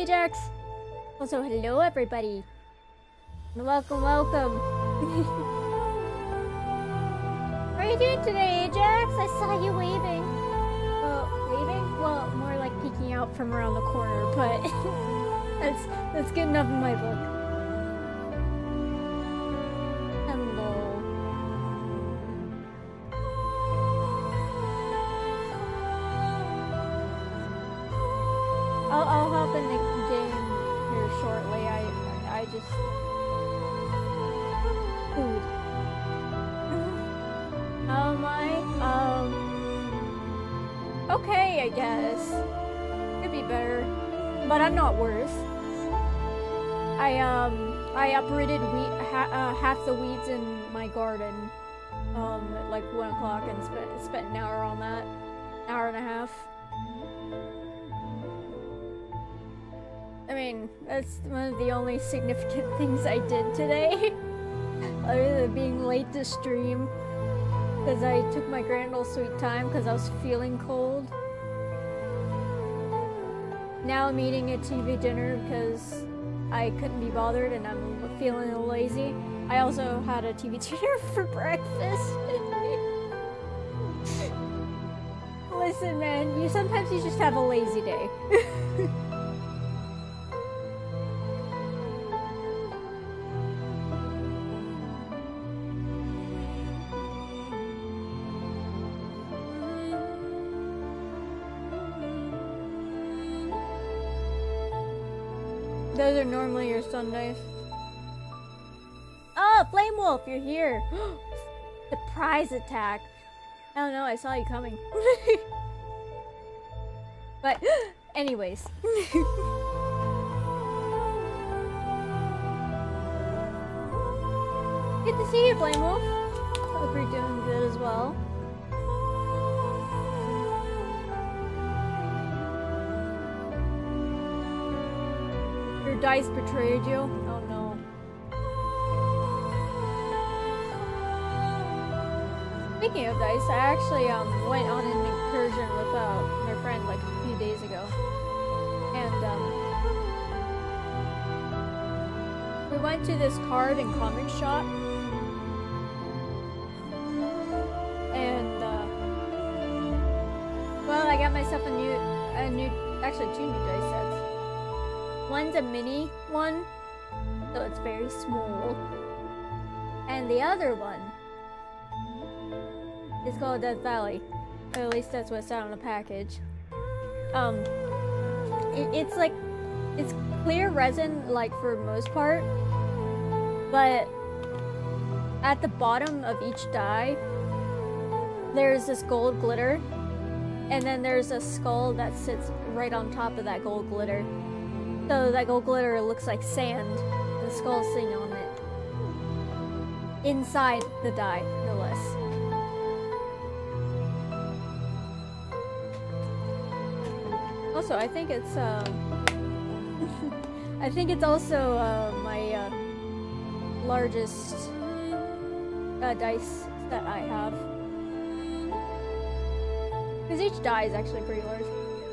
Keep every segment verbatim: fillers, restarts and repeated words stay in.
Ajax! Also, hello everybody! Welcome, welcome! What are you doing today, Ajax? I saw you waving. Well, waving? Well, more like peeking out from around the corner, but that's that's good enough in my book. Hello. I'll, I'll hop in the game here shortly. I I just food. How am I? Um. Okay, I guess. Could be better, but I'm not worse. I um I uprooted wheat, ha uh, half the weeds in my garden, um at like one o'clock and spent spent an hour on that, hour and a half. I mean, that's one of the only significant things I did today, other than being late to stream. Because I took my grand old sweet time because I was feeling cold. Now I'm eating a T V dinner because I couldn't be bothered and I'm feeling a little lazy. I also had a T V dinner for breakfast. Listen, man, you sometimes you just have a lazy day. Those are normally your Sundays. Oh, Flame Wolf, you're here. Surprise attack. I don't know, I saw you coming. But, anyways. Good to see you, Flame Wolf. Hope you're doing good as well. Your dice betrayed you? Oh no. Speaking of dice, I actually um went on an incursion with uh, my friend like a few days ago. And um we went to this card and comic shop. And uh well, I got myself a new a new actually two new dice sets. One's a mini one, so it's very small. And the other one is called Death Valley. Or at least that's what's out on the package. Um, it, it's like, it's clear resin, like for most part. But at the bottom of each die, there's this gold glitter. And then there's a skull that sits right on top of that gold glitter. So that gold glitter looks like sand, and the skull's sitting on it. Inside the die, no less. Also, I think it's, um... I think it's also, uh, my, uh, largest, uh, dice that I have. Because each die is actually pretty large.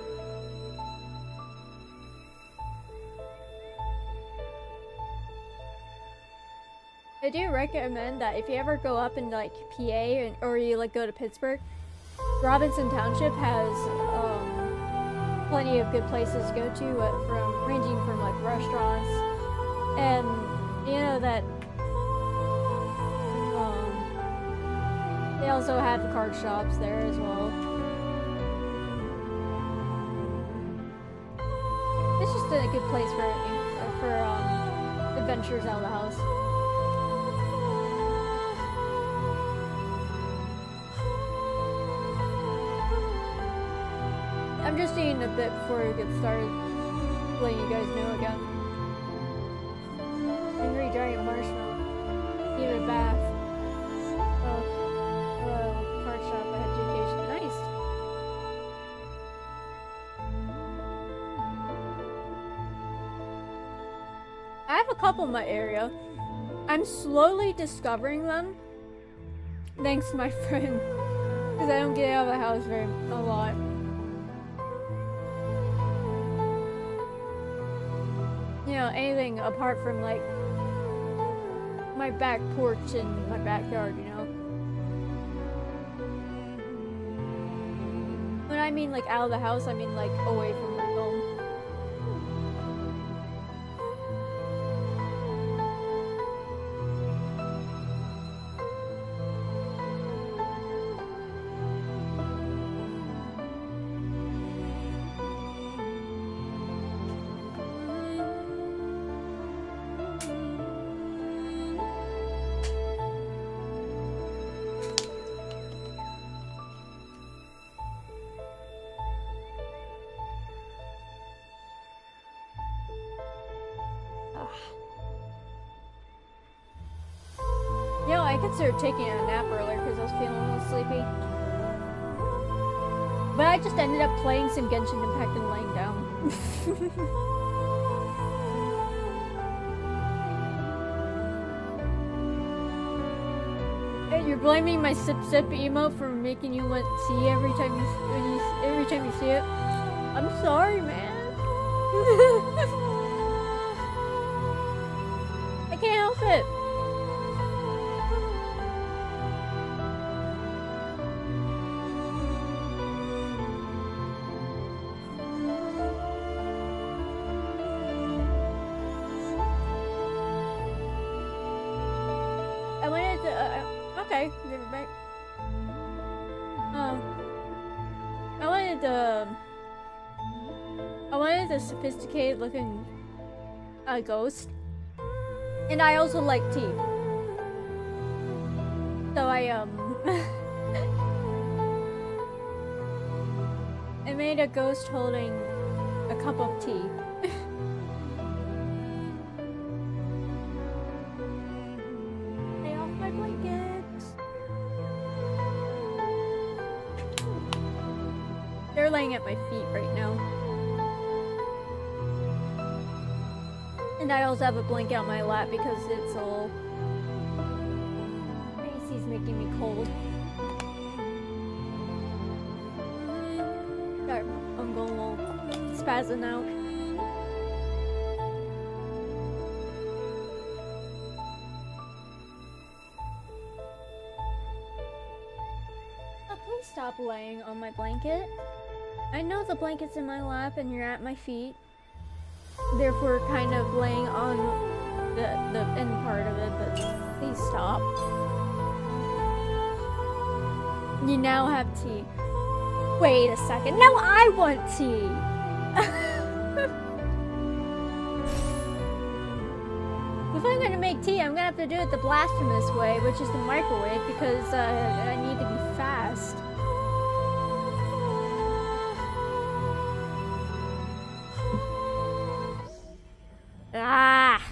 I do recommend that if you ever go up in like P A and, or you like go to Pittsburgh, Robinson Township has um, plenty of good places to go to, uh, from ranging from like restaurants, and you know that um, they also have card shops there as well. It's just a good place for for um, adventures out of the house. I'm just eating a bit before we get started, letting you guys know again. Angry Giant Marshmallow. Need a bath. Oh, uh, card shop education. Nice. I have a couple in my area. I'm slowly discovering them, thanks to my friend, because I don't get out of the house very a lot. know, anything apart from like my back porch and my backyard, you know. When I mean like out of the house, I mean like away from my home. You know, I considered taking a nap earlier because I was feeling a little sleepy. But I just ended up playing some Genshin Impact and laying down. Hey, you're blaming my sip sip emote for making you want tea every time you, when you every time you see it? I'm sorry, man. I can't help it. I wanted to, uh, okay, never mind. Um, I wanted to, I wanted a sophisticated looking uh, ghost. And I also like tea. So I, um... I made a ghost holding a cup of tea. Lay off my blankets. They're laying at my feet right now. And I also have a blanket on my lap because it's all... A C's making me cold. Sorry, I'm going a little spazzing out. Oh, please stop laying on my blanket. I know the blanket's in my lap and you're at my feet. Therefore, kind of laying on the, the end part of it, but please stop. You now have tea. Wait a second. Now I want tea! If I'm gonna make tea, I'm gonna have to do it the blasphemous way, which is the microwave, because uh, I need to be fast. Ah!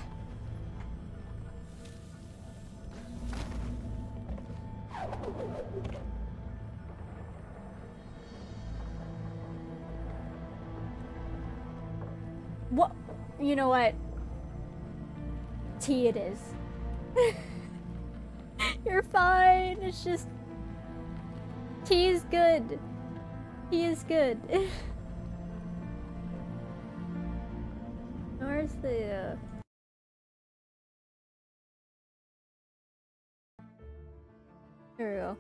What? You know what? Tea it is. You're fine. It's just... Tea is good. Tea is good. Where's the, uh... There we go.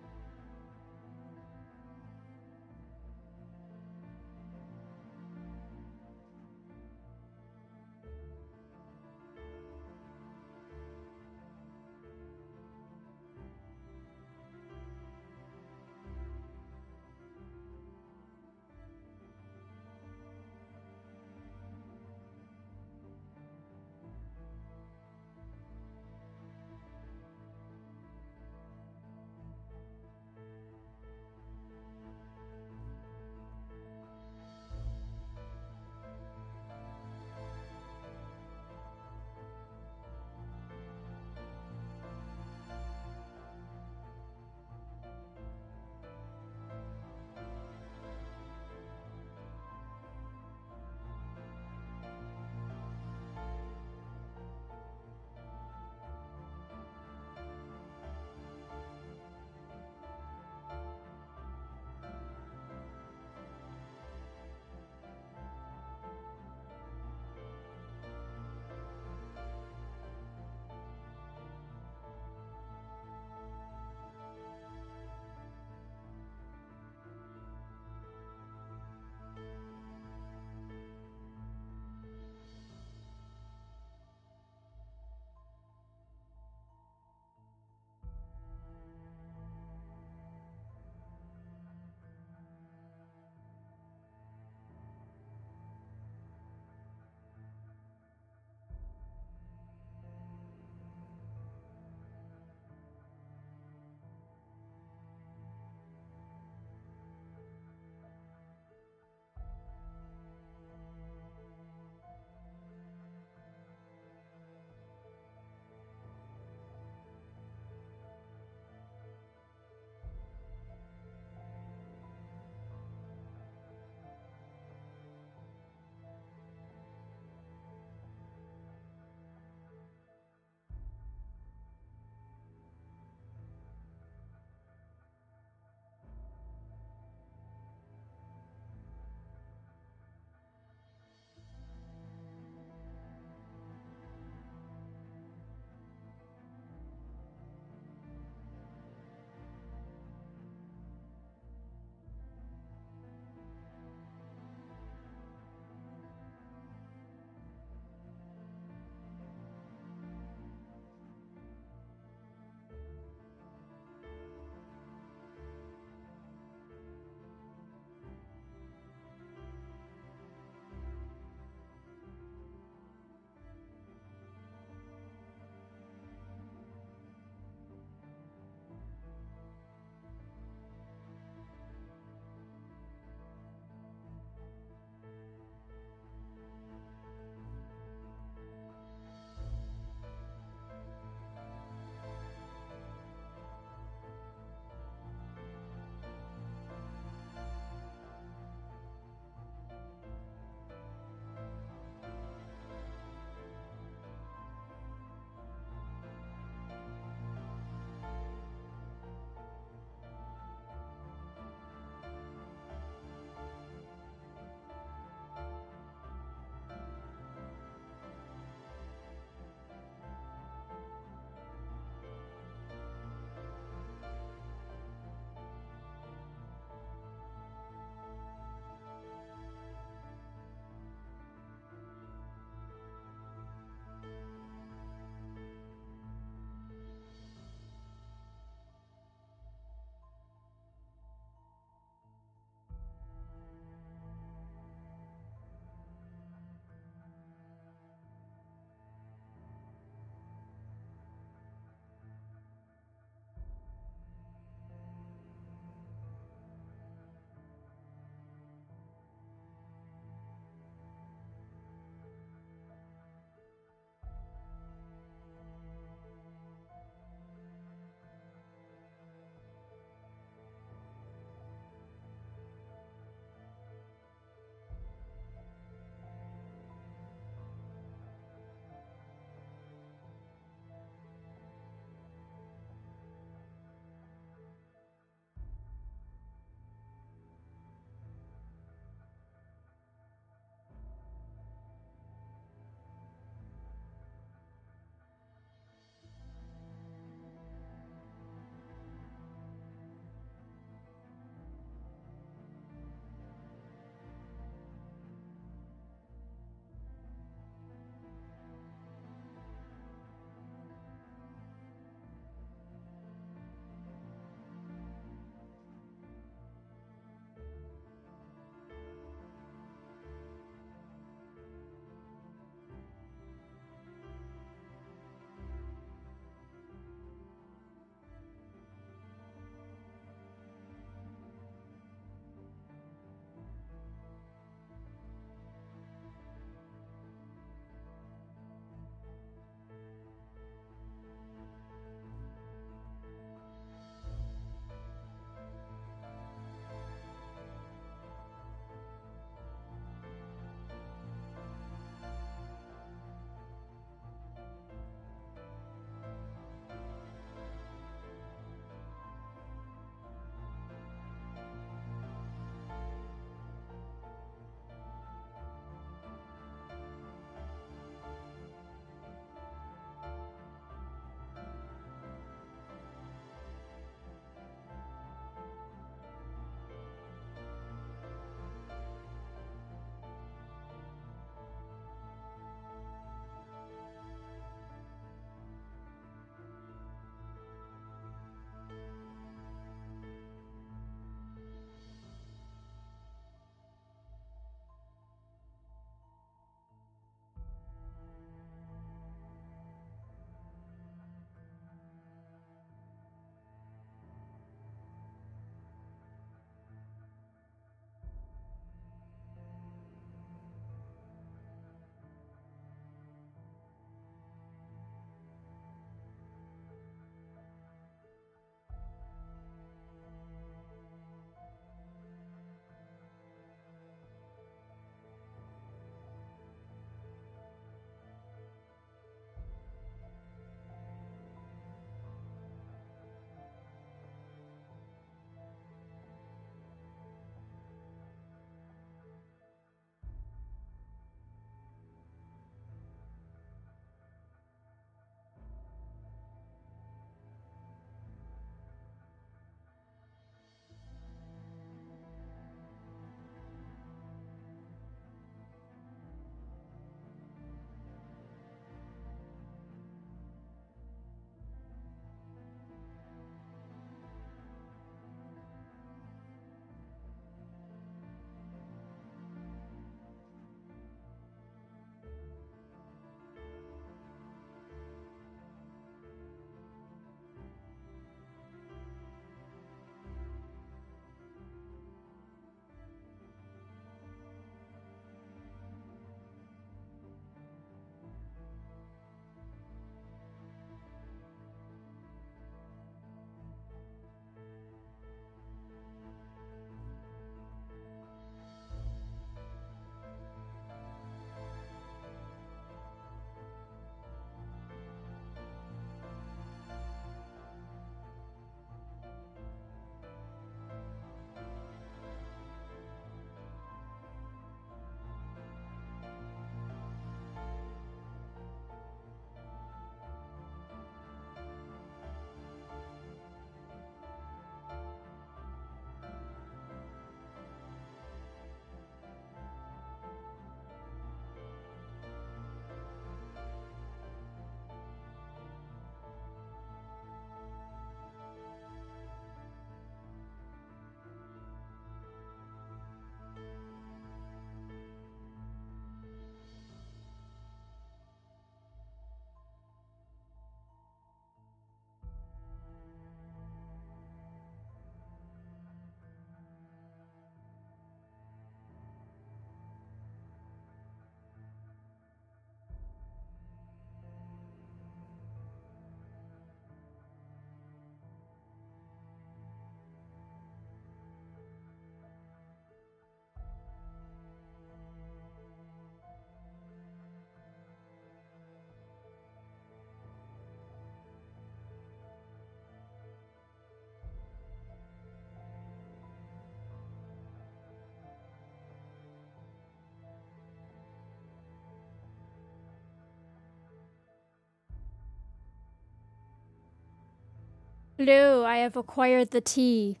Hello, I have acquired the tea.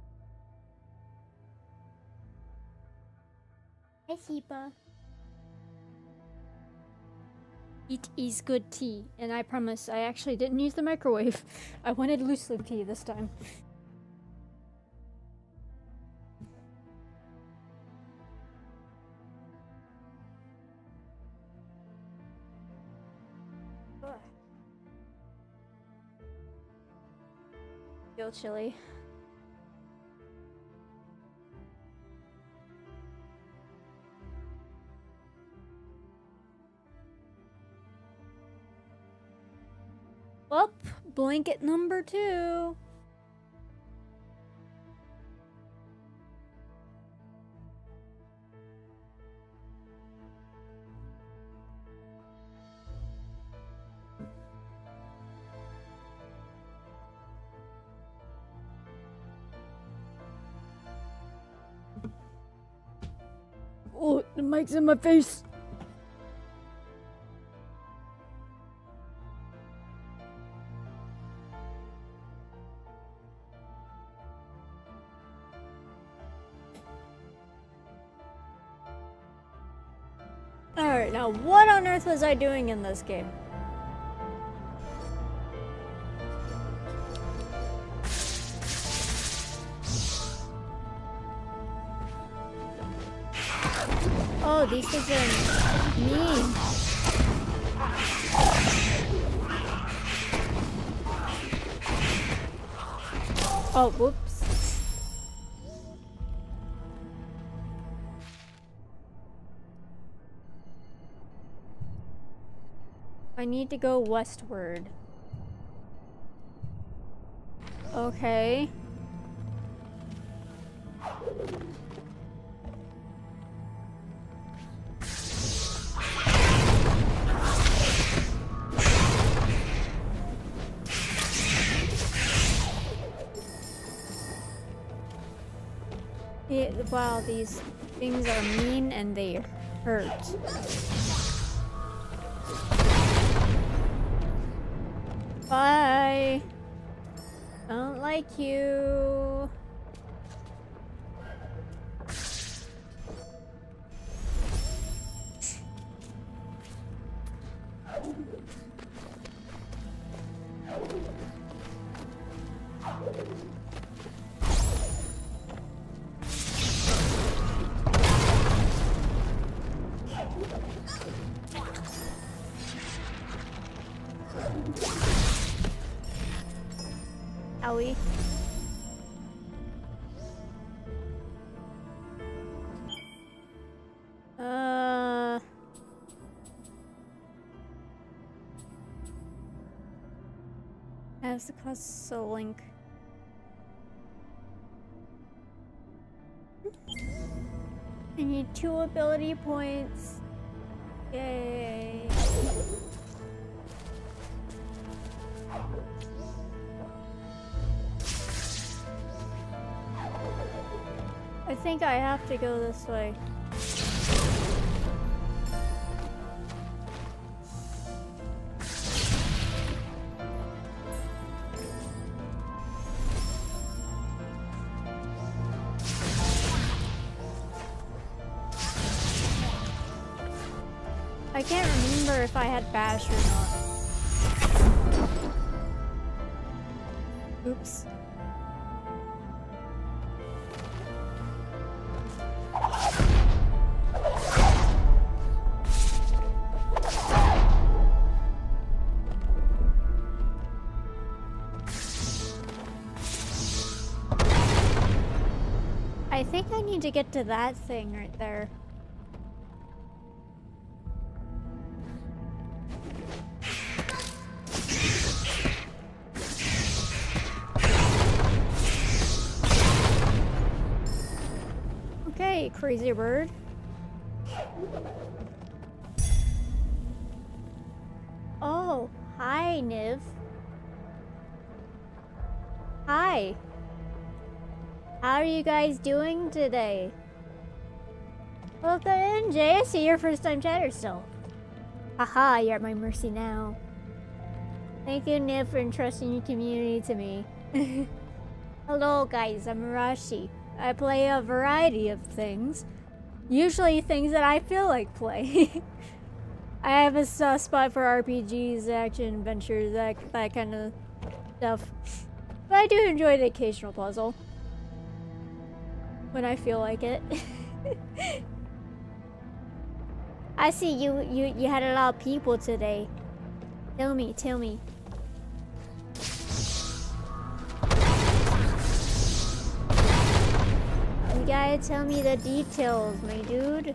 Hi, Sipa. It is good tea, and I promise I actually didn't use the microwave. I wanted loose leaf tea this time. Feel chilly. Well, blanket number two. Oh, the mic's in my face. Alright, now what on earth was I doing in this game? Oh, these things are mean. Oh, whoops. I need to go westward. Okay. It, wow, these things are mean and they hurt. Bye. Don't like you. Owie. Uh... As the console link. I need two ability points. Yay. I think I have to go this way. I can't remember if I had bash or not. Oops. I think I need to get to that thing right there. Okay, crazy bird. Oh, hi, Niv. Hi. How are you guys doing today? Welcome in, Jay. I see your first time chatter still. Haha, you're at my mercy now. Thank you, Niv, for entrusting your community to me. Hello guys, I'm Arashi. I play a variety of things. Usually things that I feel like play. I have a soft spot for R P Gs, action, adventures, that, that kind of stuff. But I do enjoy the occasional puzzle. When I feel like it. I see you, you, you had a lot of people today. Tell me, tell me. You gotta tell me the details, my dude.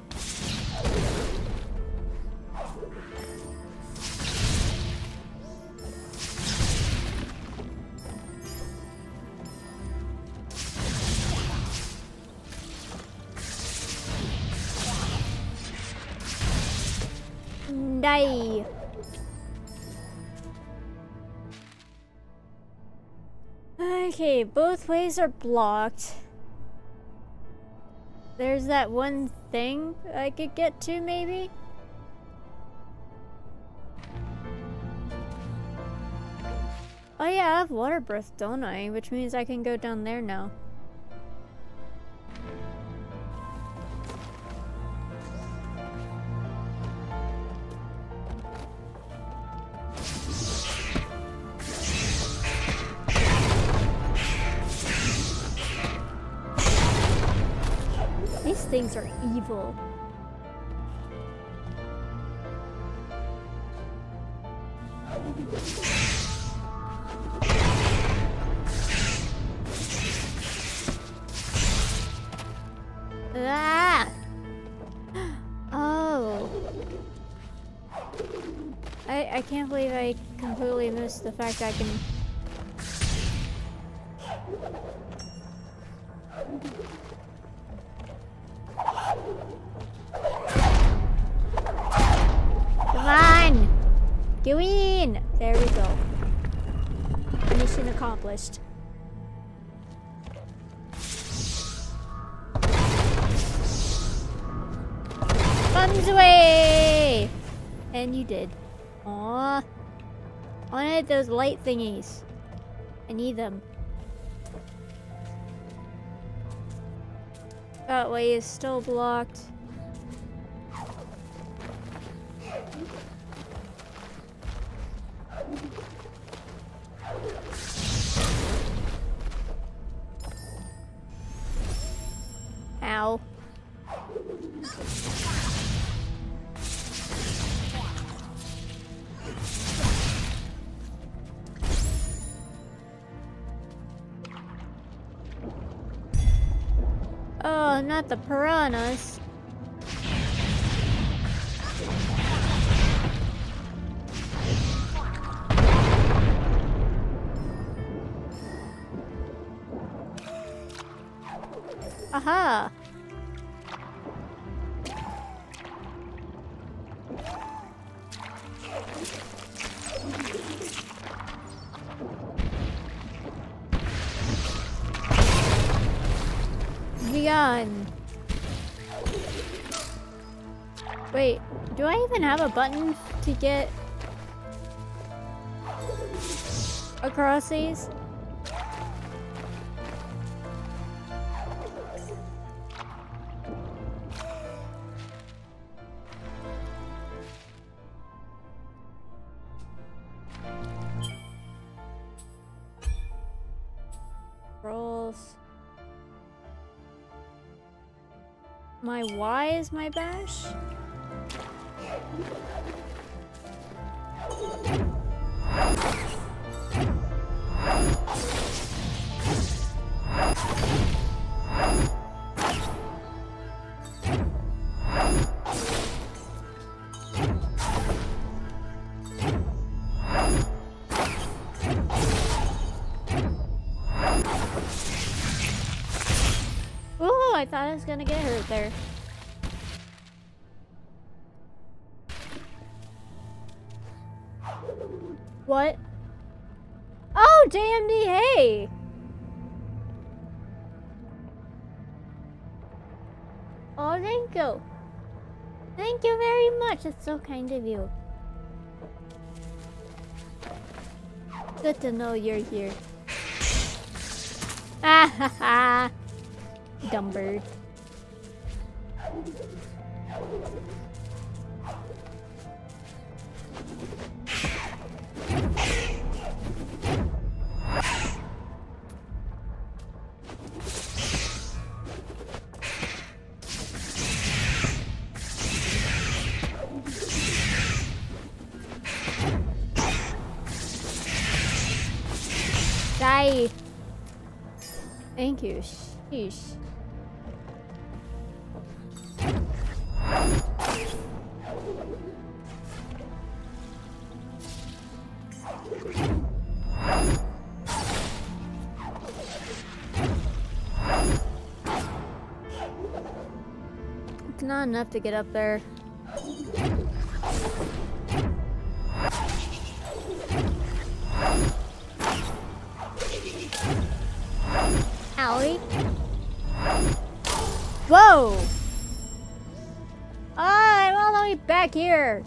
Die. Okay, both ways are blocked. There's that one thing I could get to, maybe? Oh yeah, I have water breath, don't I? Which means I can go down there now. These things are evil. Ah! Oh. I I can't believe I completely missed the fact I can. Come on! Go in! There we go. Mission accomplished. Bums away! And you did. Aww. I wanted those light thingies. I need them. That way is still blocked. Ow. Oh, not the piranhas. Aha! Beyond. Wait, do I even have a button to get across these? Rolls. My Y is my bash? Ooh, I thought I was gonna get hurt there. What? Oh, J M D, hey! Oh, thank you. Thank you very much. It's so kind of you. Good to know you're here. Ah ha ha! Dumb bird. Die! Thank you. Sheesh. It's not enough to get up there. Owie. Whoa! Oh, I'm all the way back here.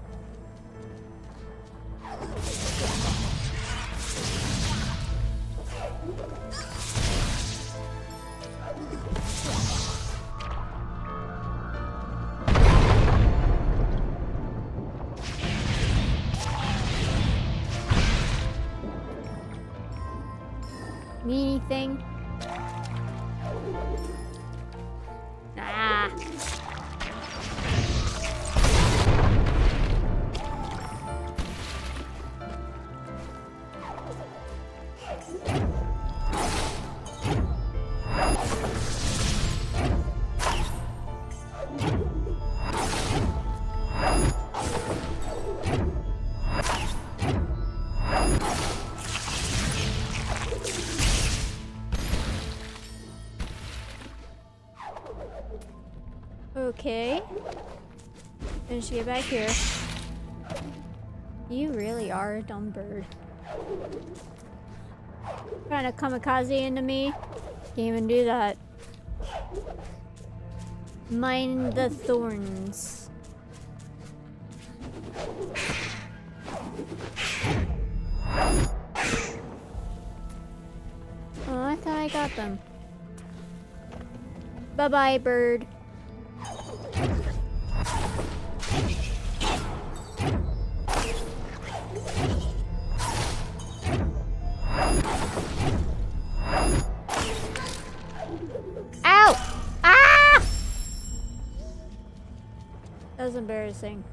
Meanie thing. Ah. Okay. And she get back here. You really are a dumb bird. Trying to kamikaze into me? Can't even do that. Mind the thorns. Oh, I thought I got them. Bye-bye, bird. Ow! Ah! That was embarrassing.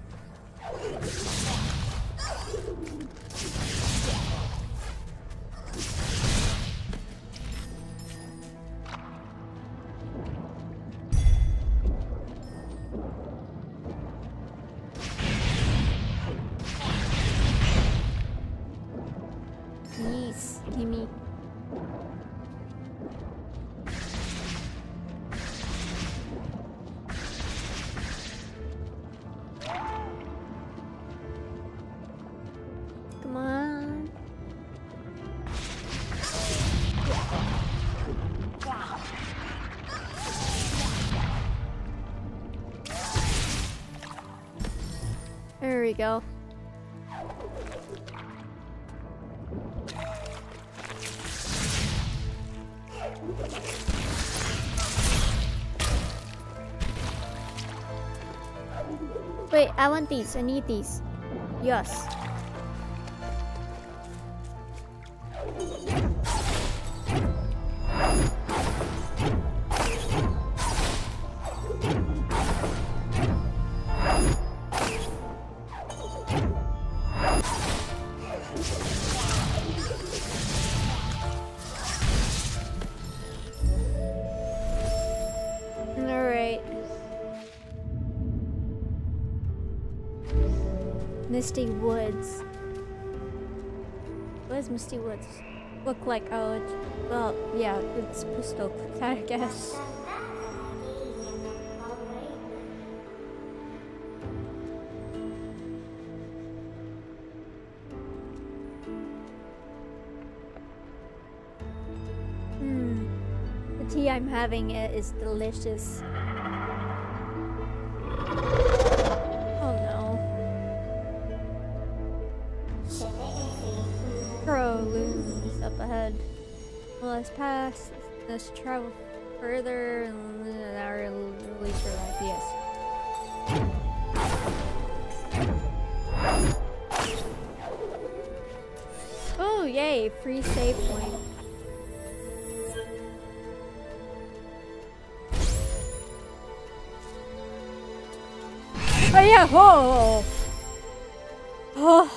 Please, gimme. Come on. There we go. Wait, I want these. I need these. Yes. Misty Woods. What does Misty Woods look like? Oh, it's, well, yeah, it's Pistol, I guess. Hmm. The tea I'm having it is delicious. has passed. Let's travel further and our release your life. Yes. Oh, yay! Free save point. Oh yeah! Oh! Oh!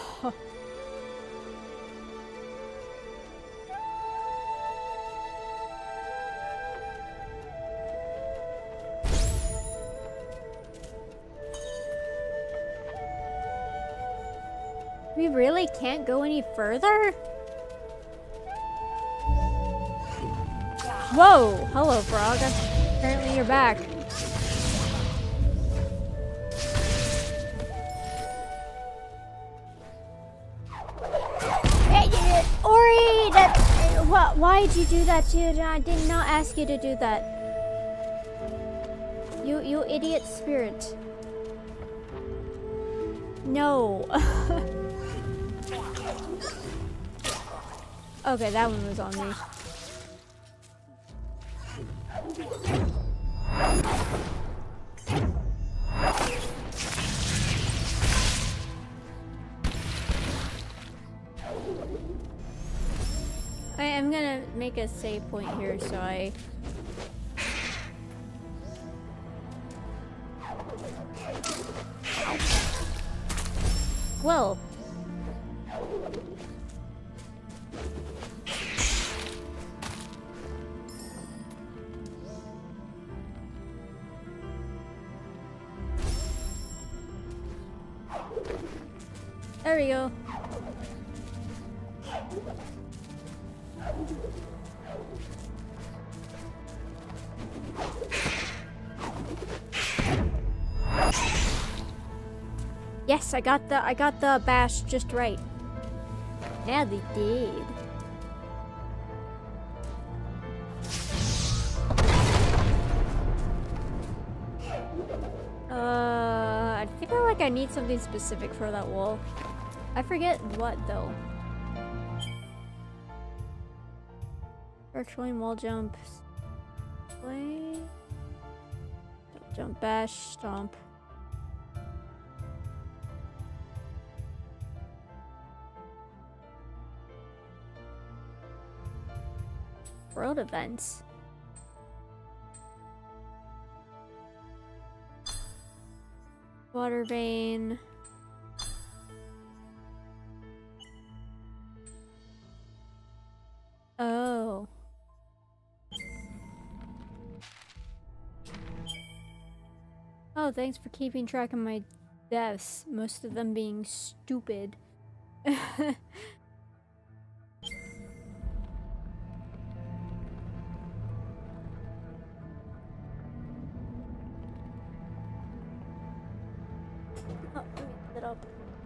We really can't go any further? Whoa! Hello, frog. Apparently you're back. Ori! That, what, why did you do that, dude? I did not ask you to do that. You, you idiot spirit. No. Okay, that one was on me. I am gonna make a save point here, so I... Well... There we go. Yes, I got the I got the bash just right. Yeah, they did. Uh, I feel like I need something specific for that wall. I forget what though. Virtually wall jump. Play. Jump bash stomp. World events. Water vein. Oh. Oh, thanks for keeping track of my deaths. Most of them being stupid. Oh, let me put it up.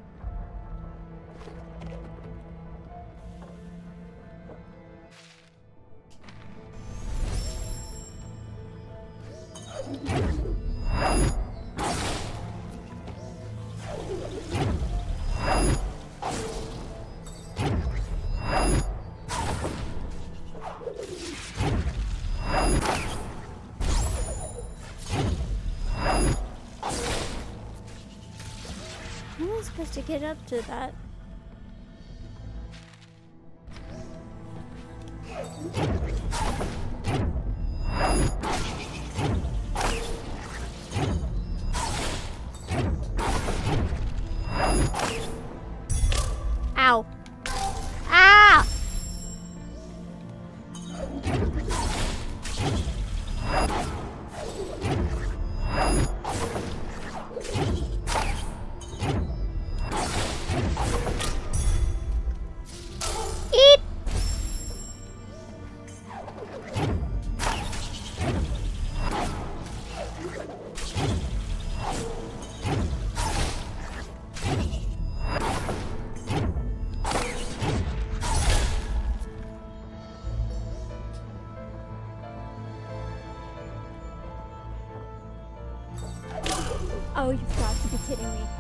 How am I supposed to get up to that? Ow. Ah! Eep! Oh, you've got to be kidding me.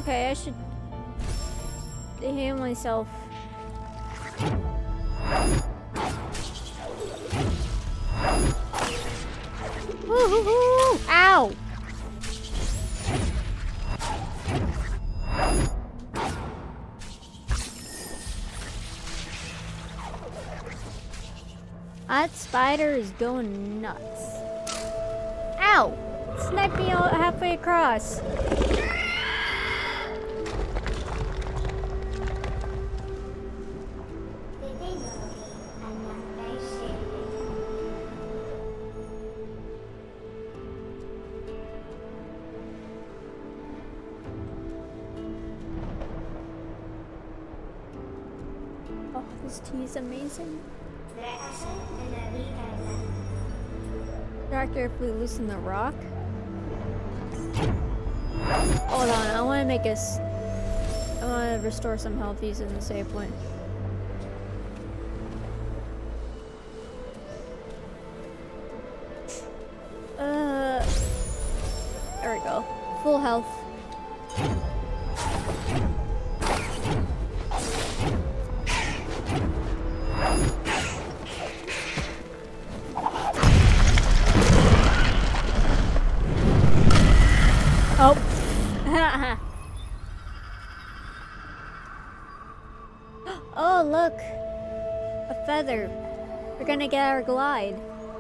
Okay, I should heal myself. Woo-hoo-hoo! Ow! That spider is going nuts. Ow! Sniped me all halfway across. Oh, this tea is amazing. Doctor, if we loosen the rock. Hold on, I want to make us. I want to restore some health using the save point. Uh, there we go. Full health. Oh. Oh, look. A feather. We're gonna get our glide.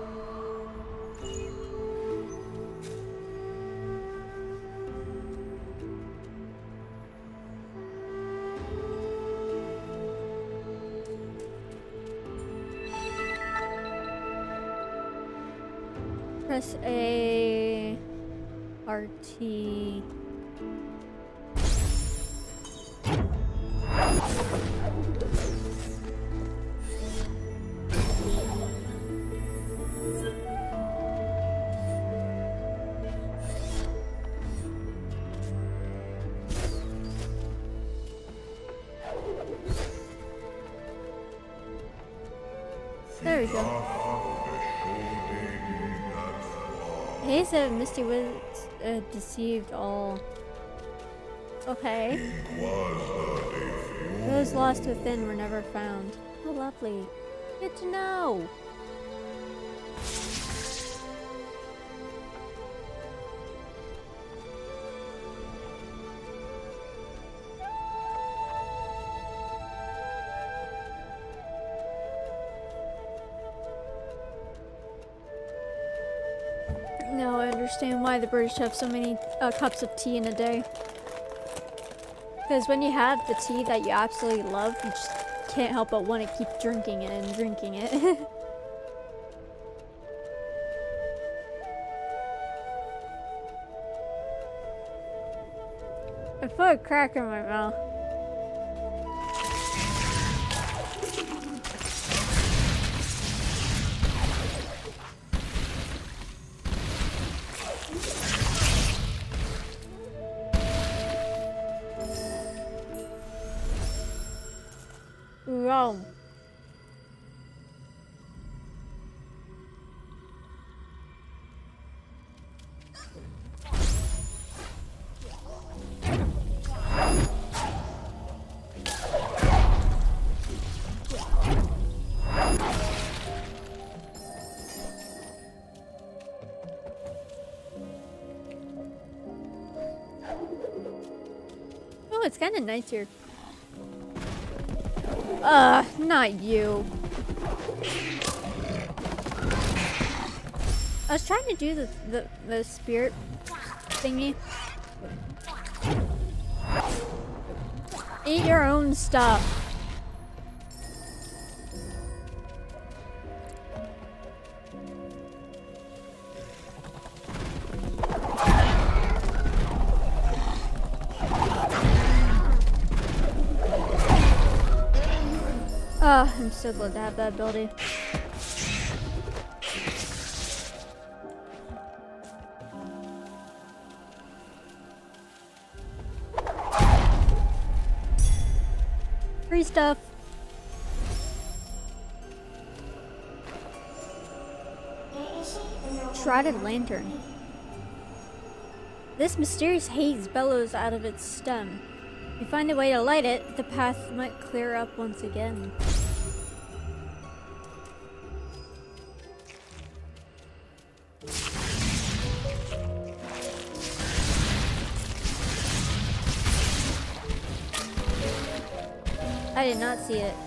Press A. R T. There we go. He said Misty was uh, deceived all. Okay. Those lost within were never found. How lovely. Good to know. Now I understand why the British have so many uh, cups of tea in a day. Because when you have the tea that you absolutely love, you just can't help but want to keep drinking it and drinking it. I put a crack in my mouth. Rome. Oh, it's kind of nice here. Uh, not you. I was trying to do the the, the spirit thingy. Eat your own stuff. Oh, I'm so glad to have that ability. Free stuff. Shrouded lantern. This mysterious haze bellows out of its stem. If you find a way to light it, the path might clear up once again. I did not see it.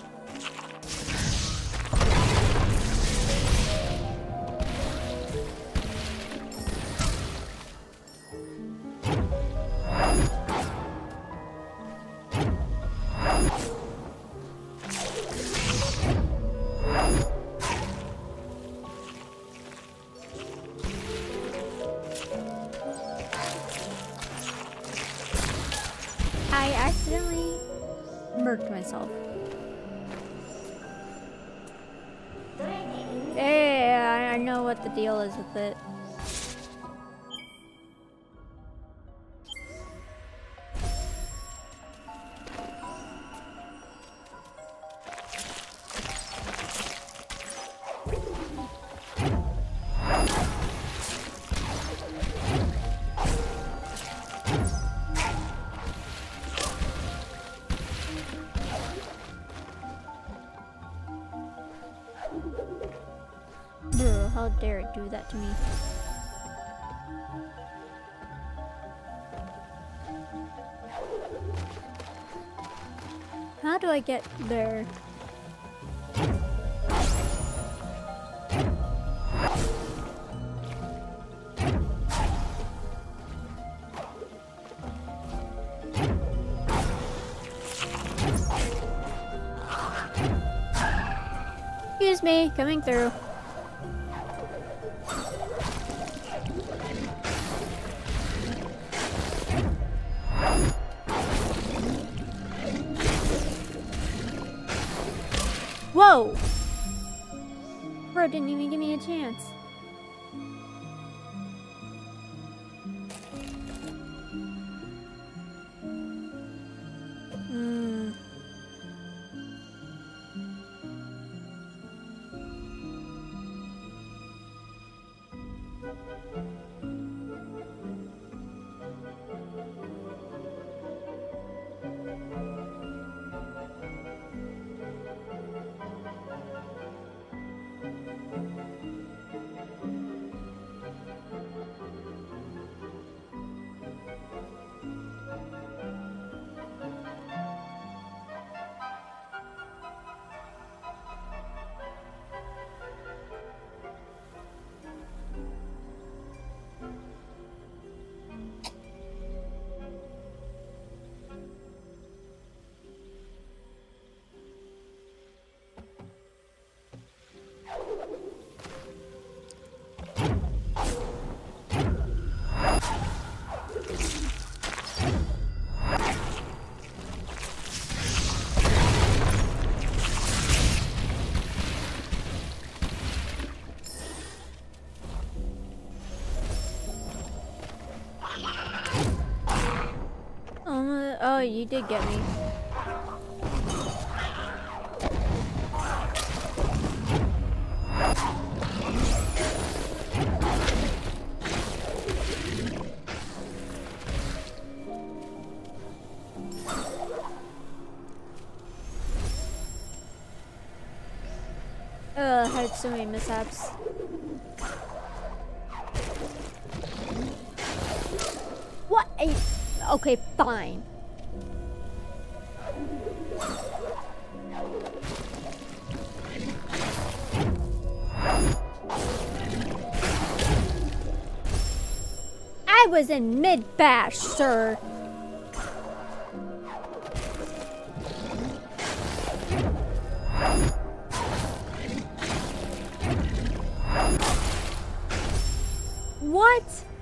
I accidentally murked myself. Yeah, I know what the deal is with it. Bro, how dare it do that to me? How do I get there? Excuse me, coming through. Whoa! Bro didn't even give me a chance. Hmm. Oh, you did get me. Ugh, I had so many mishaps. What a... Okay, fine. I was in mid-bash, sir. What?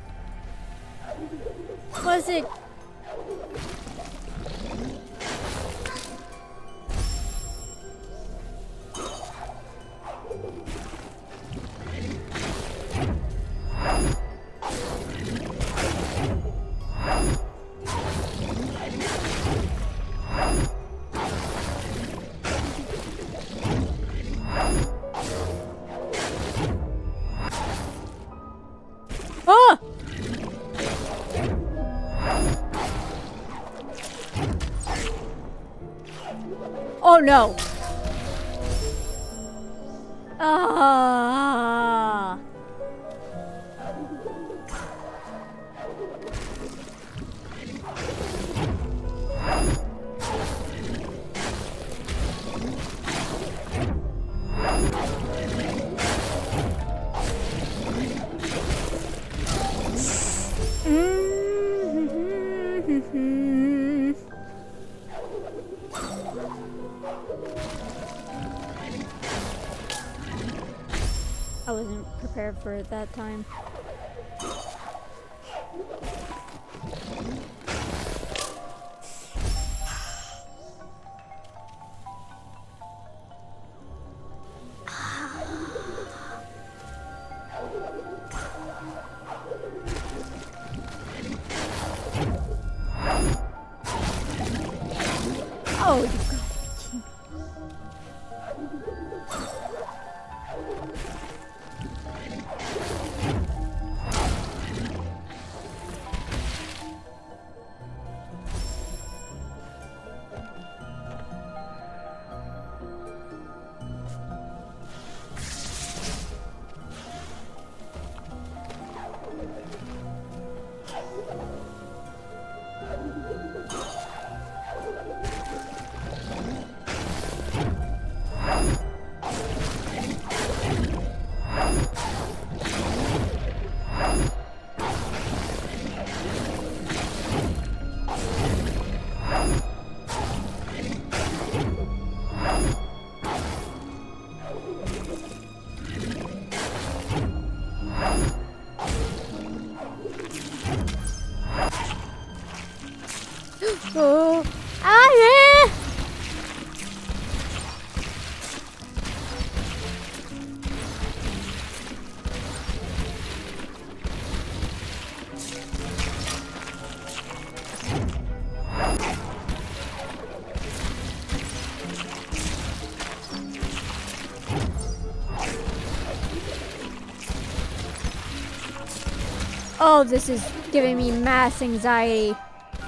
Was it? Oh! Oh no! Ah! Mm-hmm. I wasn't prepared for it that time. Oh, you got it. Oh, ah, yeah. Oh, this is giving me mass anxiety.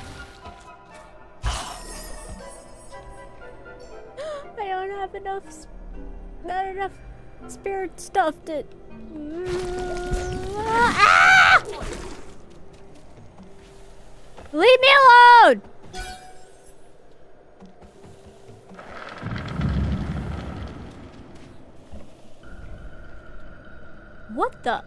I don't have enough, not enough spirit stuff to. Ah! Leave me alone! What the?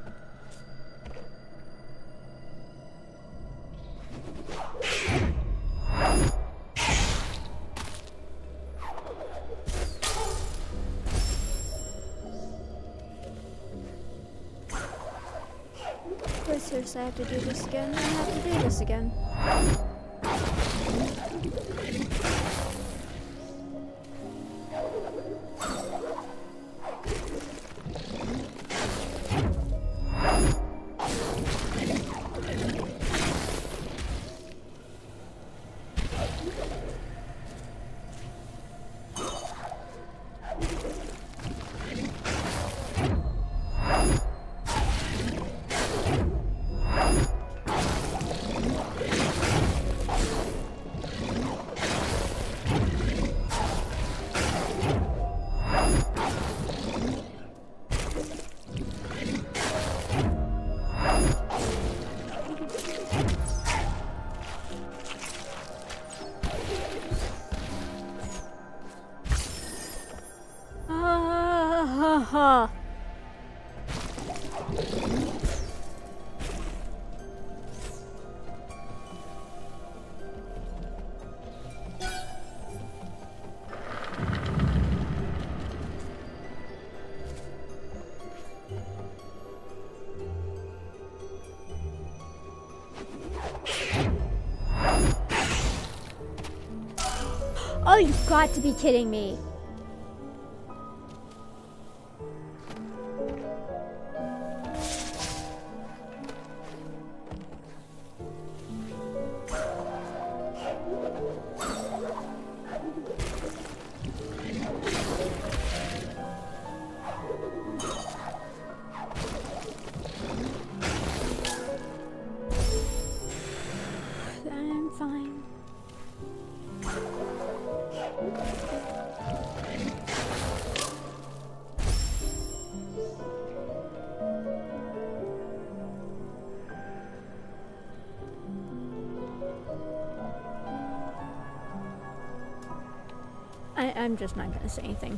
Seriously, I have to do this again. I have to do this again. Huh. Oh, you've got to be kidding me. I'm fine. I, I'm just not gonna say anything.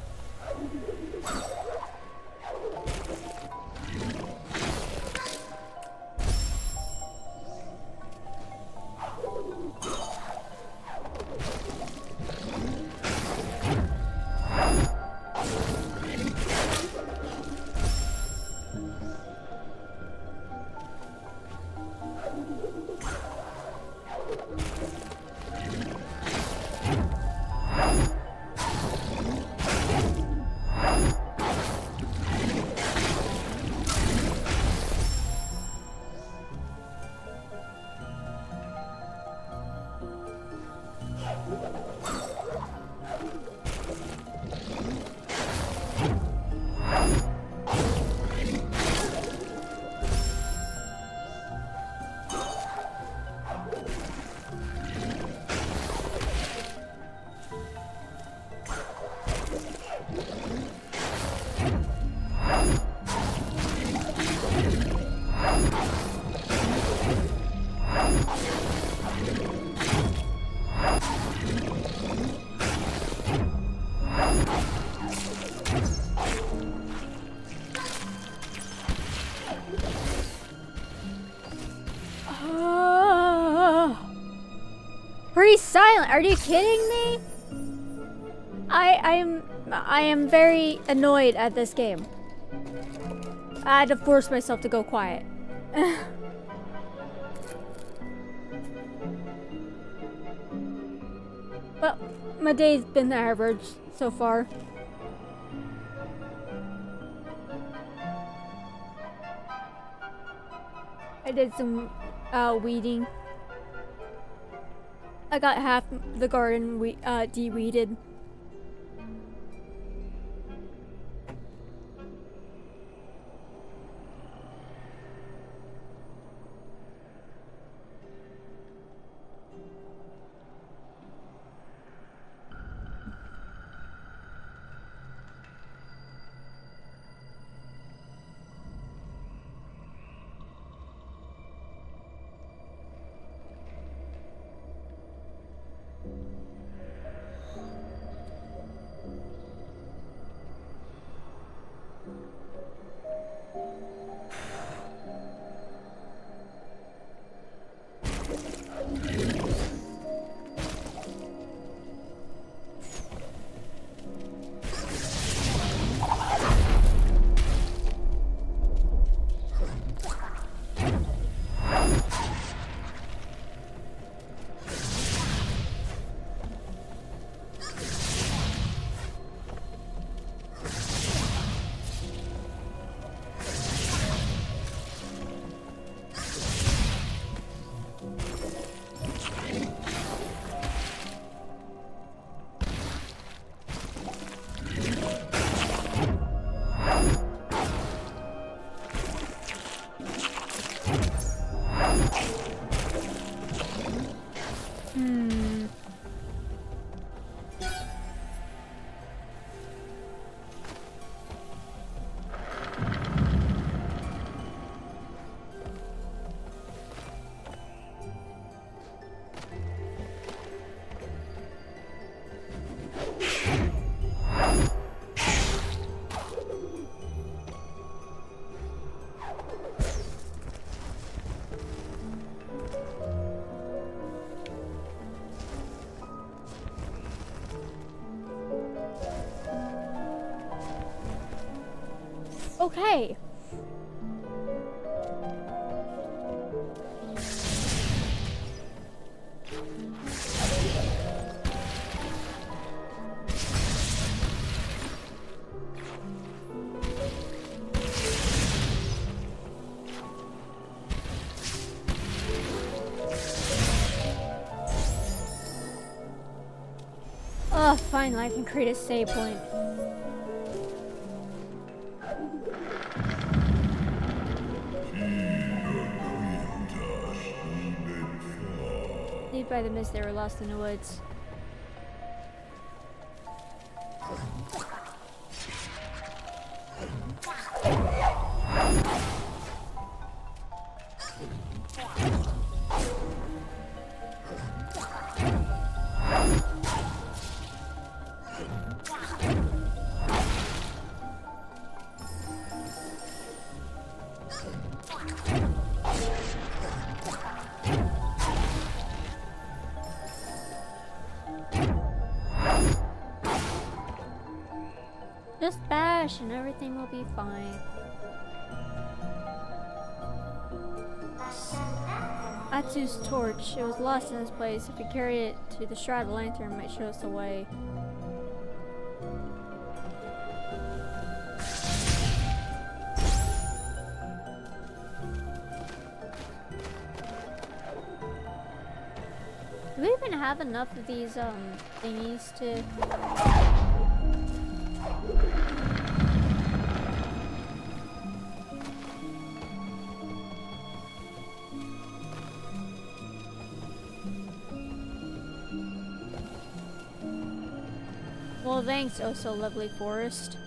Pretty silent. Are you kidding me? I I am I am very annoyed at this game. I had to force myself to go quiet. Well, my day's been average so far. I did some uh, weeding. I got half the garden we uh, de-weeded. Okay. Oh, finally I can create a save point. By the mist, they were lost in the woods. Just bash and everything will be fine. Atsu's torch. It was lost in this place. If we carry it to the Shroud Lantern, it might show us the way. Do we even have enough of these um thingies to? Well, thanks, oh so lovely forest.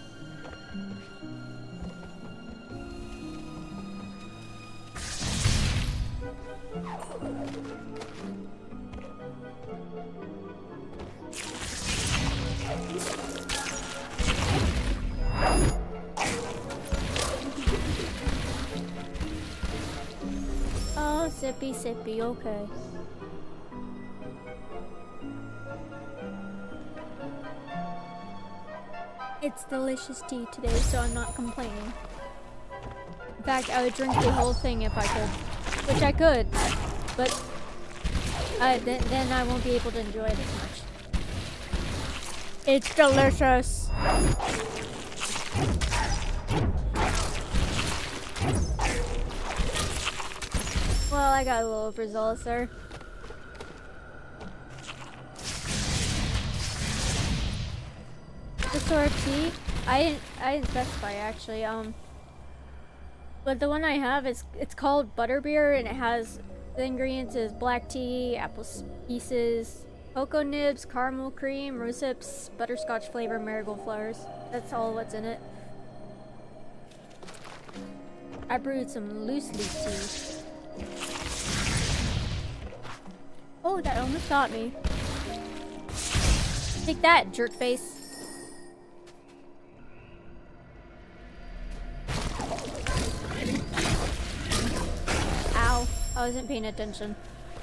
Oh, sippy sippy, okay. It's delicious tea today, so I'm not complaining. In fact, I would drink the whole thing if I could. Which I could, but uh, th then I won't be able to enjoy it as much. It's delicious! Well, I got a little overzealous there. The sword tea? I didn't I didn't specify actually. Um but the one I have is it's called butterbeer and it has the ingredients is black tea, apple pieces, cocoa nibs, caramel cream, rose hips, butterscotch flavor, marigold flowers. That's all what's in it. I brewed some loose leaf tea. Oh, that almost got me. Take that, jerk face. Ow, I wasn't paying attention.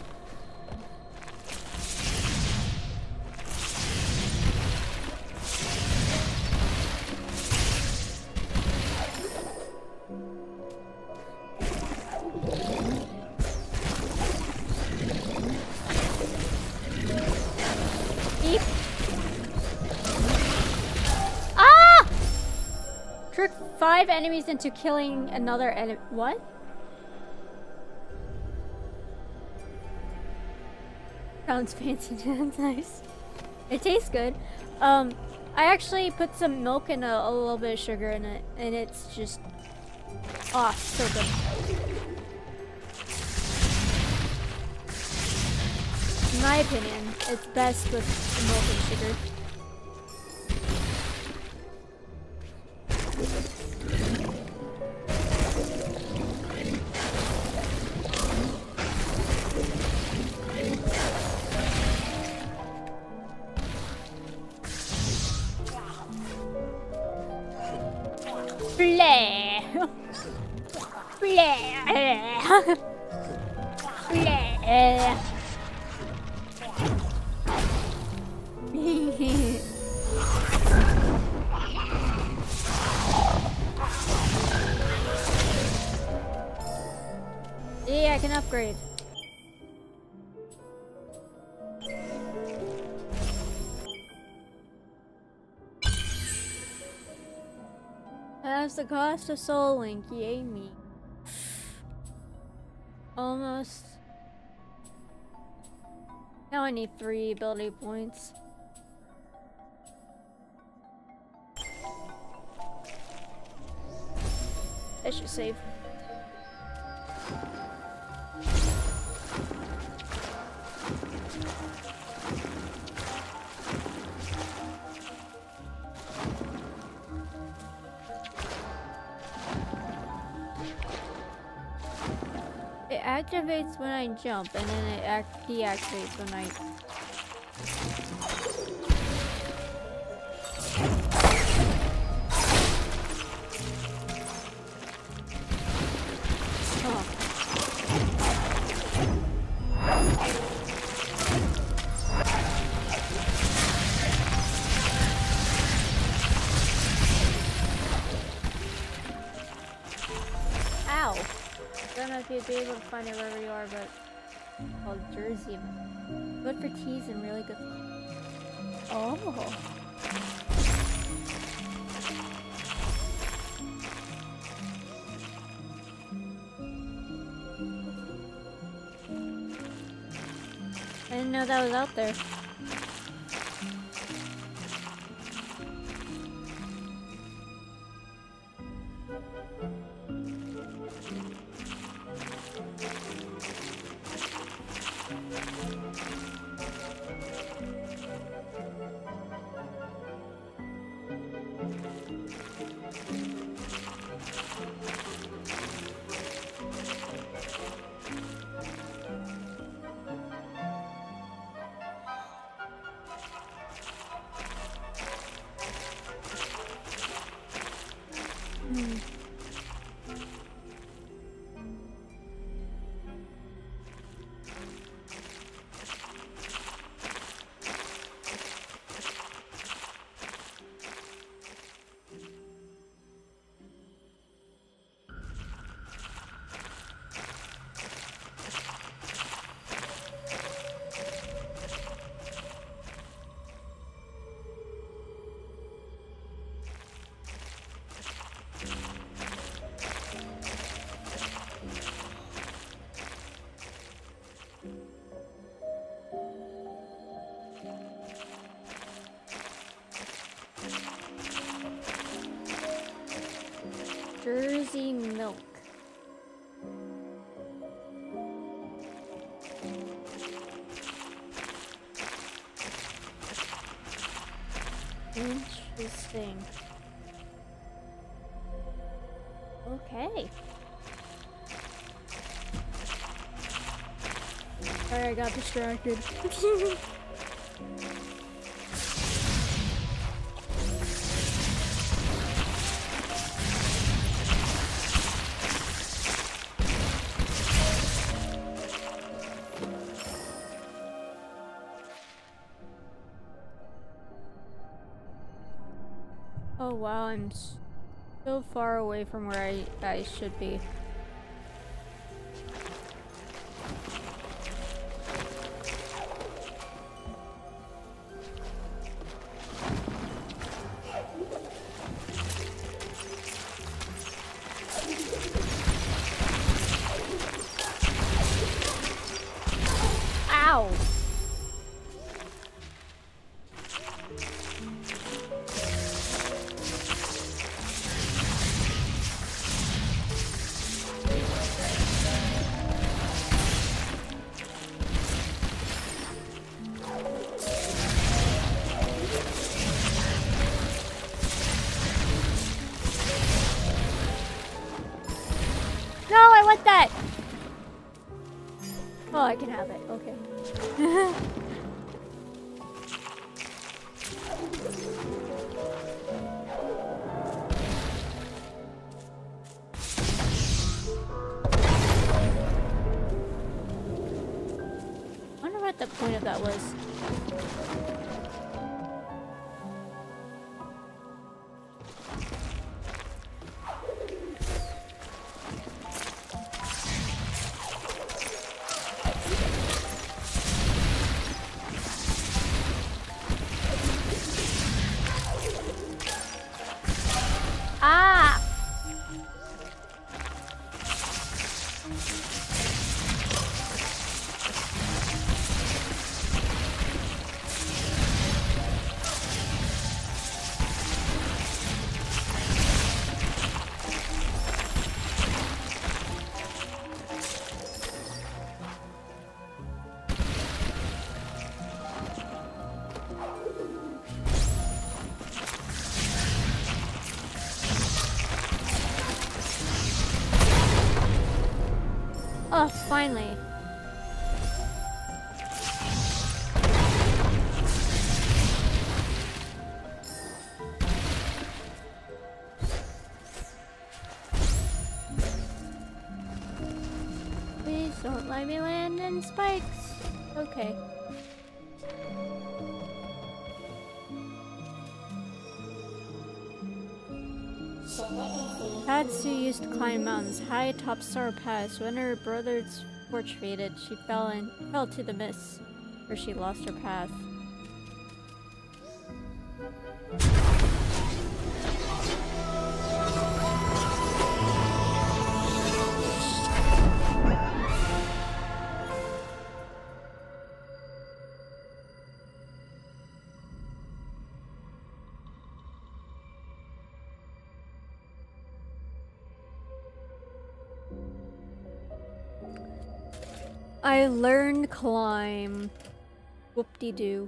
Five enemies into killing another enemy. What? Sounds fancy. That's nice. It tastes good. Um, I actually put some milk and a, a little bit of sugar in it, and it's just oh, so good. In my opinion, it's best with milk and sugar. Yeah, I can upgrade. That's the cost of Soul Link, yay me. Almost. Now I need three ability points. I should save. It activates when I jump, and then it act deactivates when I... Oh. know if you'd be able to find it wherever you are, but it's called Jersey. Good for teas and really good. Oh. I didn't know that was out there. Jersey milk. Interesting. Okay. Sorry, I got distracted. Oh wow, I'm so far away from where I, I should be. Ow! No, I want that! Oh, I can have it. Okay. I wonder what the point of that was. Ah! Oh, finally. Please don't let me land in spikes. Okay. Tatsu used to climb mountains high atop Sorrow Pass. When her brother's torch faded, she fell in, fell to the mist, where she lost her path. I learned climb. Whoop-de-doo.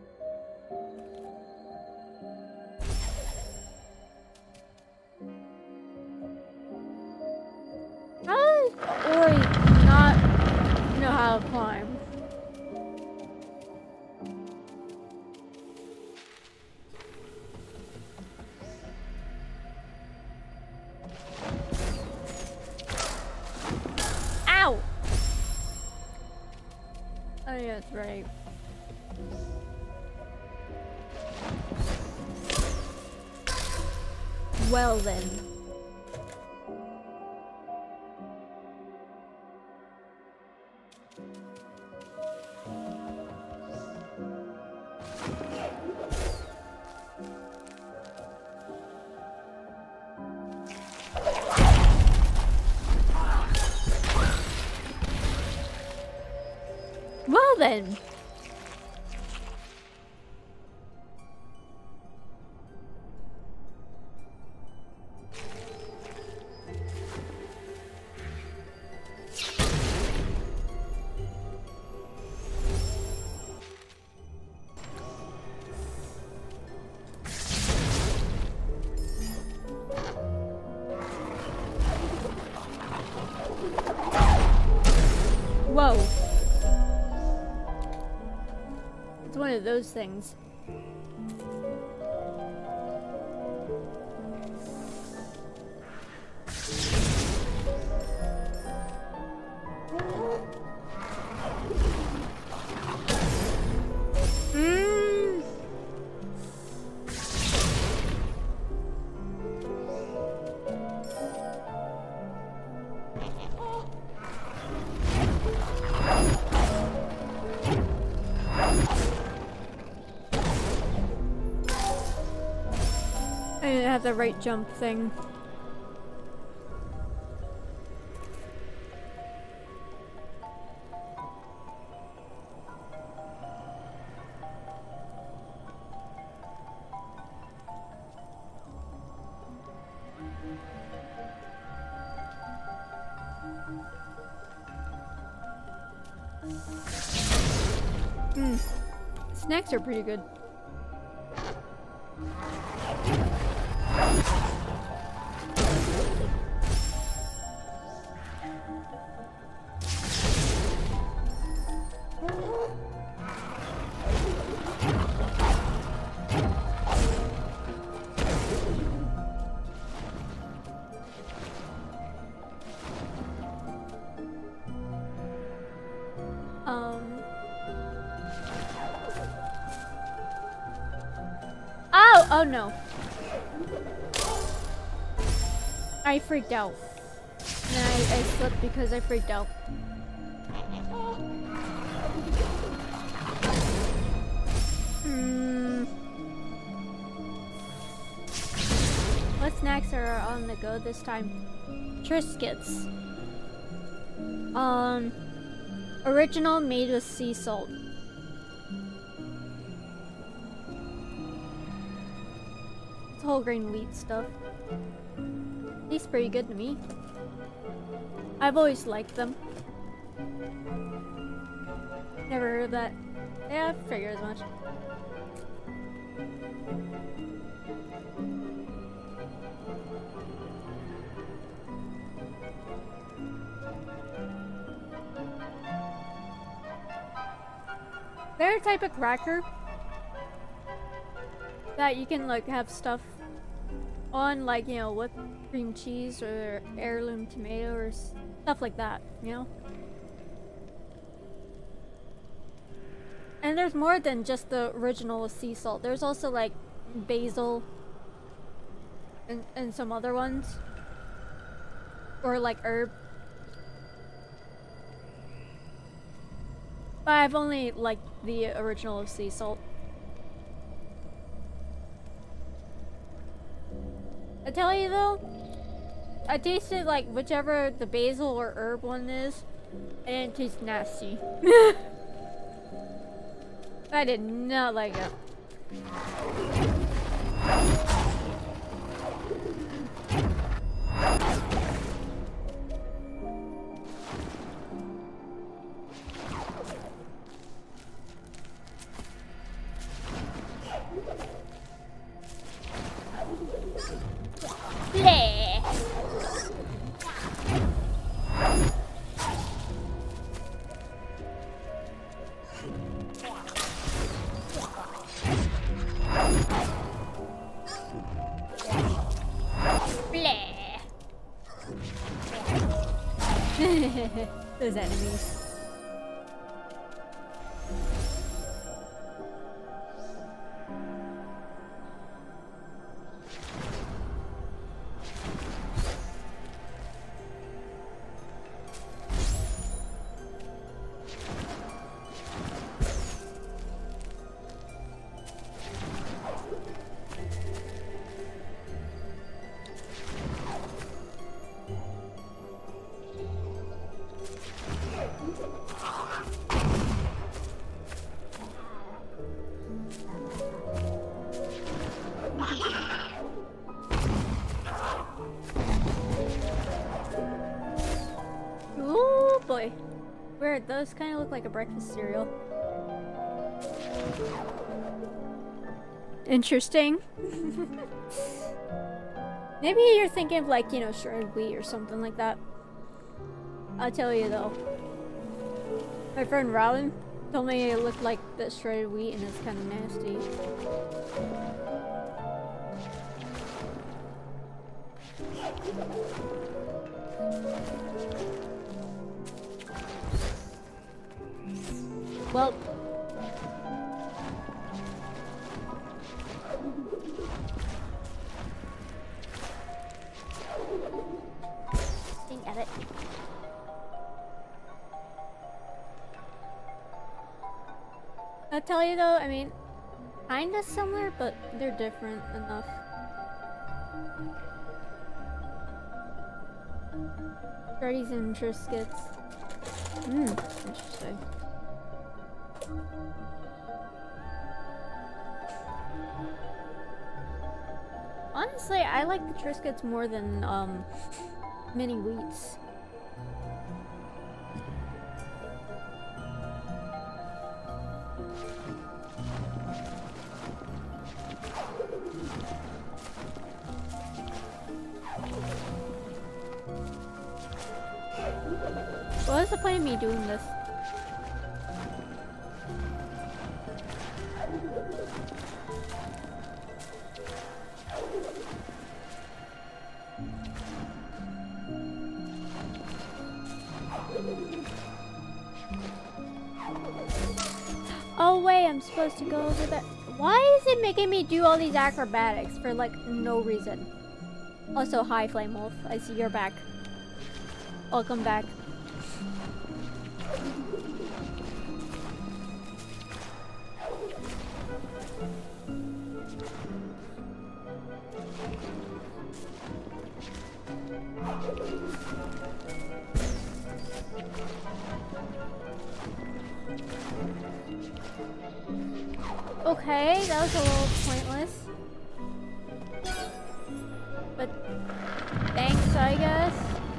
How does Ori not know how to climb? Ow! Oh yeah, that's right. Well then. Well then. Whoa. It's one of those things. Mm. I didn't have the right jump thing. Hmm. Snacks are pretty good. Um. Oh! Oh no. I freaked out. And I, I slipped because I freaked out. Hmm. What snacks are on the go this time? Triscuits. Um. Original made with sea salt. It's whole grain wheat stuff. Tastes pretty good to me. I've always liked them. Never heard of that. Yeah, I figured as much. They're a type of cracker that you can like have stuff on, like, you know, whipped cream cheese or heirloom tomato or stuff like that, you know? And there's more than just the original sea salt. There's also like basil and, and some other ones. Or like herb. But I've only liked the original of sea salt. I tell you though, I tasted like whichever the basil or herb one is, and it tastes nasty. I did not like it. Bleh. Bleh. Those enemies. Weird, those kind of look like a breakfast cereal. Interesting. Maybe you're thinking of like, you know, shredded wheat or something like that. I'll tell you though. My friend Robin told me it looked like the shredded wheat and it's kind of nasty. Well, sting at it. I'll tell you though, I mean, kinda similar, but they're different enough. Freddy's and Triscuits. Hmm, interesting. Honestly, I like the Triscuits more than um, mini wheats. What is the point of me doing this? Oh wait, I'm supposed to go over that. Why is it making me do all these acrobatics for like no reason? Also, hi Flame Wolf, I see you're back. Welcome back. Okay, that was a little pointless. But thanks, I guess.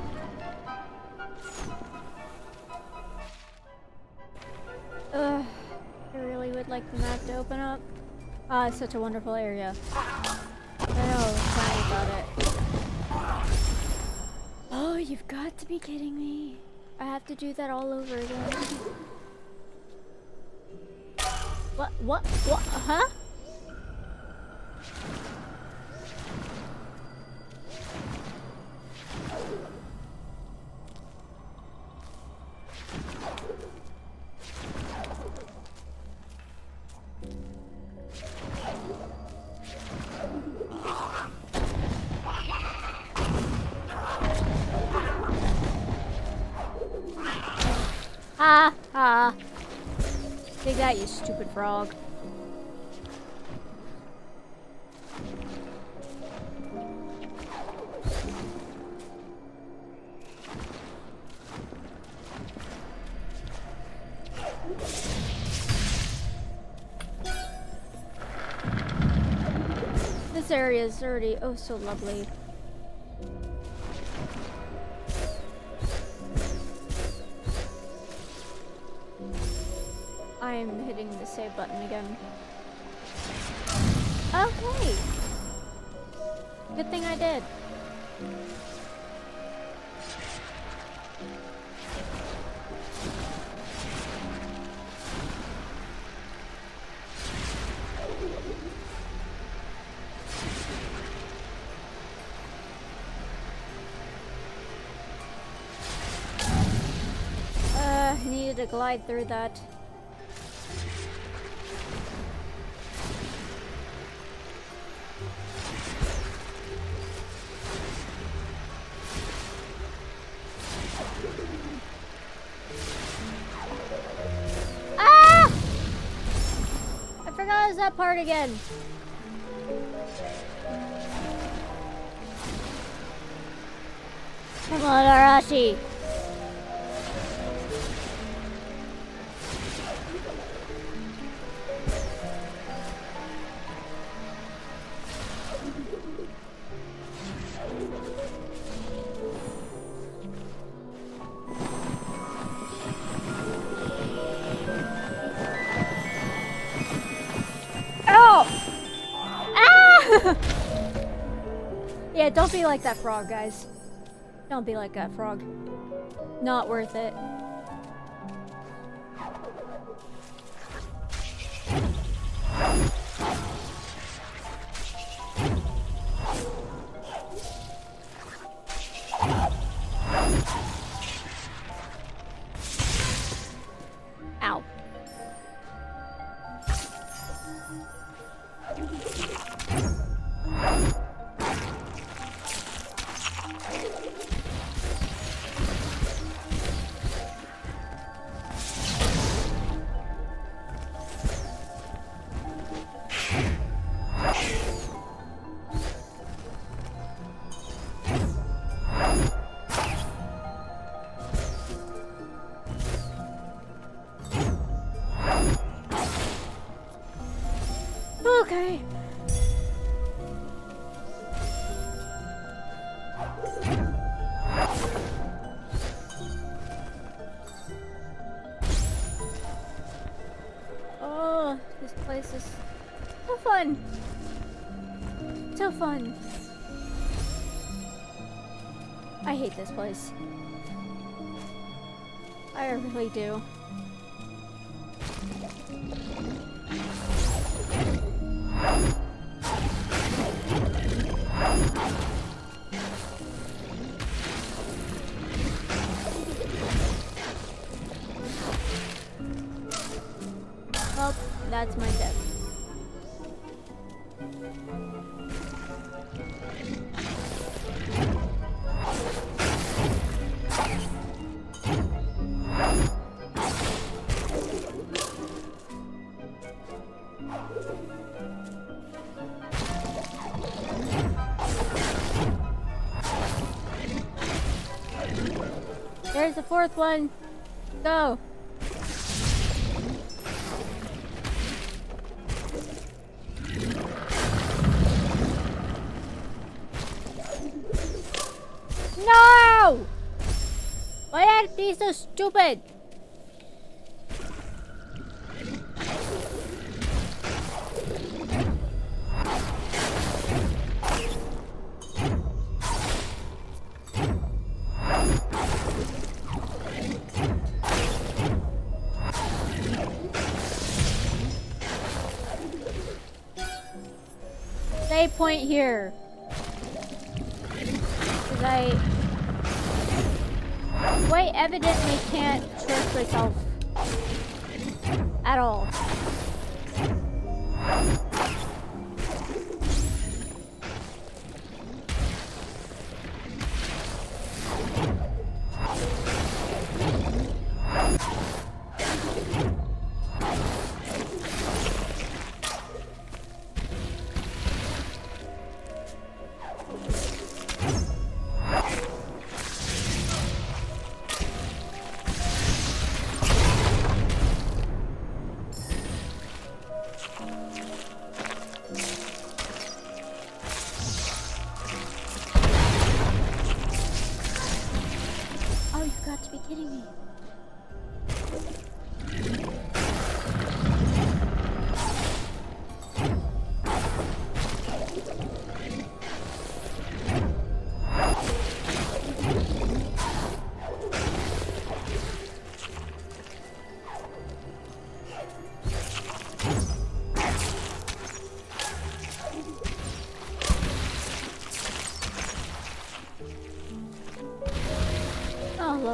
Ugh, I really would like the map to open up. Ah, it's such a wonderful area. I know, tell me about it. Oh, you've got to be kidding me. I have to do that all over again. What? What? What? Huh? Ha ha. Take that, you stupid frog. This area is already oh so lovely. I am hitting the save button again. Okay. Good thing I did. Uh, I needed to glide through that. That part again. Come on, Arashi. Yeah, don't be like that frog, guys. Don't be like that frog. Not worth it. Ow. Okay. Oh, this place is so fun. So fun. I hate this place. I really do. Well, that's my death. There's the fourth one. Go. No! Why are these so stupid? Stay point here. Cause I quite evidently can't trust myself at all.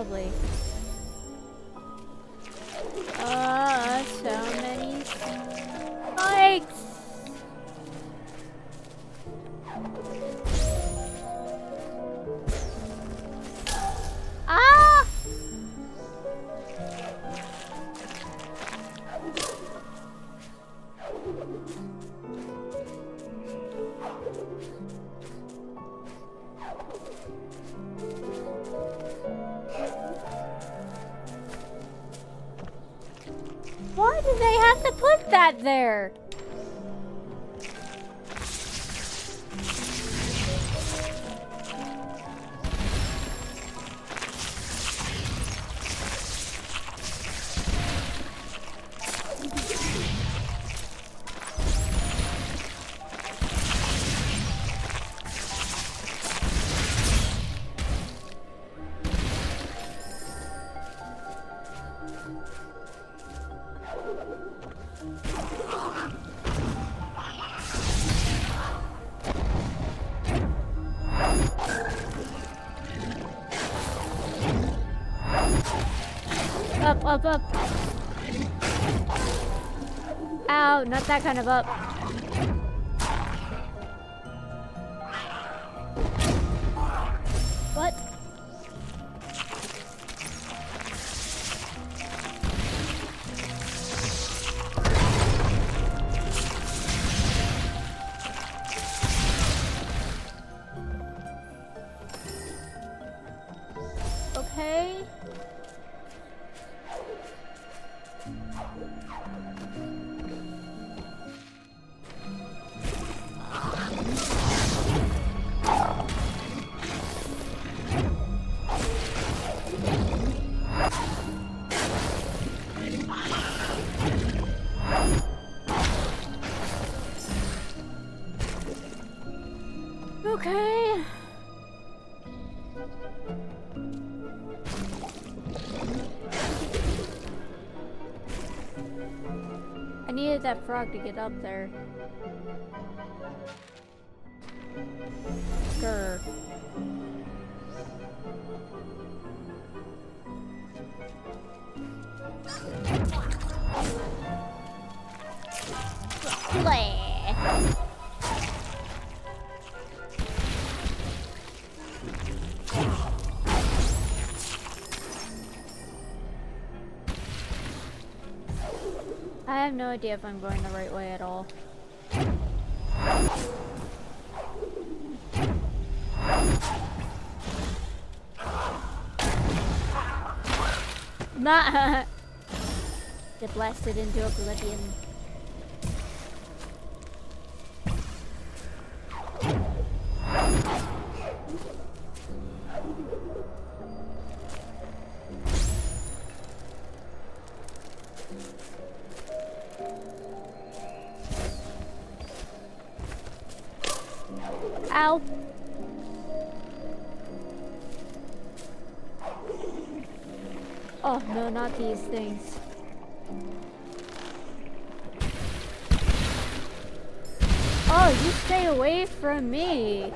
lovely. Uh, so many spikes! Ah! Why did they have to put that there? Up, up, up. Ow, not that kind of up. What? Okay. Okay. I needed that frog to get up there. Grr. Play. I have no idea if I'm going the right way at all. Nah. Get blasted into oblivion. Ow. Oh no, not these things. Oh, you stay away from me.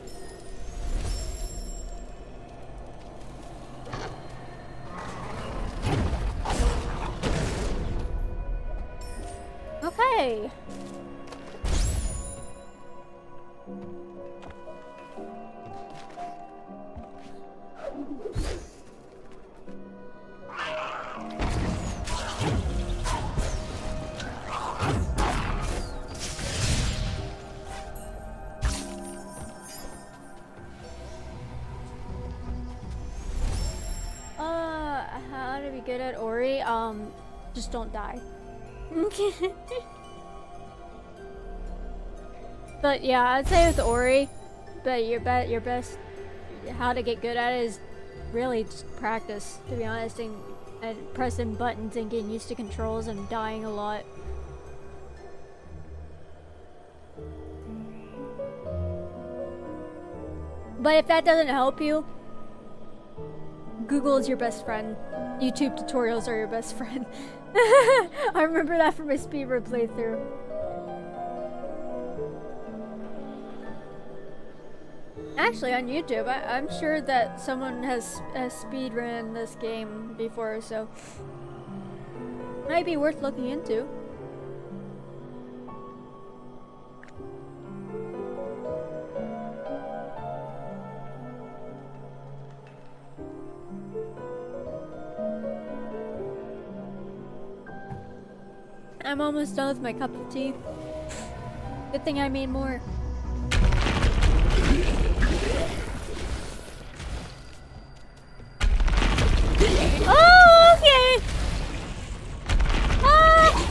Okay. Uh, how to be good at Ori? Um, just don't die. But yeah, I'd say with Ori, but your bet your best how to get good at it is really just practice, to be honest, and, and pressing buttons and getting used to controls and dying a lot. But if that doesn't help you, Google is your best friend. YouTube tutorials are your best friend. I remember that from my speedrun playthrough. Actually, on YouTube, I I'm sure that someone has, has speedrun this game before, so might be worth looking into. I'm almost done with my cup of tea. Good thing I made more. Oh, okay! Ah!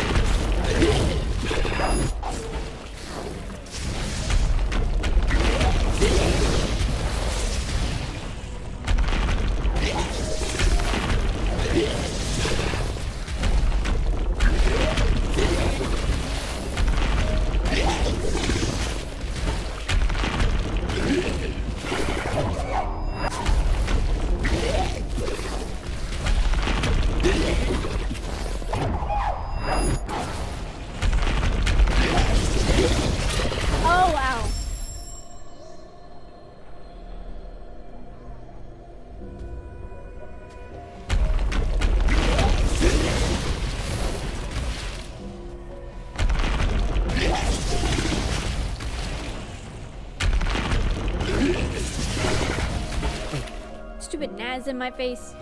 Stupid Naz in my face.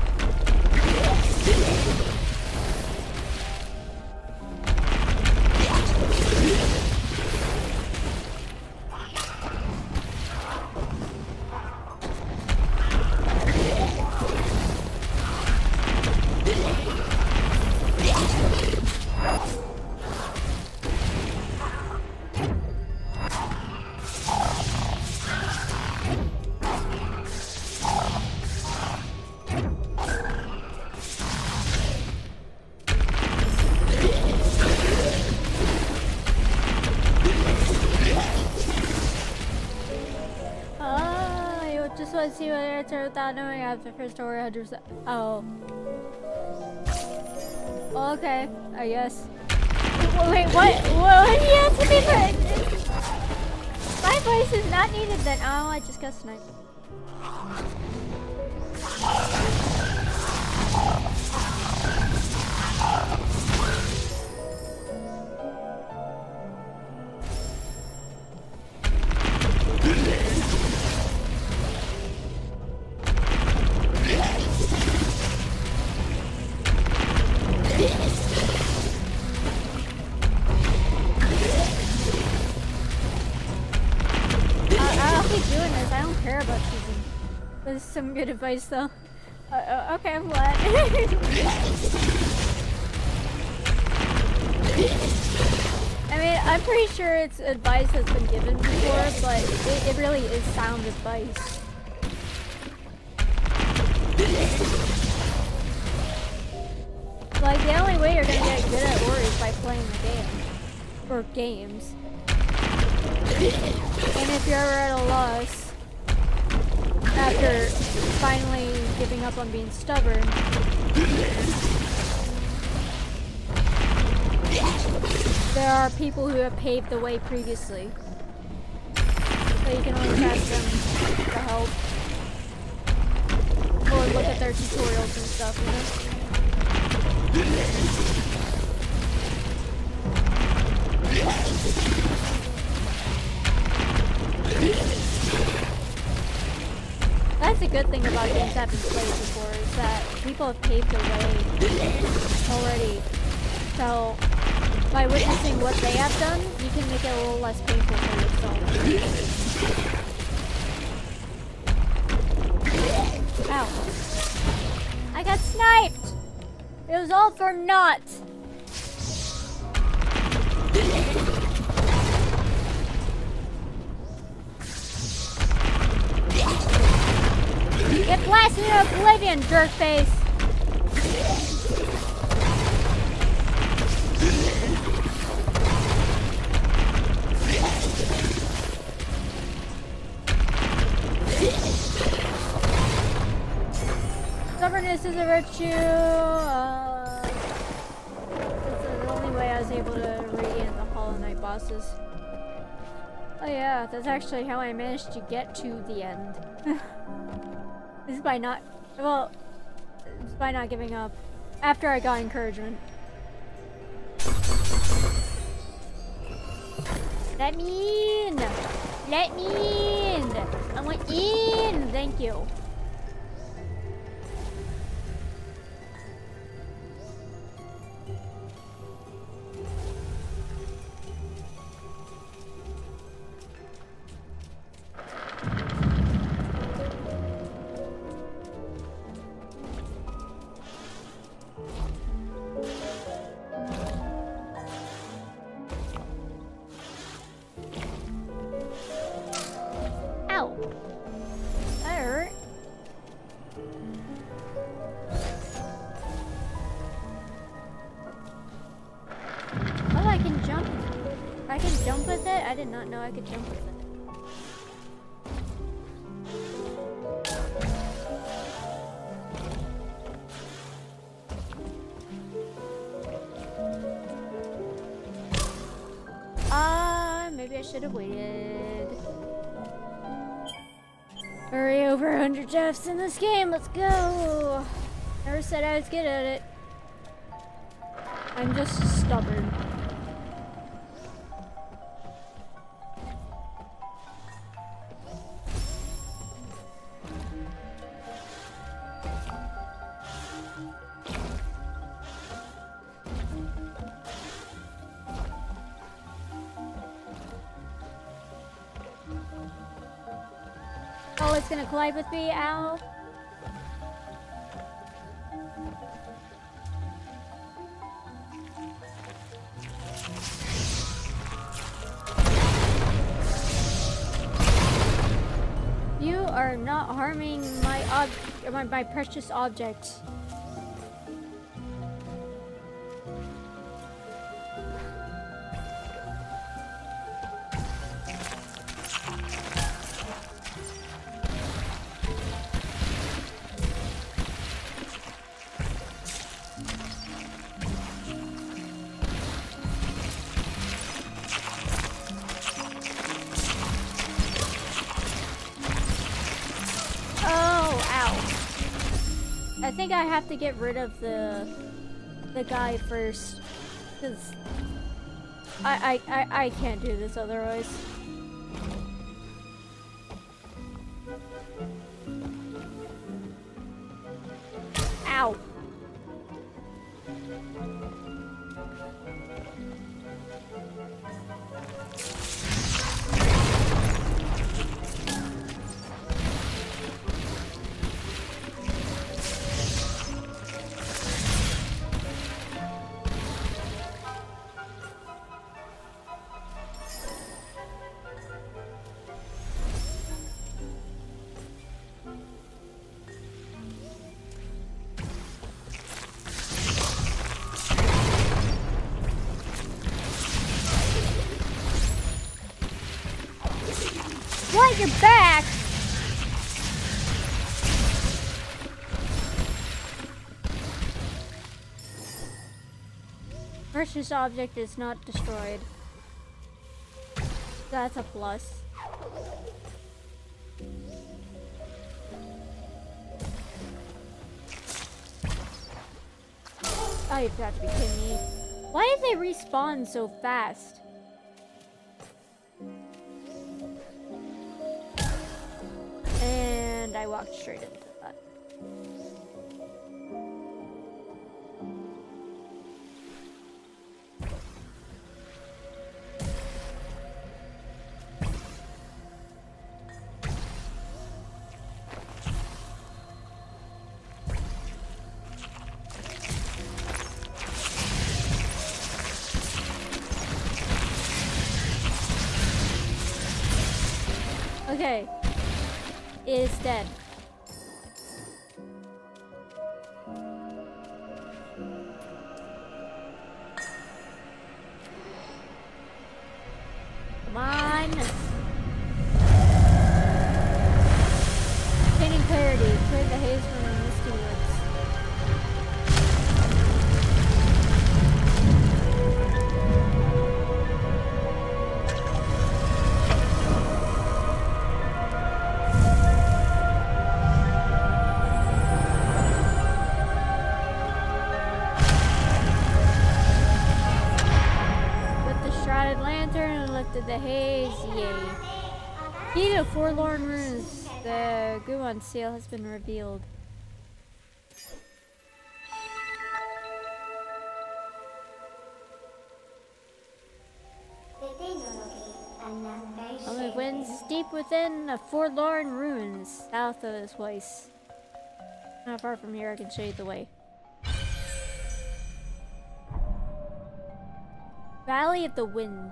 Let's see what I answer without knowing I have the first story one hundred percent. Oh. Okay, I guess. Wait, what? What do you have to be for? My voice is not needed then. Oh, I just got sniped. That's some good advice, though. Uh, uh, okay, I'm glad. I mean, I'm pretty sure it's advice that's been given before, but it, it really is sound advice. Like, the only way you're gonna get good at Ori is by playing the game. Or games. And if you're ever at a loss, after finally giving up on being stubborn, there are people who have paved the way previously. So you can always ask them for help. Or look at their tutorials and stuff, you know? That's a good thing about games I've been played before, is that people have paved the way already. So, by witnessing what they have done, you can make it a little less painful for yourself. Ow. I got sniped! It was all for naught! Get blasted in oblivion, jerkface! Stubbornness is a virtue. Uh, that's the only way I was able to regain the Hollow Knight bosses. Oh yeah, that's actually how I managed to get to the end. This is by not, well, it's by not giving up. After I got encouragement. Let me in! Let me in! I want in! Thank you. I did not know I could jump with it. Ah, uh, maybe I should have waited. Hurry, over one hundred deaths in this game, let's go! Never said I was good at it. I'm just stubborn. Oh, it's gonna collide with me, ow. You are not harming my ob my, my precious object. I think I have to get rid of the the guy first, because I, I, I, I can't do this otherwise. Ow! What? You're back? Precious object is not destroyed. That's a plus. Oh, you've got to be kidding me. Why did they respawn so fast? And I walked straight into that. Okay. It is dead. Come on. Obtaining clarity. Clear the haze from the misty woods. spotted lantern and lifted the haze. Yay. Key to Forlorn Runes. The Guon seal has been revealed. Only winds deep within the Forlorn Runes, south of this place. Not far from here, I can show you the way. Valley of the Wind.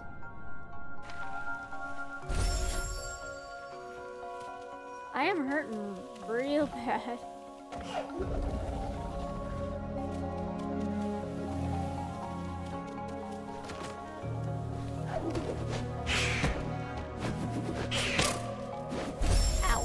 I am hurting real bad. Ow.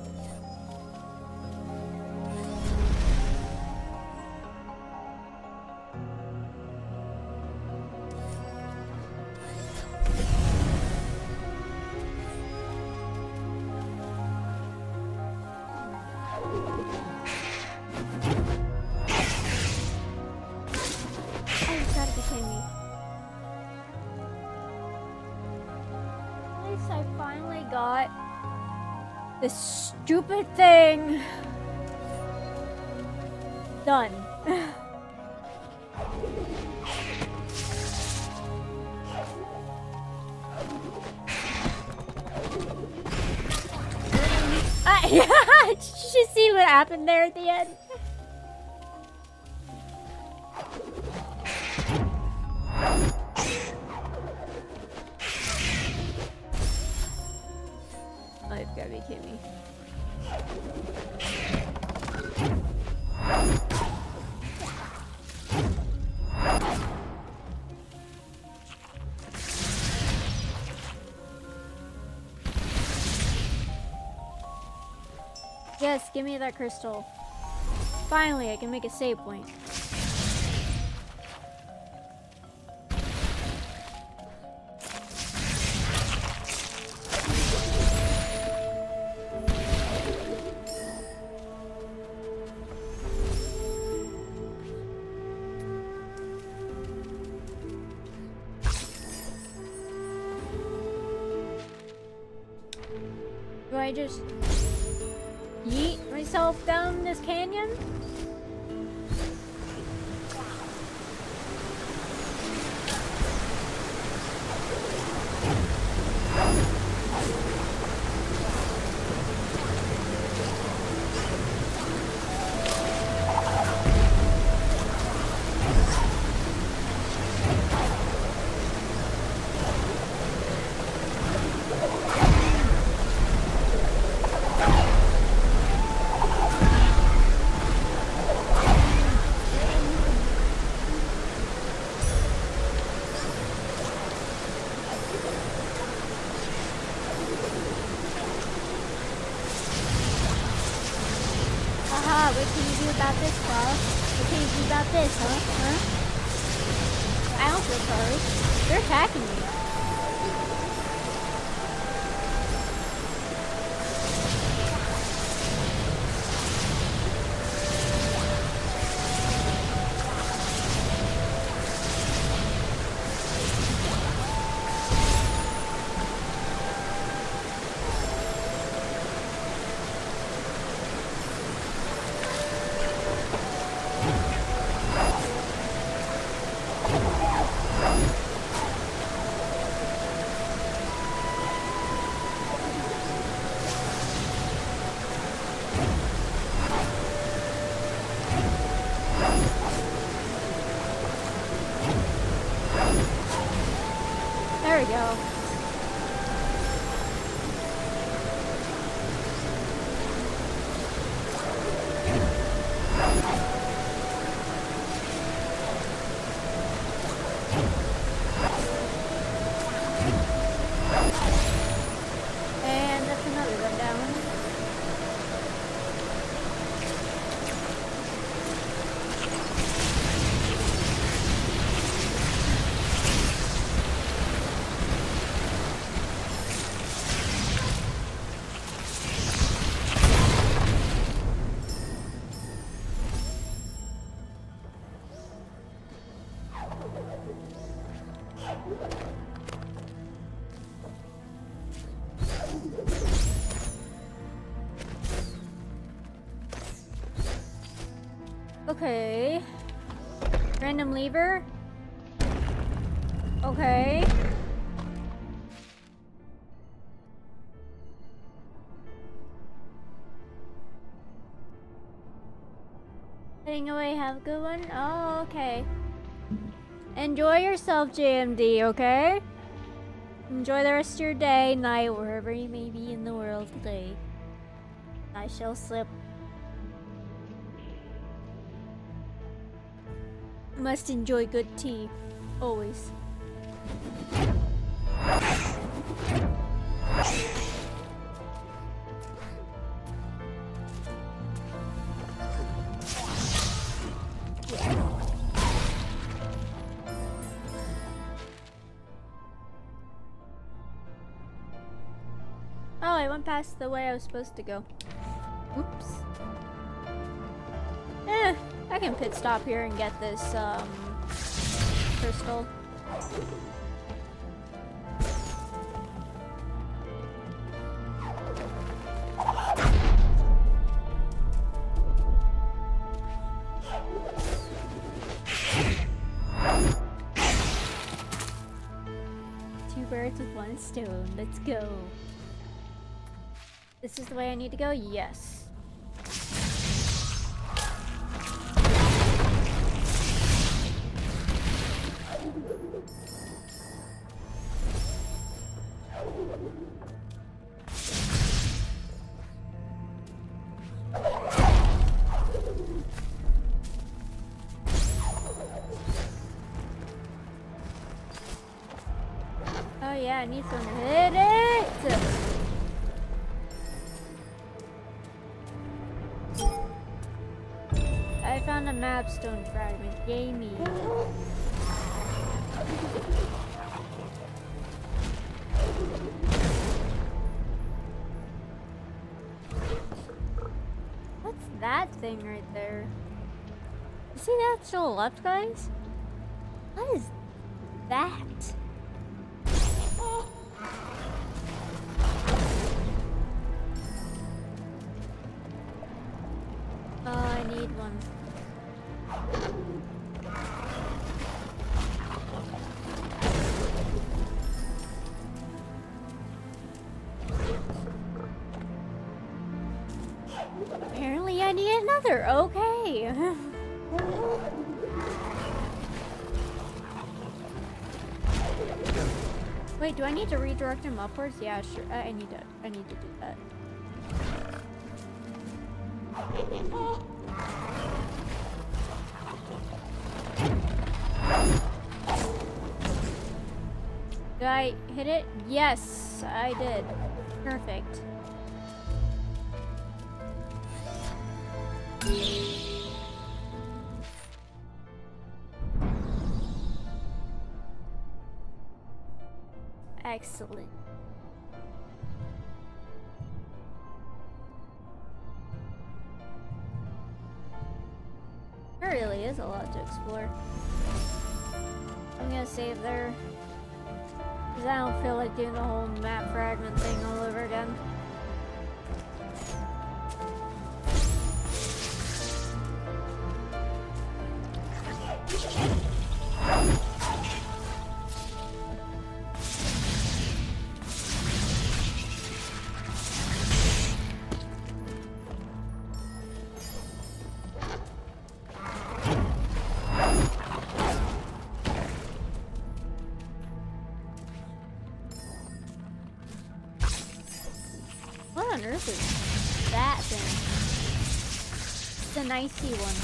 This stupid thing done. uh, yeah, did you see what happened there at the end? Oh, you've got to be kidding me. Yes, give me that crystal. Finally, I can make a save point. Do I just yeet myself down this canyon? Okay. Random lever. Okay. Heading away, have a good one. Oh, okay. Enjoy yourself, J M D, okay? Enjoy the rest of your day, night, wherever you may be in the world today. I shall slip. Must enjoy good tea. Always. Oh, I went past the way I was supposed to go. Oops. Eh, I can pit stop here and get this, um, crystal. Two birds with one stone. Let's go. This is the way I need to go? Yes. Oh yeah, I need someone to hit it! I found a mapstone fragment. Yay me. What's that thing right there? You see that to the left, guys? What is that? Oh, I need one. Apparently I need another. Okay. Wait, do I need to redirect him upwards? Yeah, sure. I need to. I need to do that. Did I hit it? Yes, I did. Perfect. Excellent. There really is a lot to explore. I'm gonna save there. Because I don't feel like doing the whole map fragment thing all over again. What on earth is that thing? It's an icy one.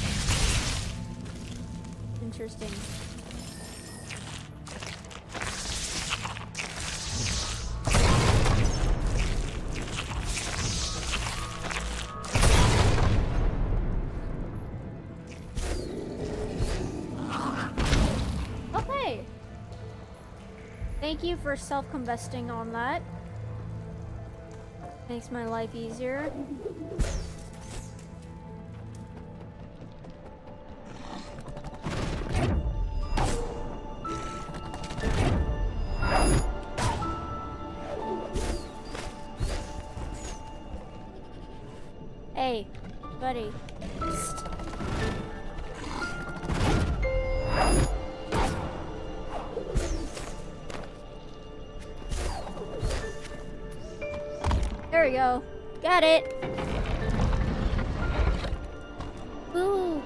Interesting. Okay. Thank you for self-combusting on that. Makes my life easier. Hey, buddy. Psst. There we go. Got it. Ooh.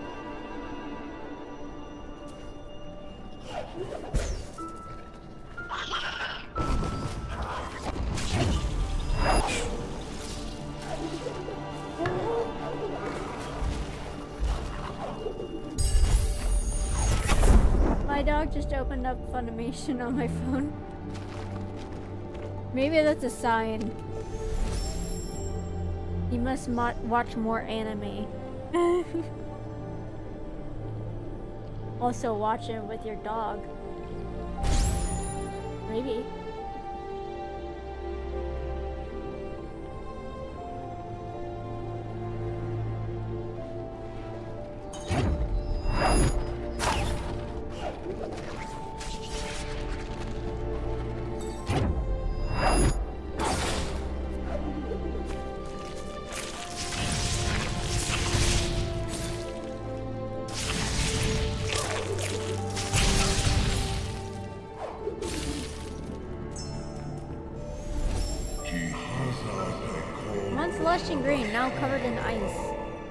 My dog just opened up Funimation on my phone. Maybe that's a sign. You must mo watch more anime. Also watch it with your dog. Maybe. Once lush and green, now covered in ice.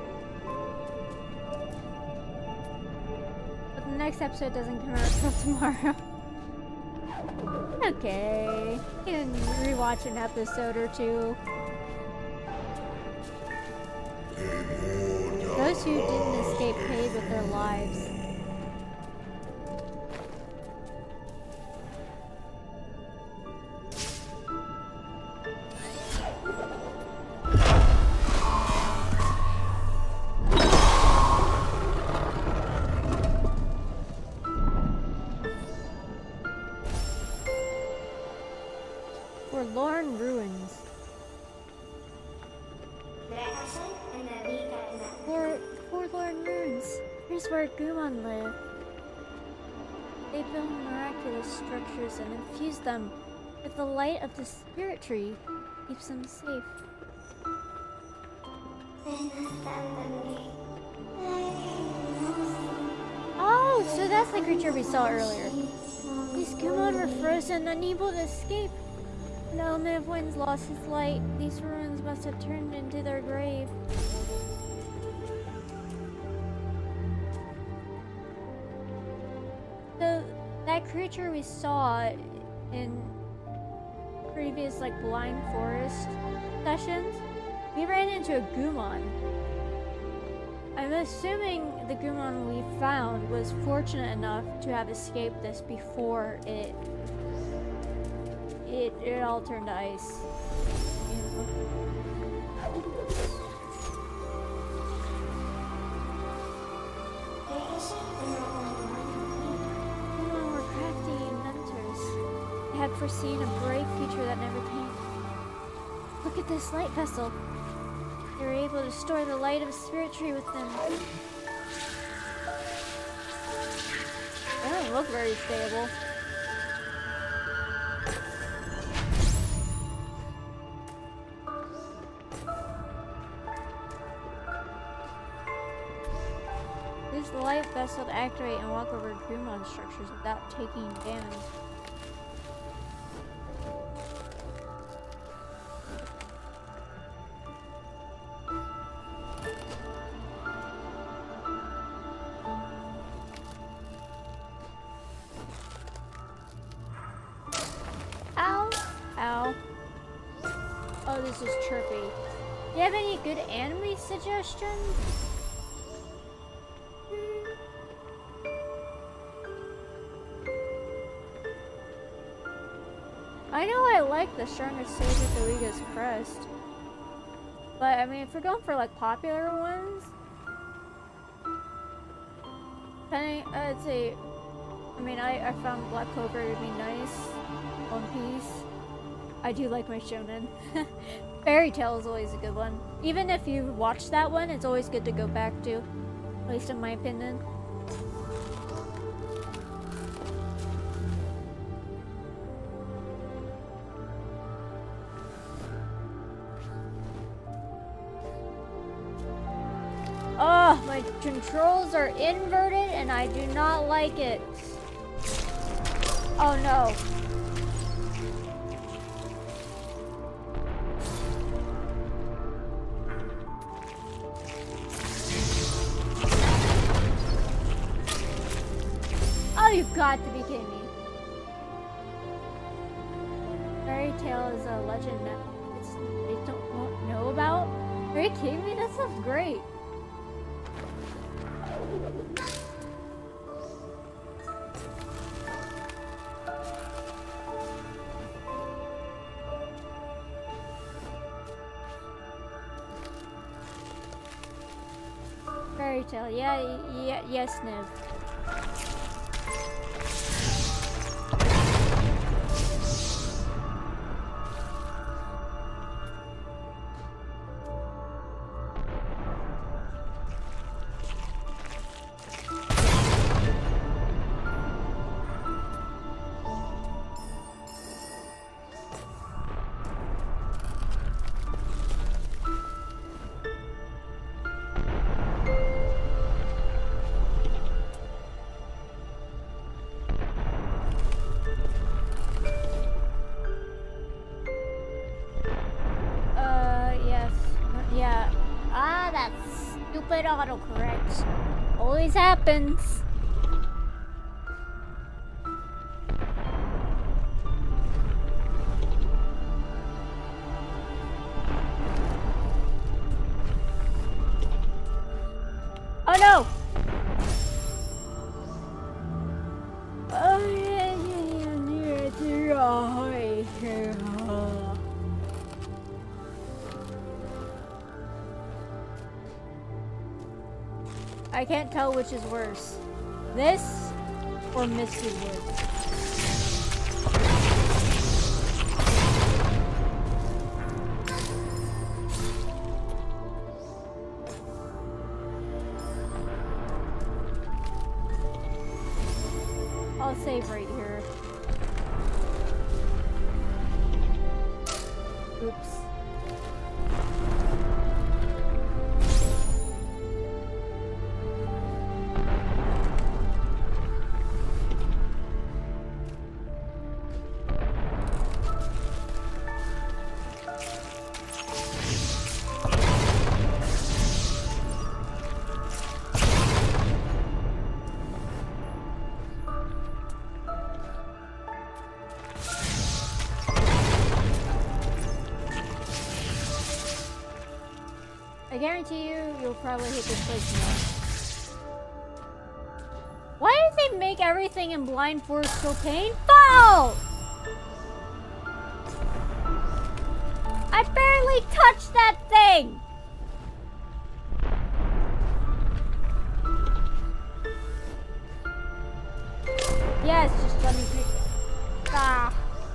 But the next episode doesn't come out until tomorrow. Okay. You can rewatch an episode or two. Those who didn't escape paid with their lives. Forlorn ruins. For forlorn ruins. Here's where Gumon live. They build miraculous structures and infuse them with the light of the spirit tree. Keeps them safe. Oh, so that's the creature we saw earlier. These Gumon were frozen, unable to escape. An element of winds lost its light. These ruins must have turned into their grave. So that creature we saw in previous like blind forest sessions, we ran into a Gumon. I'm assuming the Gumon we found was fortunate enough to have escaped this before it It, it all turned to ice. Gumon were crafty inventors. They had foreseen a bright future that never came. Look at this light vessel. They were able to store the light of a spirit tree with them. They don't look very stable. Use the light vessel to activate and walk over Gumon structures without taking damage. Ow! Ow. Oh, this is Chirpy. Do you have any good anime suggestions? I know I like the strongest sage with the weakest crest. But I mean, if we're going for like popular ones, depending, I'd say, I mean, I, I found Black Clover to be nice. One Piece. I do like my shonen. Fairy Tail is always a good one. Even if you watch that one, it's always good to go back to. At least in my opinion. Oh, my controls are inverted and I do not like it. Oh no. got to be kidding me. Fairy Tail is a legend that it's, they don't won't know about. Are you kidding me? That sounds great. Fairy Tail, yeah, yeah, yes, Niv. Autocorrect. Always happens. Oh no! Oh yeah, yeah, yeah, yeah. I can't tell which is worse. This or Misty Wood. I'll save right here. Oops. I guarantee you, you'll probably hit this place more. Why did they make everything in Blind Forest so painful? I barely touched that thing! Yes, just let me pick it. Ah.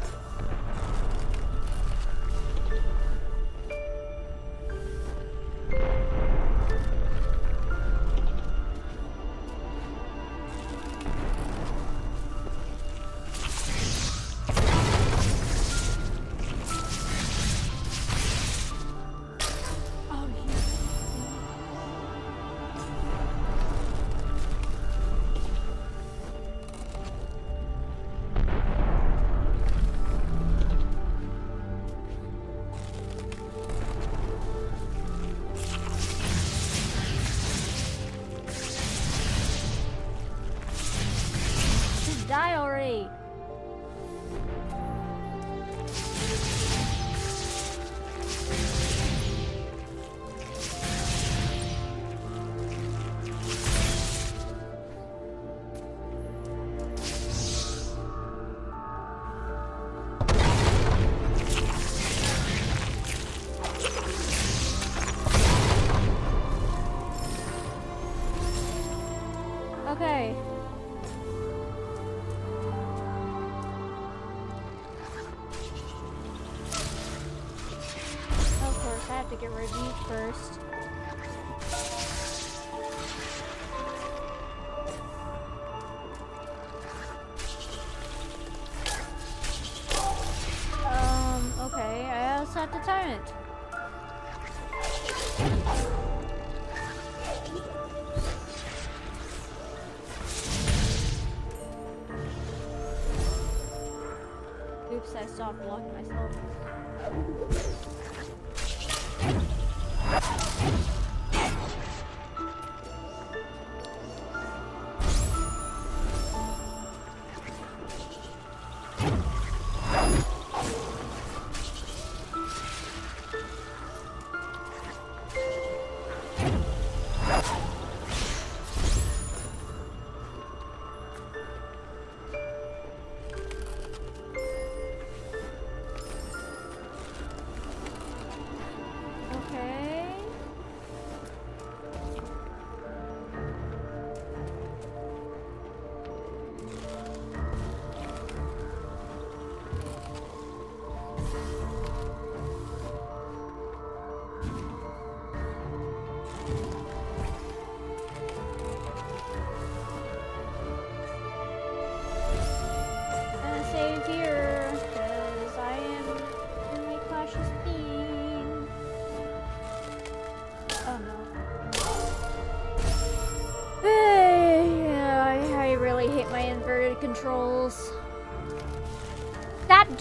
Die already. Okay. I have to get rid of you first. Um, okay, I also have to time it. Oops, I stopped blocking myself.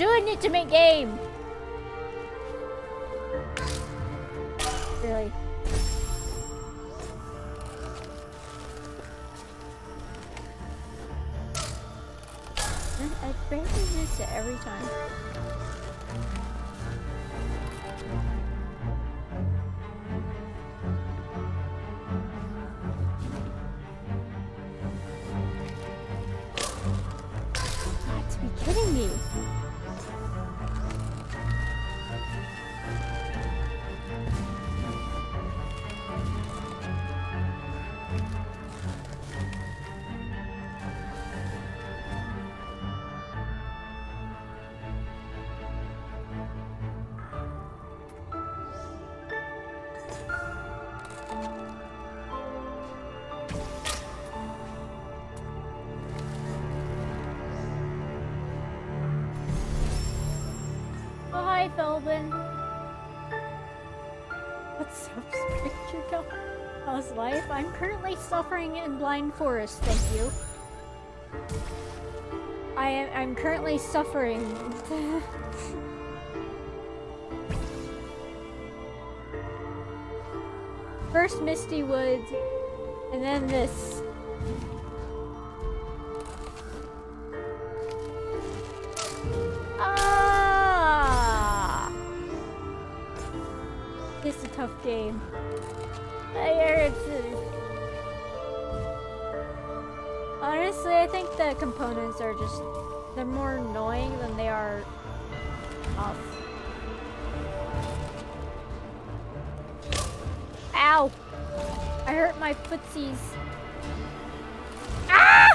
doing it to make game. Really? I barely miss it every time. Got to be kidding me. Felvin. What's up, Spectre? How's life? I'm currently suffering in Blind Forest, thank you. I am I'm currently suffering. First Misty Woods, and then this. It's a tough game. Honestly, I think the components are just, they're more annoying than they are tough. Ow! I hurt my footsies. Ah!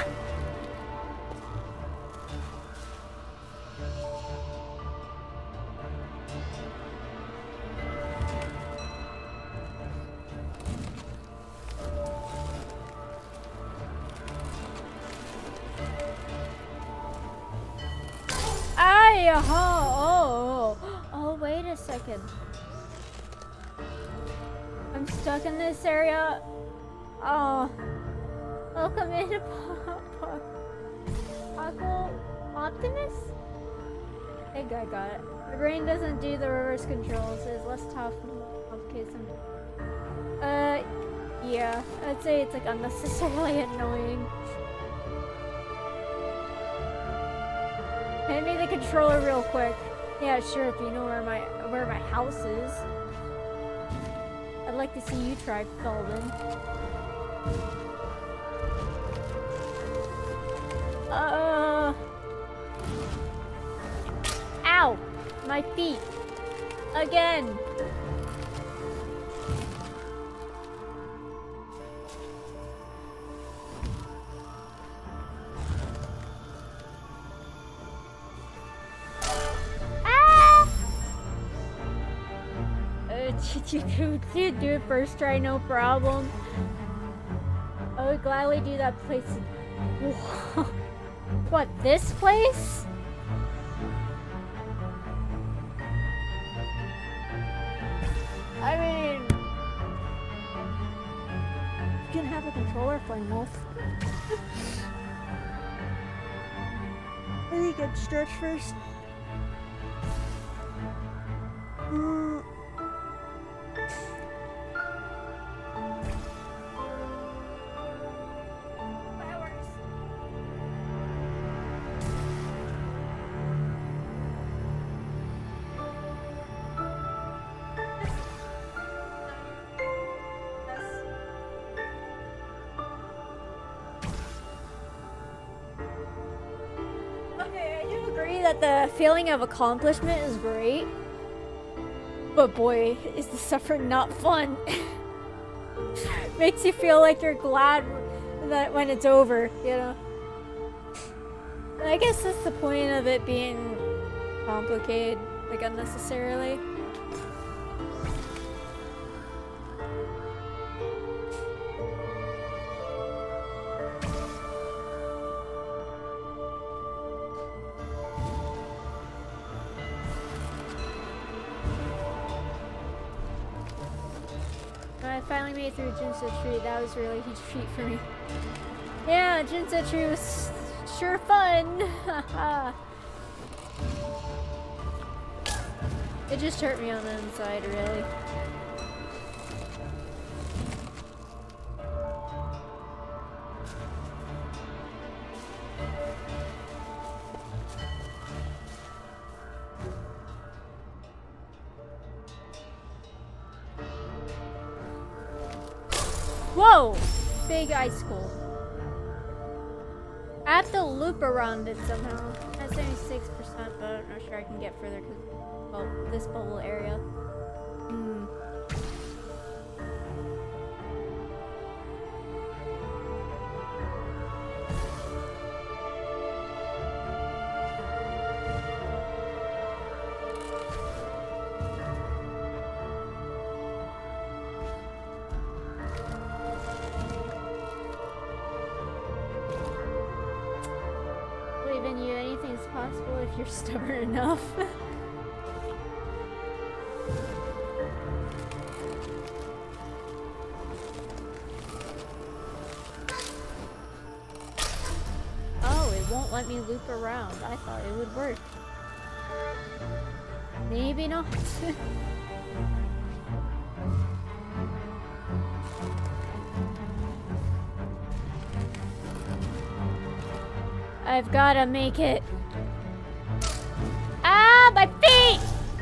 Oh, oh, oh, wait a second. I'm stuck in this area. Oh, welcome into Paco Optimus? I think I got it. My brain doesn't do the reverse controls. It's less tough and more complicated sometimes. Uh, yeah, I'd say it's like unnecessarily annoying. Hand me the controller real quick. Yeah, sure, if you know where my where my house is. I'd like to see you try, Felvin. Uh Ow! My feet. Again. You could do it first try, no problem. I would gladly do that place. What, this place? I mean, you can have a controller playing Wolf. I think I'd stretch first. Mm. The feeling of accomplishment is great, but boy, is the suffering not fun. Makes you feel like you're glad that when it's over, you know. I guess that's the point of it being complicated, like unnecessarily. I finally made it through Jinso Tree. That was really a huge treat for me. Yeah, Jinso Tree was sure fun. It just hurt me on the inside, really. Whoa! Big icicle. I have to loop around it somehow. That's seventy-six percent, but I'm not sure I can get further because, well, this bubble area. Hmm. Possible if you're stubborn enough. Oh, it won't let me loop around. I thought it would work. Maybe not. I've gotta make it. Ah, my feet!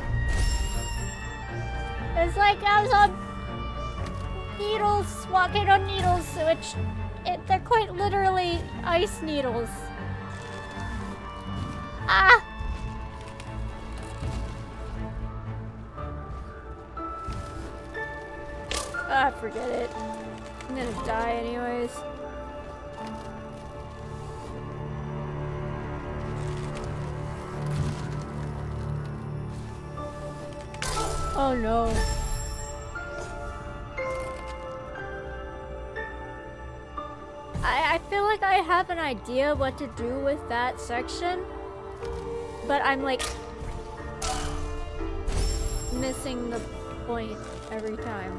It's like I was on needles, walking on needles, which it, they're quite literally ice needles. Ah! Ah, forget it. I'm gonna die anyways. Oh no. I, I feel like I have an idea what to do with that section, but I'm like missing the point every time.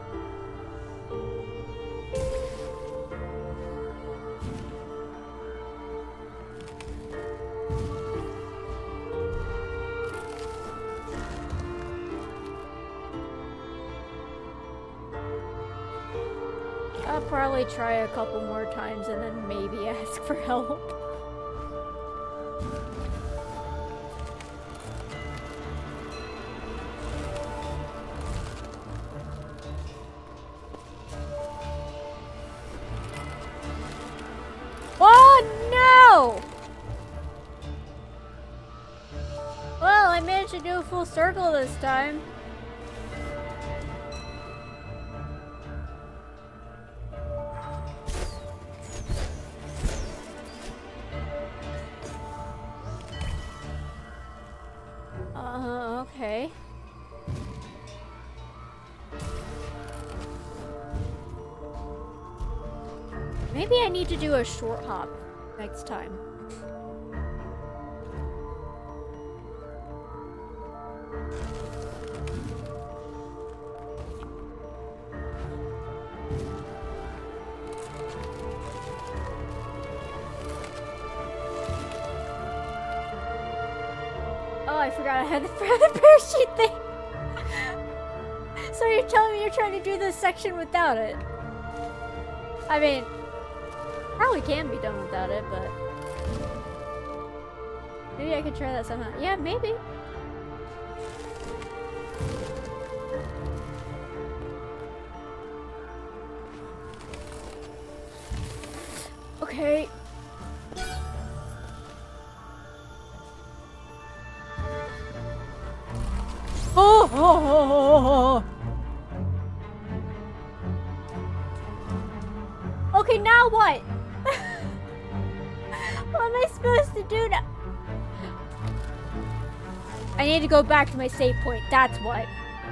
I'll probably try a couple more times and then maybe ask for help. Oh no! Well, I managed to do a full circle this time. Uh, okay. Maybe I need to do a short hop next time. Oh, I forgot I had the, the parachute thing. So you're telling me you're trying to do this section without it? I mean, probably can be done without it, but maybe I could try that somehow. Yeah, maybe. Okay. Oh, oh, oh, oh, oh. Okay, now what? What am I supposed to do now? I need to go back to my save point, that's what.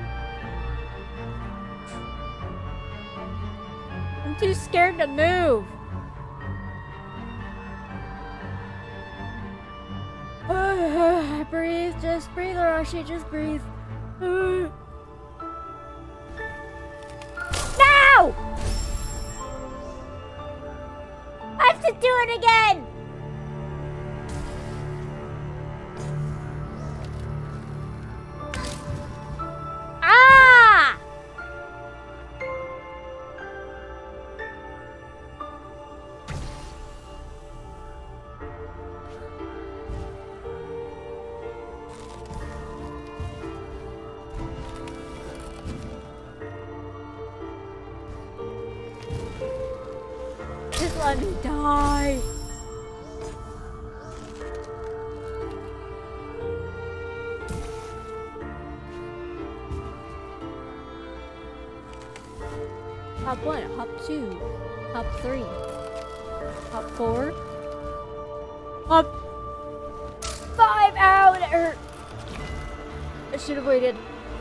I'm too scared to move. Breathe, just breathe, Arashi, just breathe. No! I have to do it again! let me die. Hop one, hop two, hop three, hop four, hop five. Ow, it hurt. I should have waited.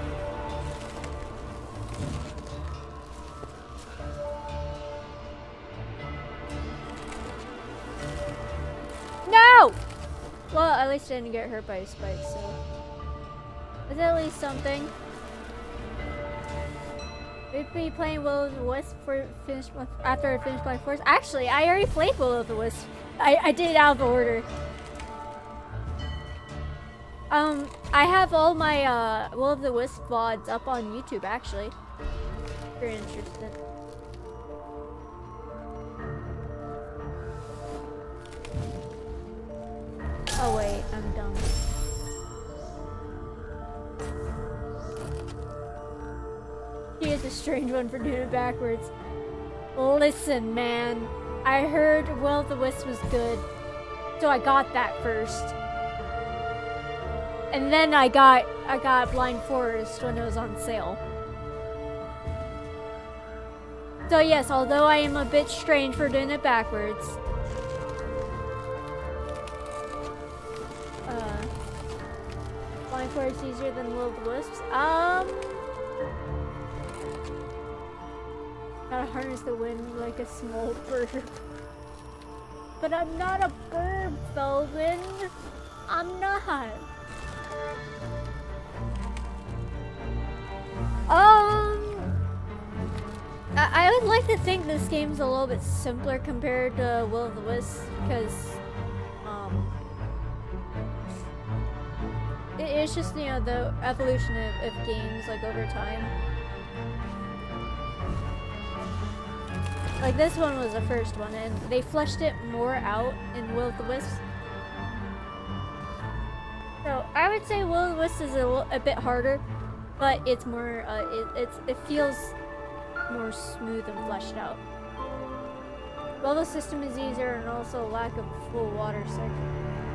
No! Well, at least I didn't get hurt by a spike, so that's at least something. We'd be playing Will of the Wisp for finish after I finished Black Forest. Actually, I already played Will of the Wisp. I, I did it out of order. Um, I have all my uh, Will of the Wisp V O Ds up on YouTube, actually. If you're interested. Oh wait, I'm dumb. He is a strange one for doing it backwards. Listen, man. I heard Will of the Wisp was good, so I got that first. And then I got I got Blind Forest when it was on sale. So yes, although I am a bit strange for doing it backwards. Uh, Blind Forest easier than Will of the Wisps. Um. Gotta harness the wind like a small bird. But I'm not a bird, Felvin. I'm not. Um, I, I would like to think this game's a little bit simpler compared to Will of the Wisp, because um, it, it's just, you know, the evolution of, of games like over time. Like, this one was the first one, and they fleshed it more out in Will of the Wisp. So, I would say Will of the Wisp is a, a bit harder, but it's more, uh, it, it's, it feels more smooth and fleshed out. Level system is easier, and also lack of full water section.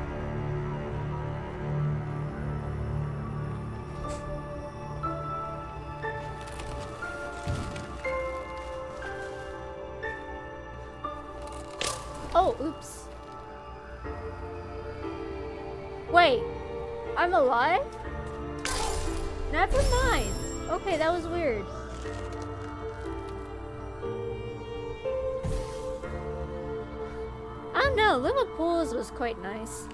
Oh, oops. Wait, I'm alive? Never mind. Okay, that was weird. I don't know, Luma Pools was quite nice.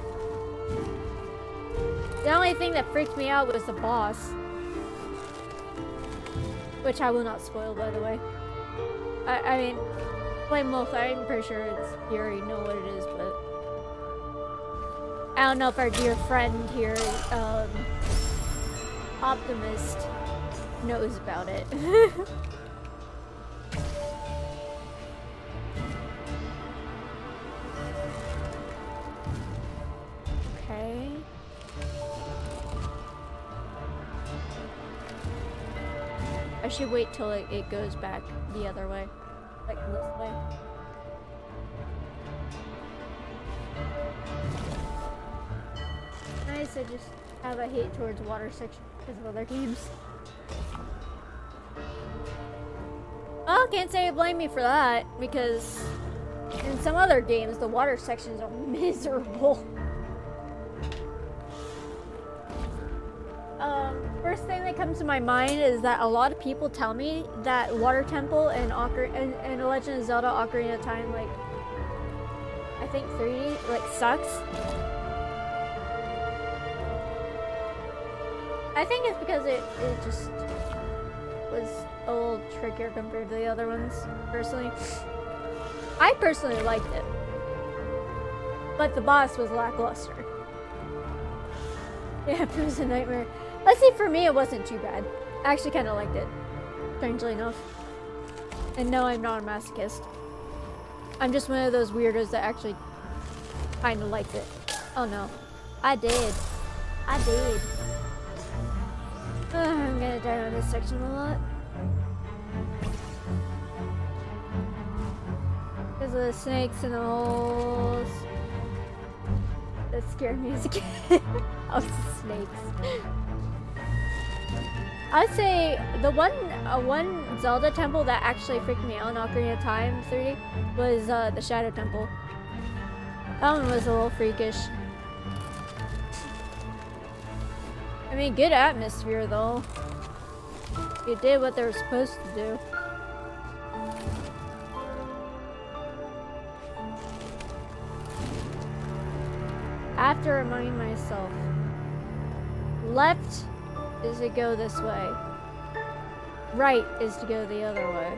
The only thing that freaked me out was the boss. Which I will not spoil, by the way. I, I mean... Play Multi, I'm pretty sure it's, you already know what it is, but I don't know if our dear friend here, um, Optimist, knows about it. Okay. I should wait till it, it goes back the other way. Like this way. Nice, I just have a hate towards water section because of other games. Oh, can't say blame me for that, because in some other games the water sections are miserable. Um, first thing that comes to my mind is that a lot of people tell me that Water Temple and Ocar and, and Legend of Zelda Ocarina of Time, like, I think three D, like, sucks. I think it's because it, it just was a little trickier compared to the other ones, personally. I personally liked it, but the boss was lackluster. Yeah, it was a nightmare. Let's see, for me it wasn't too bad. I actually kind of liked it, strangely enough. And no, I'm not a masochist. I'm just one of those weirdos that actually kind of liked it. Oh no. I did. I did. Uh, I'm gonna die on this section a lot. Because the snakes in the holes. That scared me as a kid. Oh, snakes. I'd say the one uh, one Zelda temple that actually freaked me out in Ocarina of Time three D was uh, the Shadow Temple. That one was a little freakish. I mean, good atmosphere though. You did what they were supposed to do. I have to remind myself. Left is to go this way. Right is to go the other way.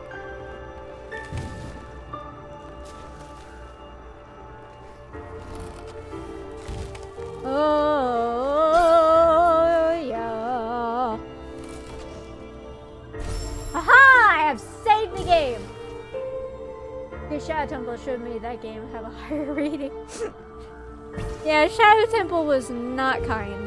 Oh, yeah. Aha! I have saved the game! Because Shadow Temple showed me that game have a higher rating. Yeah, Shadow Temple was not kind.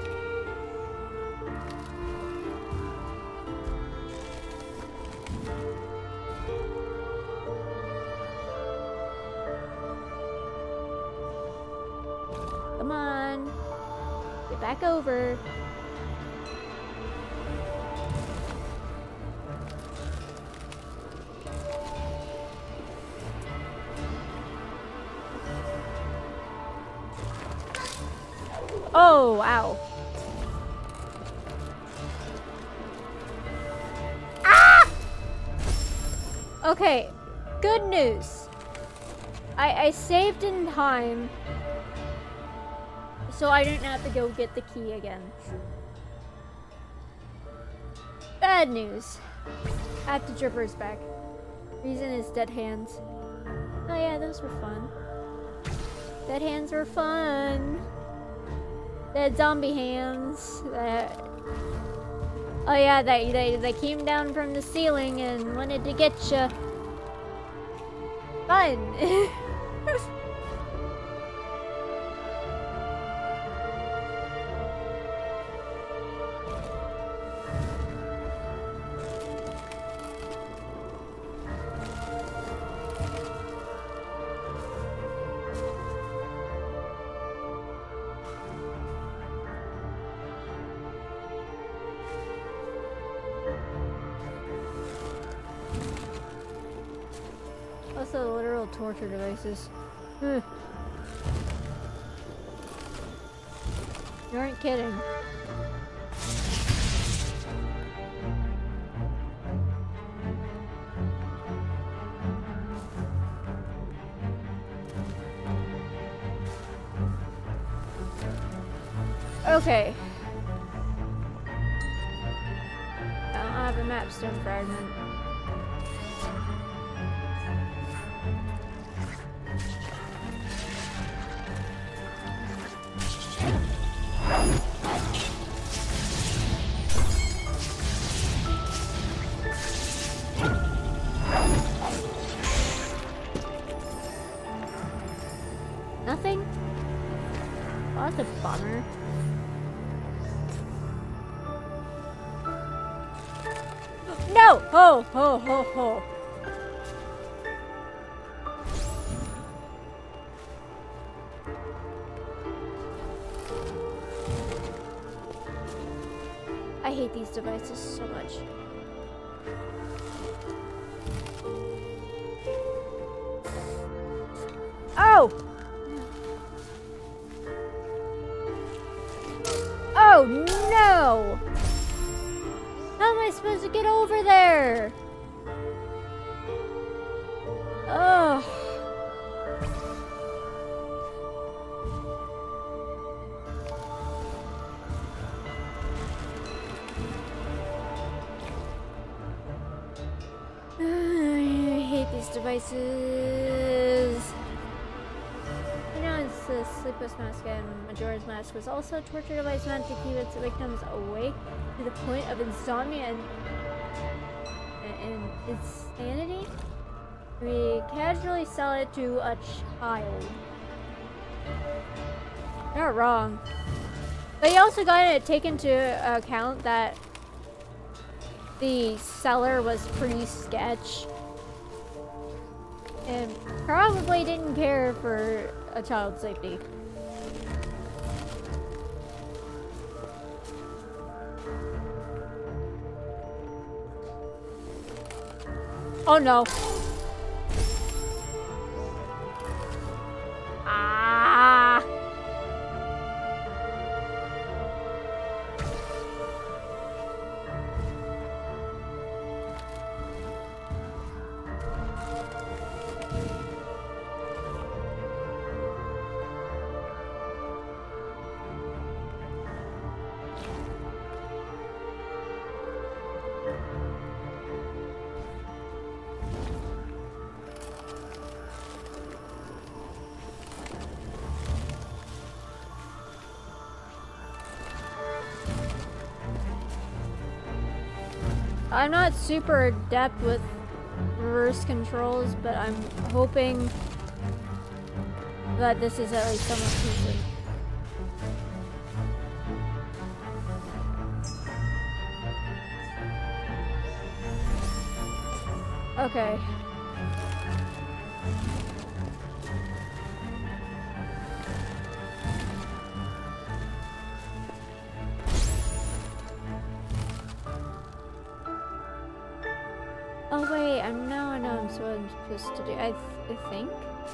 Come on. Get back over. Oh, wow. Ah! Okay, good news. I, I saved in time, so I didn't have to go get the key again. Bad news. I have to Dripper's back. Reason is dead hands. Oh yeah, those were fun. Dead hands were fun. Dead zombie hands. That. Oh yeah, they they they came down from the ceiling and wanted to get you. Fun. Also, literal torture devices. Ugh. You aren't kidding. Okay. I don't have a map stone fragment. Nothing? Oh, that's a bummer. No! Ho, ho, ho, ho. I hate these devices so much. Oh! Oh no! How am I supposed to get over there? Ugh. I hate these devices. You know, it's the Sleepless Mask and Majora's Mask was also a torture device meant to keep its victims awake to the point of insomnia and, and insanity. We casually sell it to a child. You're not wrong. But you also gotta take into account that the seller was pretty sketch. And probably didn't care for a child's safety. Oh no. Ah. I'm not super adept with reverse controls, but I'm hoping that this is at least somewhat easy. Okay. Oh wait, I know, I know, I'm so I'm supposed to do. I, th I think.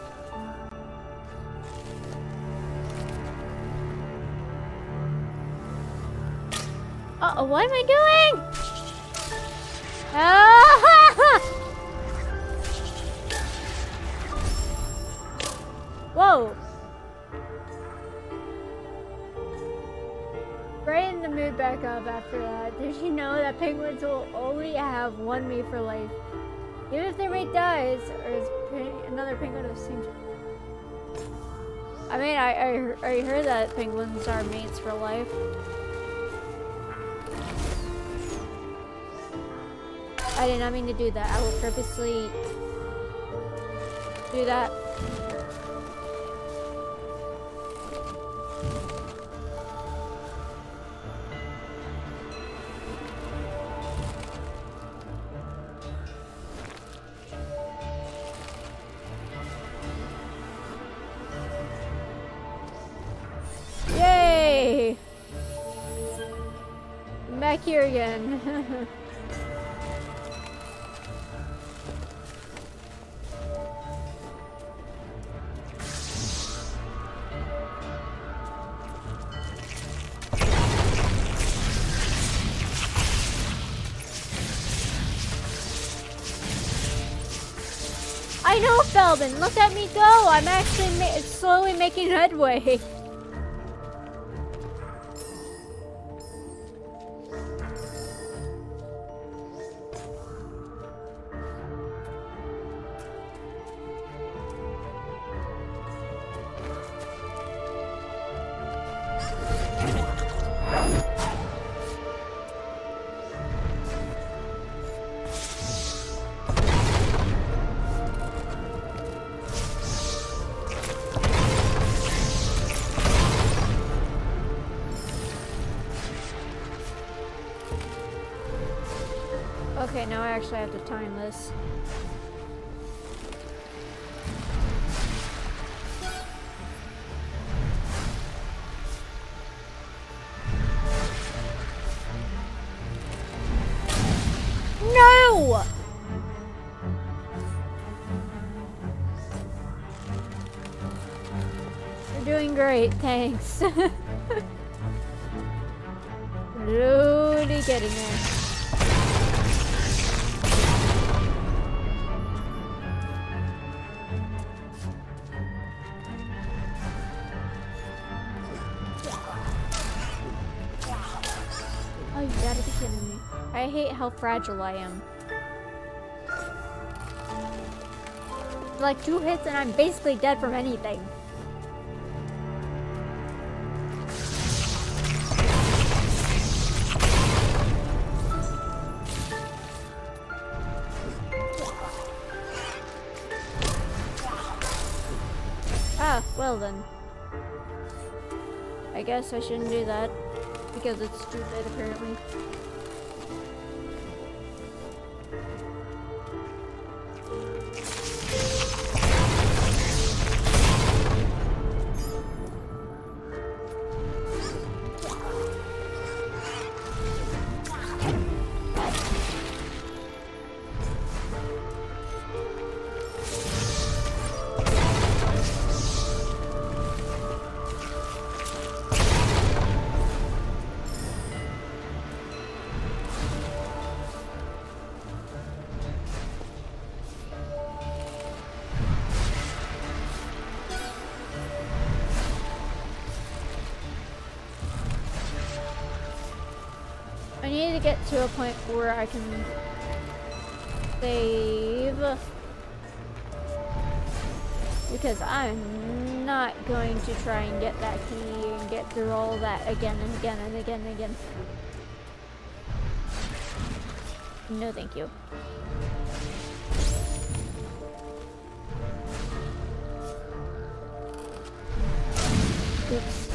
Uh oh, what am I doing? Ah! Whoa! Brighten the mood back up after that. Did you know that penguins will only have one mate for life? Even if their mate dies, or is another penguin of the same gender? I mean, I, I, I heard that penguins are mates for life. I did not mean to do that. I will purposely do that. Yay! I'm back here again. I know, Feldman. Look at me go. I'm actually ma slowly making headway. Okay, now I actually have to time this. No! You're doing great, thanks. Really getting there. Oh, you gotta be kidding me. I hate how fragile I am. Like two hits and I'm basically dead from anything. Ah, well then. I guess I shouldn't do that. Because it's stupid, apparently. I need to get to a point where I can save. Because I'm not going to try and get that key and get through all that again and again and again and again. No, thank you. Oops.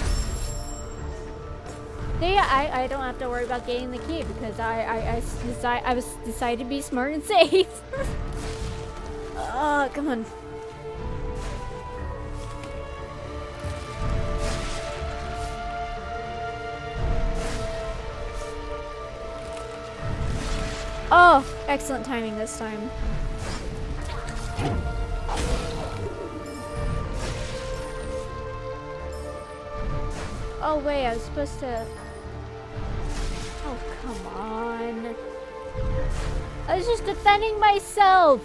So yeah, I, I don't have to worry about getting the key because I I, I, decide, I was decided to be smart and safe. Oh, come on. Oh, excellent timing this time. Oh wait, I was supposed to... Oh, come on. I was just defending myself!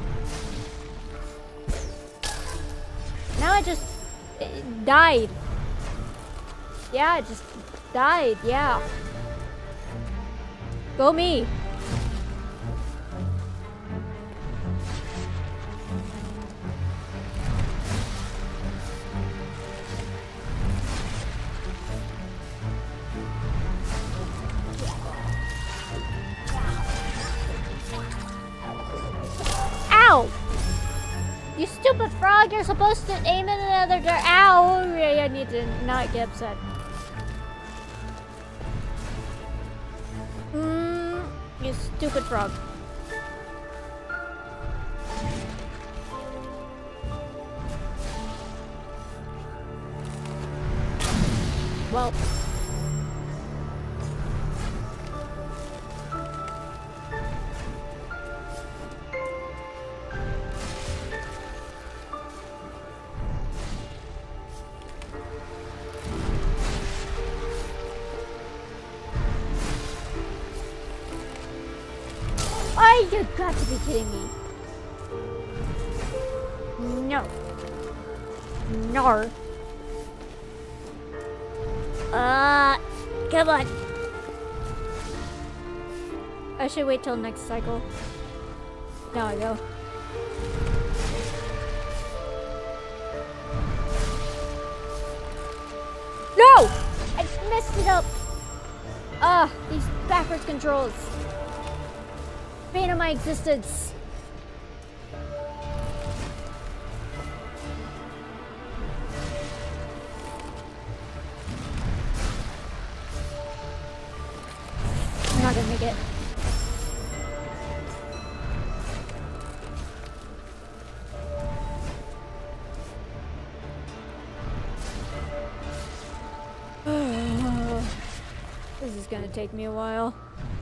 Now I just... uh, died. Yeah, I just died, yeah. Go me! Ow! You stupid frog, you're supposed to aim in another direction. Ow! I need to not get upset. Mmm, you stupid frog. Well. Oh, you got to be kidding me. No. No. Uh, come on. I should wait till next cycle. Now I go. No! I messed it up. Ah, these backwards controls. Bane of my existence. I'm not gonna make it. This is gonna take me a while.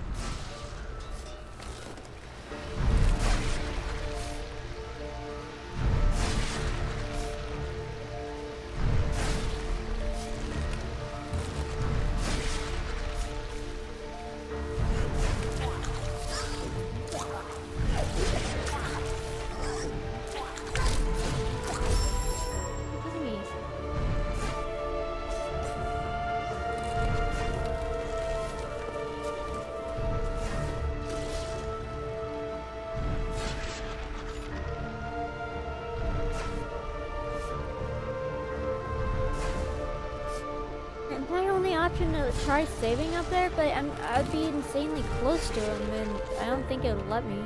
To try saving up there, but I'm, I'd be insanely close to him, and I don't think it would let me.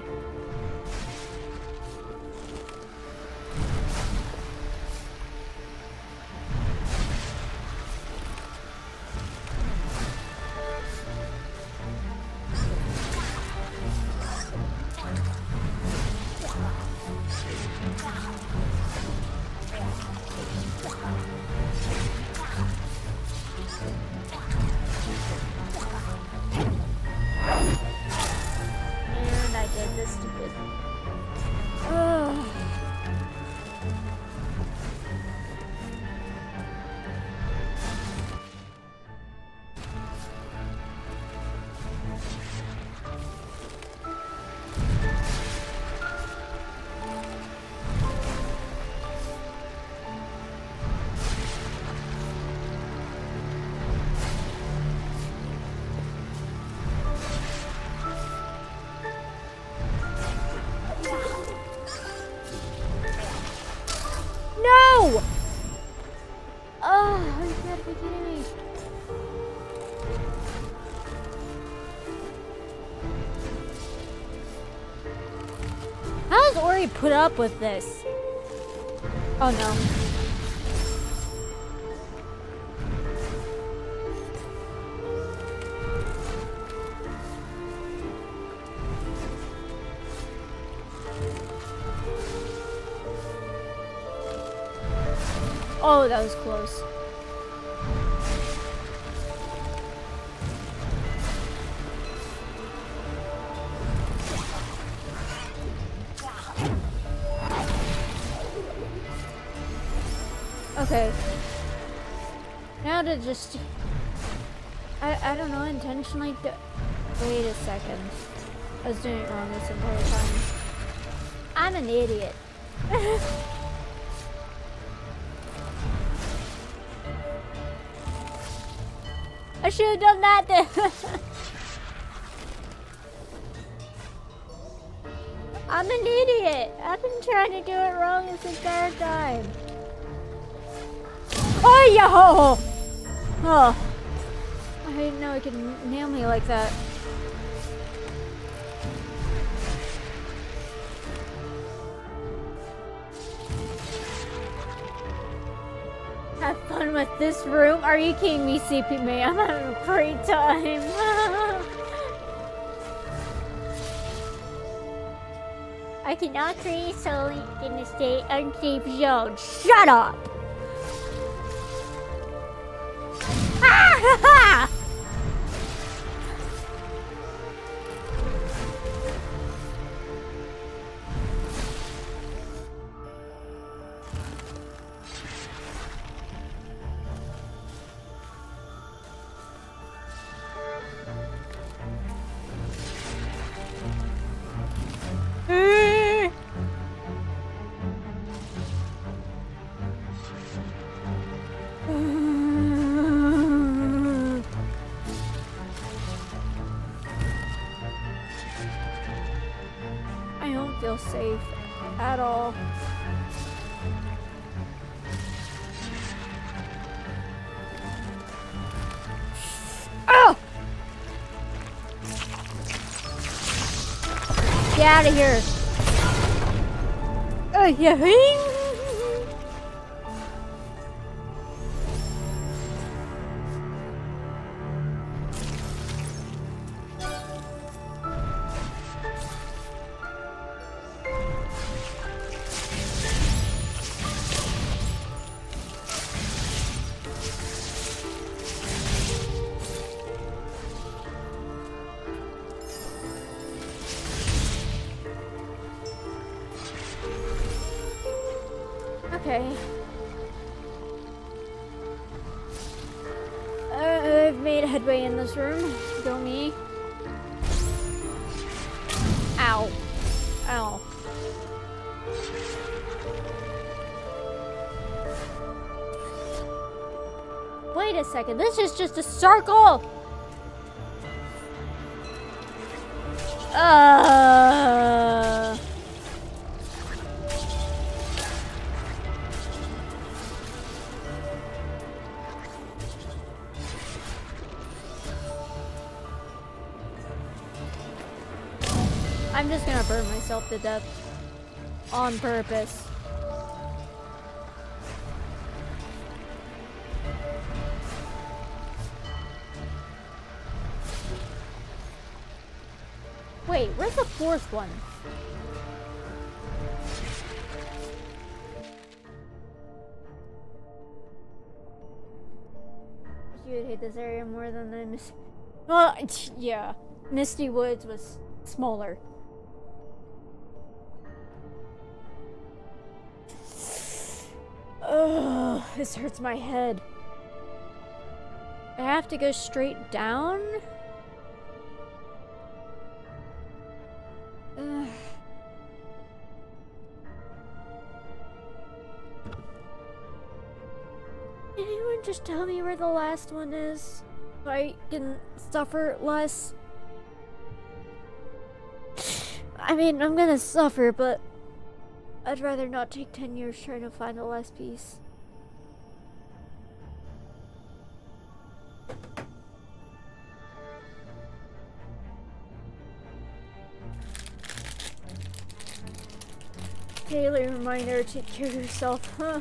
Stupid we put up with this? Oh no. Oh, that was close. Okay. Now to just... I, I don't know, intentionally... Do Wait a second. I was doing it wrong this entire time. I'm an idiot. I should have done that then. I'm an idiot. I've been trying to do it wrong this entire time. Oh, yo! Oh. I didn't know it could nail me like that. Have fun with this room? Are you kidding me, C P man? I'm having a great time. I cannot create solely in a state unsafe zone. Shut up! Ah! Safe at all. Oh! Get out of here. Oh, yeah. Okay. Uh, I've made headway in this room. Go me. Ow. Ow. Wait a second. This is just a circle. Uh... I'm just gonna burn myself to death on purpose. Wait, where's the fourth one? You would hate this area more than the Mis- Well, yeah. Misty Woods was smaller. Ugh, this hurts my head. I have to go straight down? Ugh. Can anyone just tell me where the last one is? So I can suffer less? I mean, I'm gonna suffer, but I'd rather not take ten years trying to find the last piece. Daily reminder to take care of yourself, huh?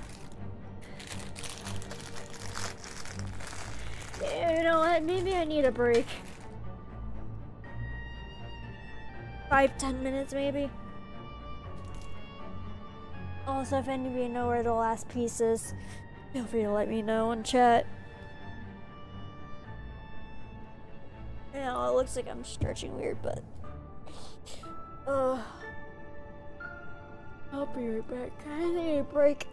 You know what? Maybe I need a break. Five, ten minutes, maybe. Also, if any of you know where the last piece is, feel free to let me know in chat. You know, it looks like I'm stretching weird, but... Uh, I'll be right back. I need a break.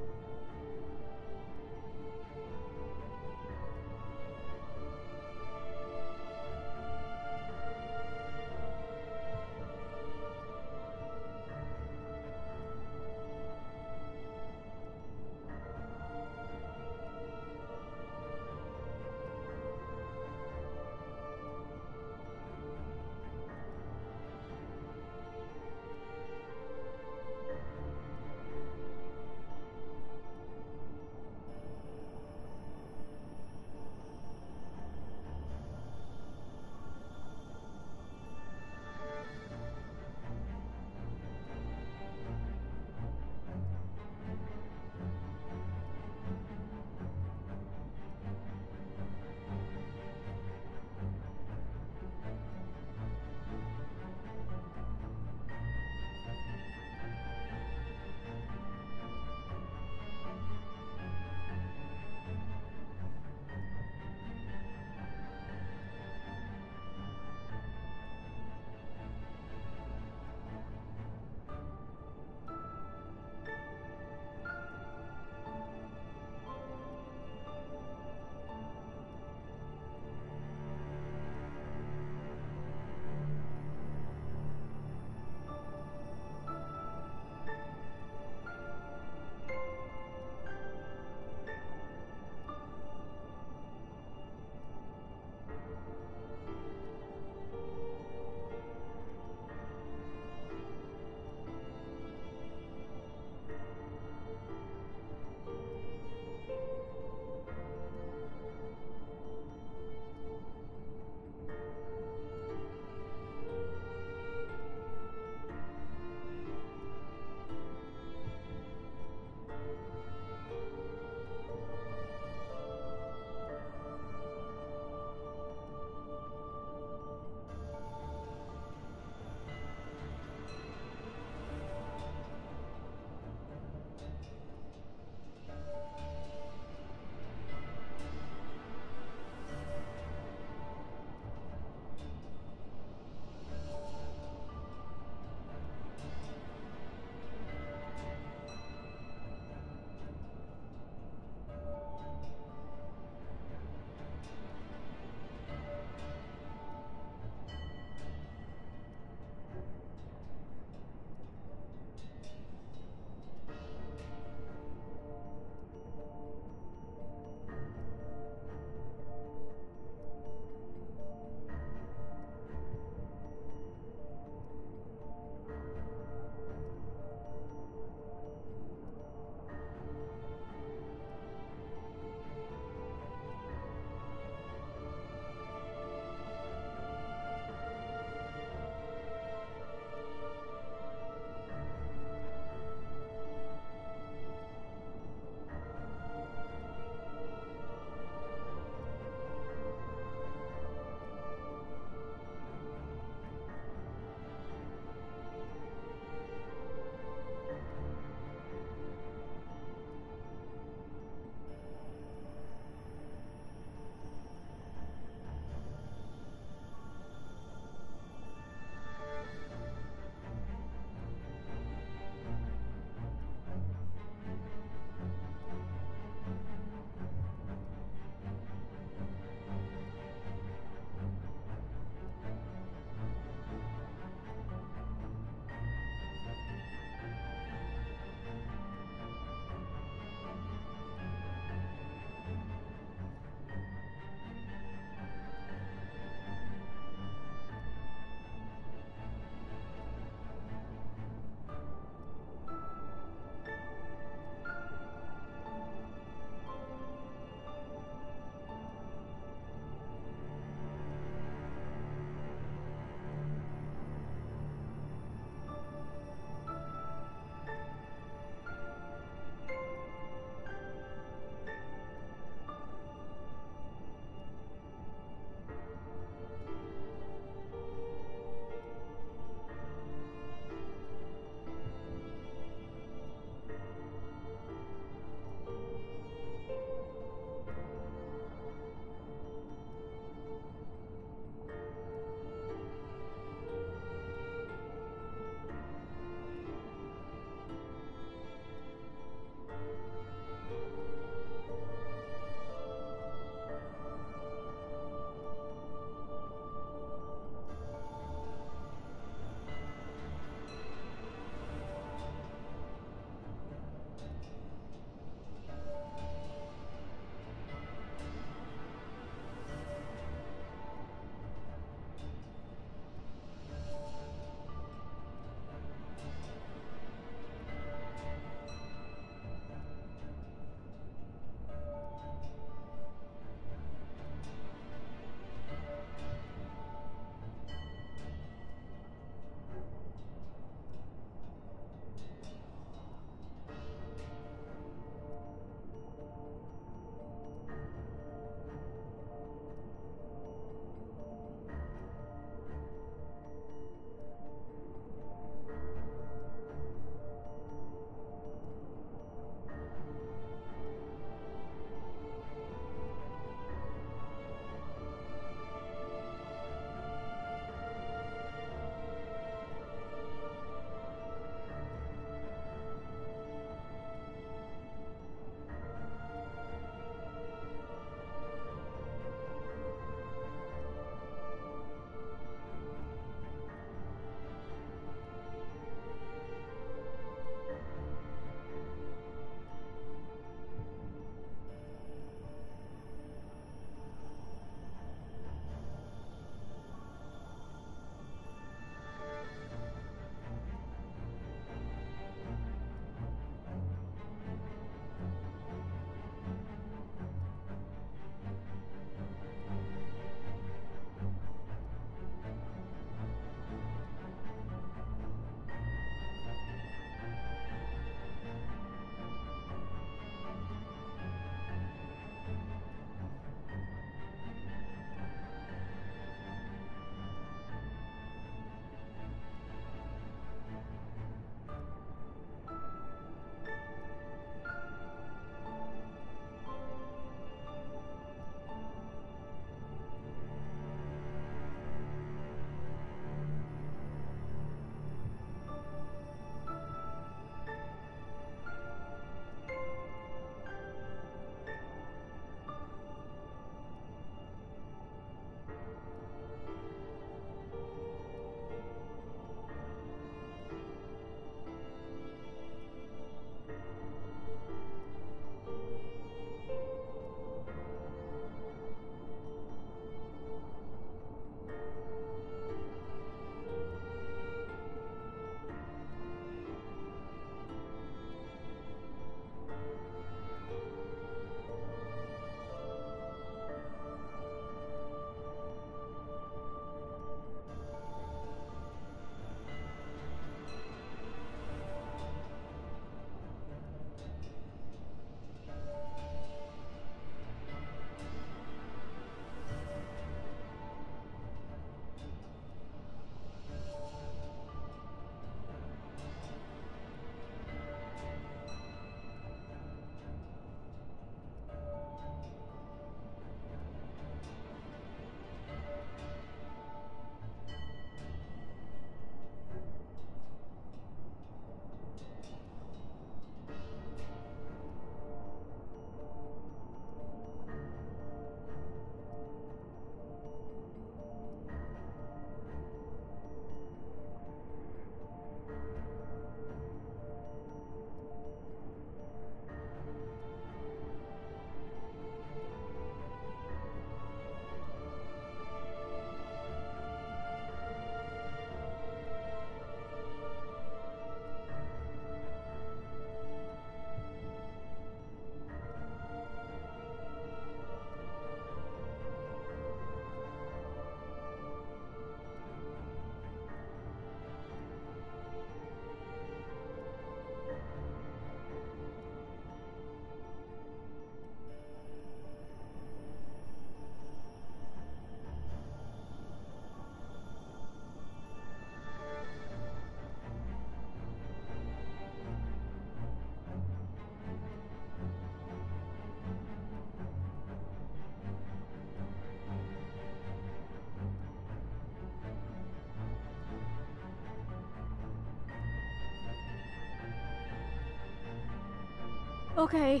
Okay.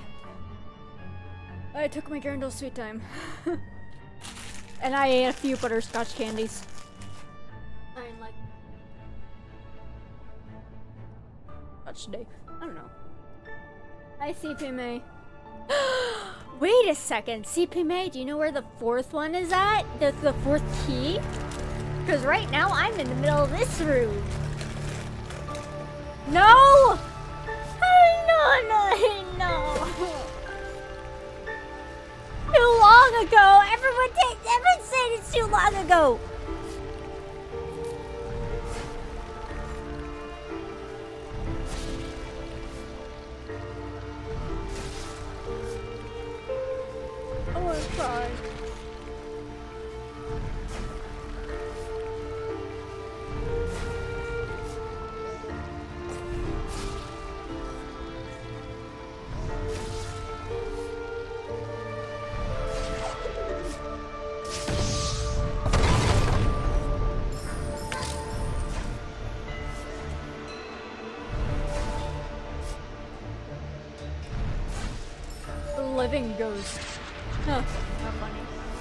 I took my Garandel sweet time. And I ate a few butterscotch candies. I mean, like... Scotch today. I don't know. Hi, C P May. Wait a second, C P May, do you know where the fourth one is at? The, the fourth key? Because right now I'm in the middle of this room. No! No, no, no. Too long ago. Everyone takes. Everyone said it's too long ago. I want to cry. Living ghost. Huh, not funny.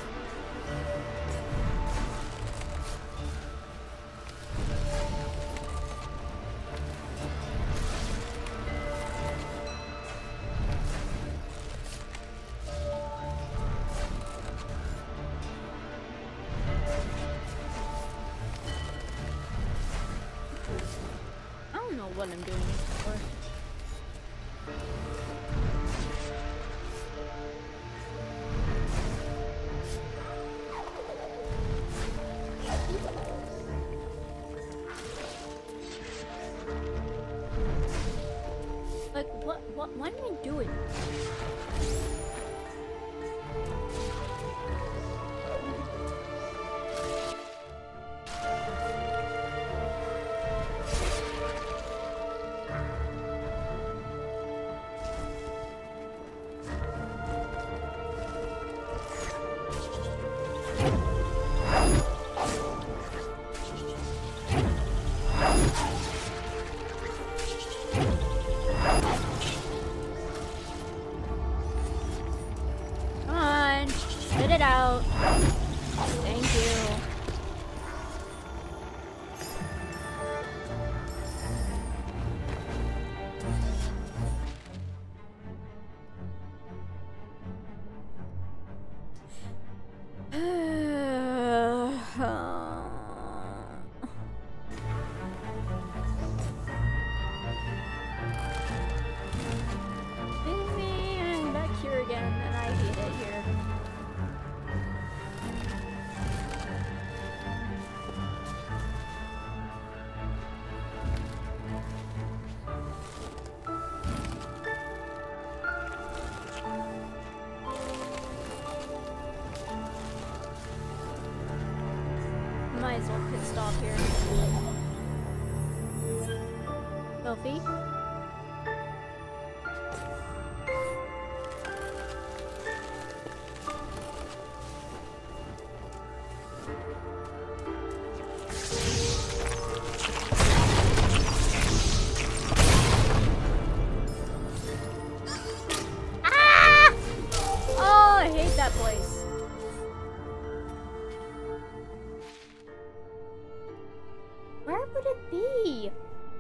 I don't know what I'm doing this for. Like, what, what, what am I doing? It out. Thank you. Maybe I'm back here again and I hate it here. Might as well pit stop here. Sophie? Ah! Oh, I hate that place. Where would it be?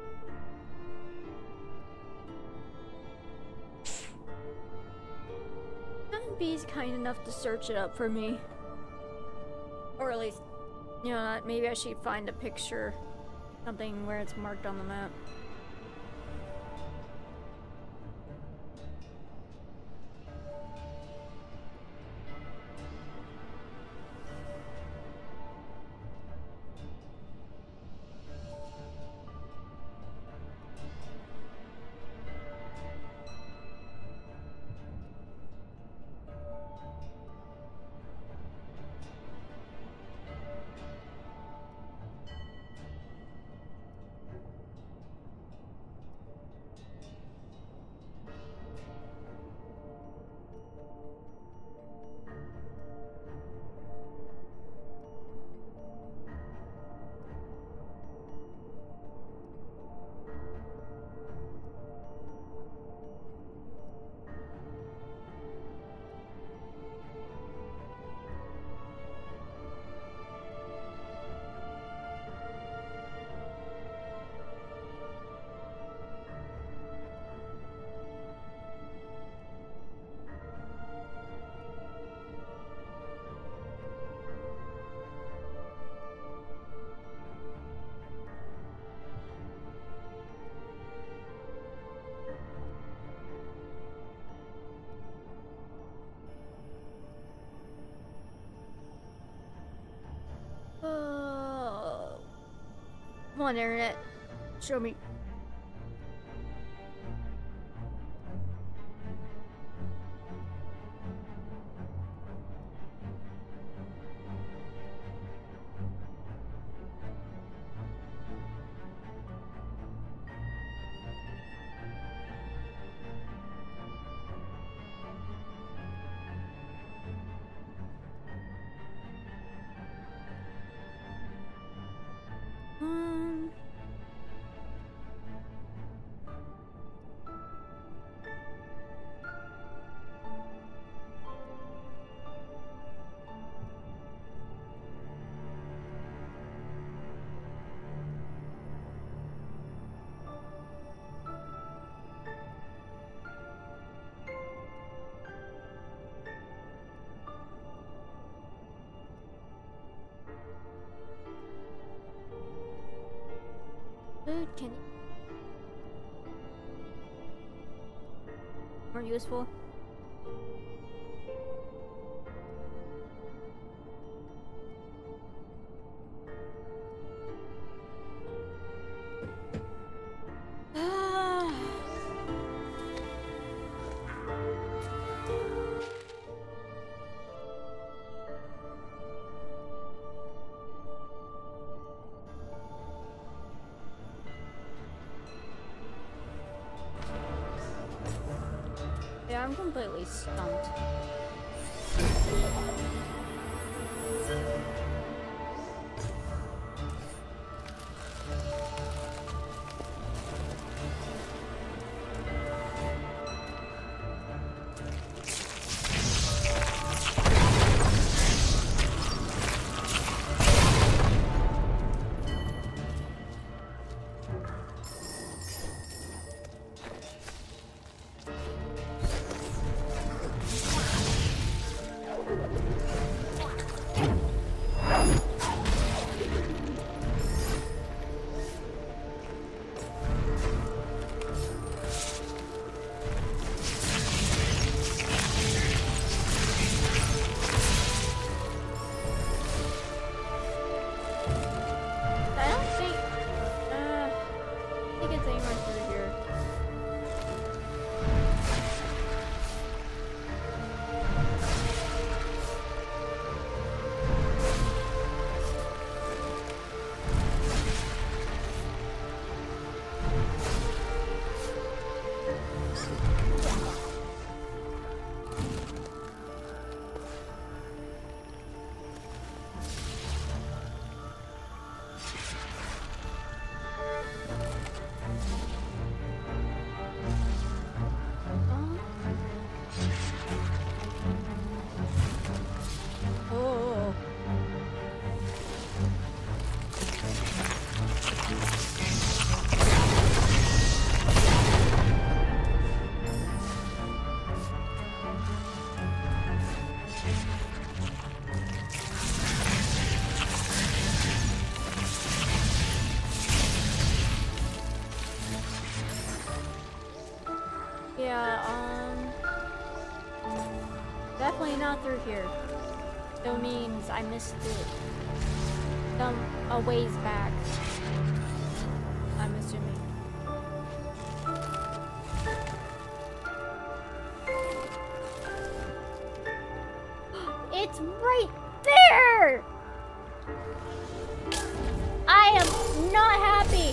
Couldn't be kind enough to search it up for me. Or at least, you know, maybe I should find a picture. Something where it's marked on the map. on, internet. Show me. Um... Food can more useful. Yeah, I'm completely stumped. Yeah, um... definitely not through here. So means I missed it. Some a ways back. I'm assuming. It's right there! I am not happy!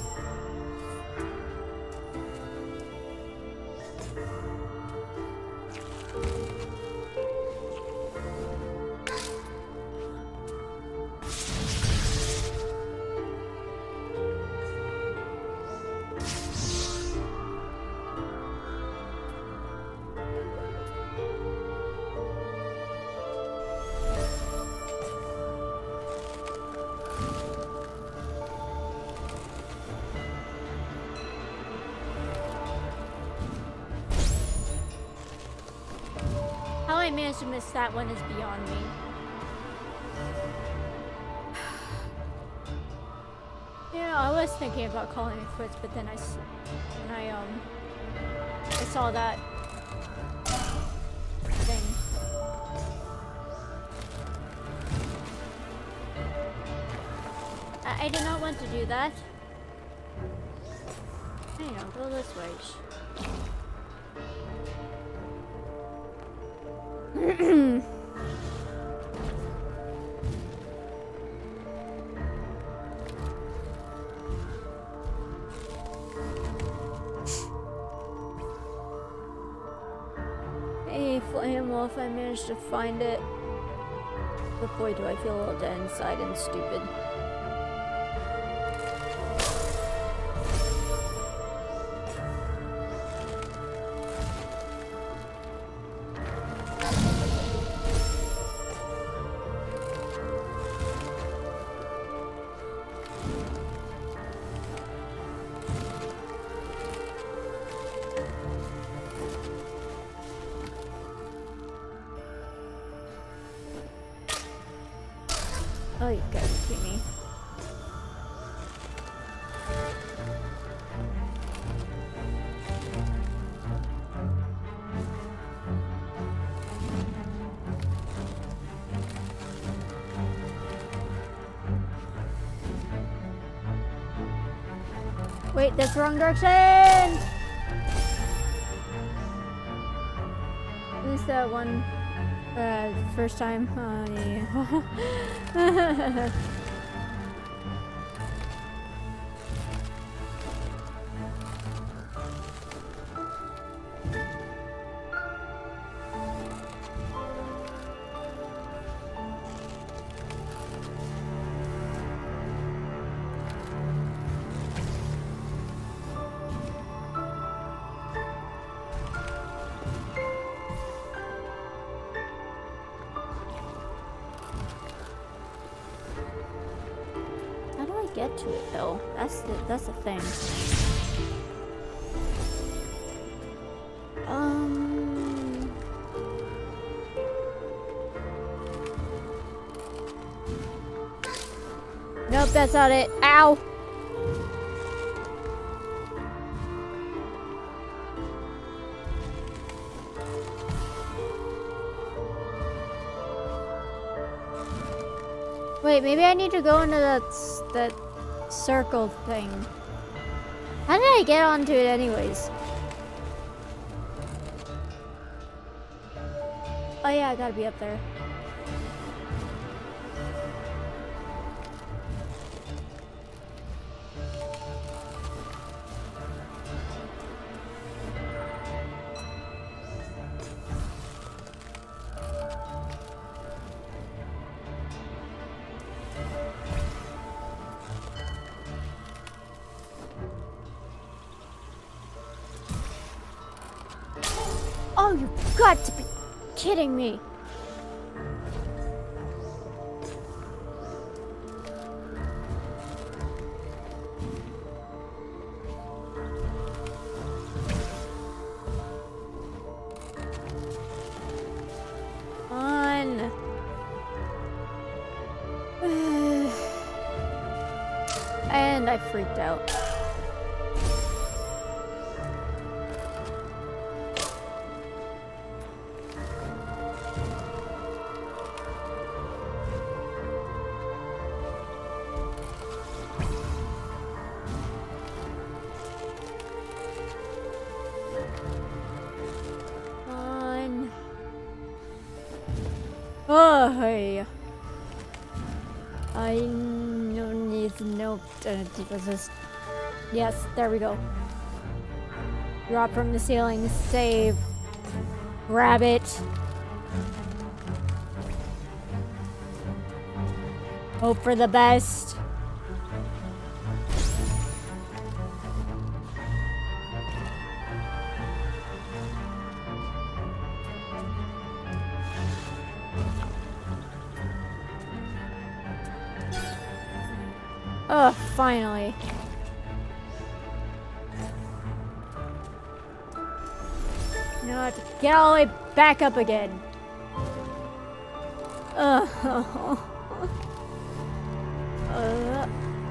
How I managed to miss that one is beyond me. Yeah, I was thinking about calling it quits, but then I, when I um, I saw that thing. I, I did not want to do that. Hang on, go this way. Hey, Flame Wolf, I managed to find it. But boy, do I feel a little dead inside and stupid. Oh, you gotta be me. Wait, that's the wrong direction! Who's that one? Uh, first time? Oh, yeah. Get to it though. That's the that's the thing. Um. Nope, that's not it. Ow. Wait, maybe I need to go into that that circle thing. How did I get onto it anyways? Oh yeah, I gotta be up there. Oh, you got to be kidding me. On. And I freaked out. Oh, hey. I no need no. Uh, this is. Yes, there we go. Drop from the ceiling. Save. Grab it. Hope for the best. Oh, finally. Now I have to get all the way back up again. Ugh. uh.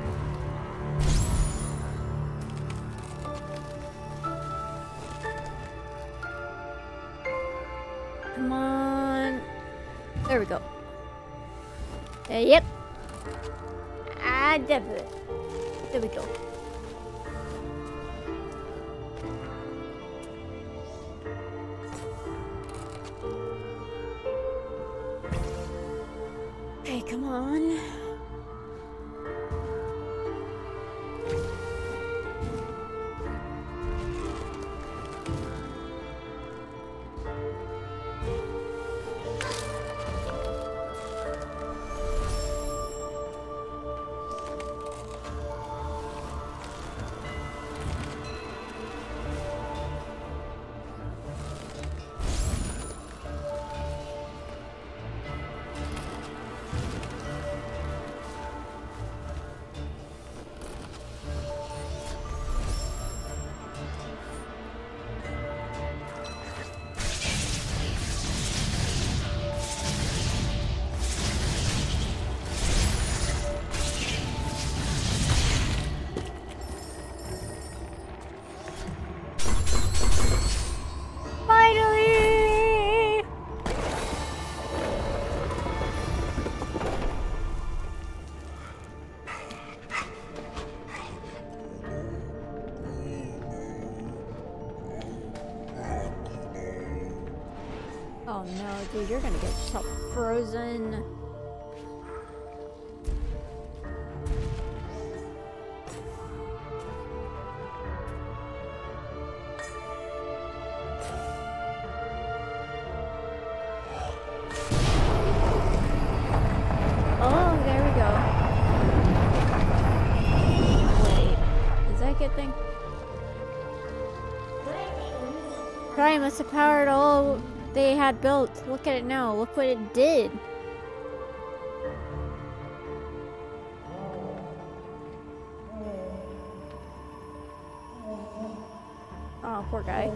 Come on. There we go. Uh, yep. Ah, there there we go. Okay, come on. Oh no, dude, you're gonna get yourself frozen. Oh, there we go. Wait, is that a good thing? Cry must have powered all they had built. Look at it now. Look what it did. Oh, poor guy.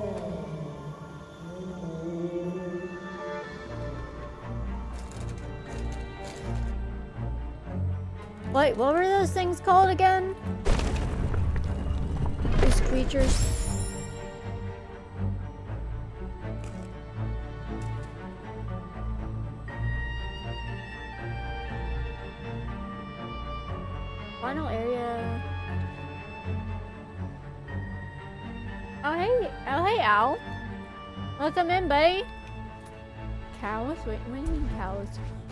Wait, what were those things called again? These creatures. Final area. Oh hey, oh hey Al. Welcome in, buddy. Cows? Wait, what do you mean cows?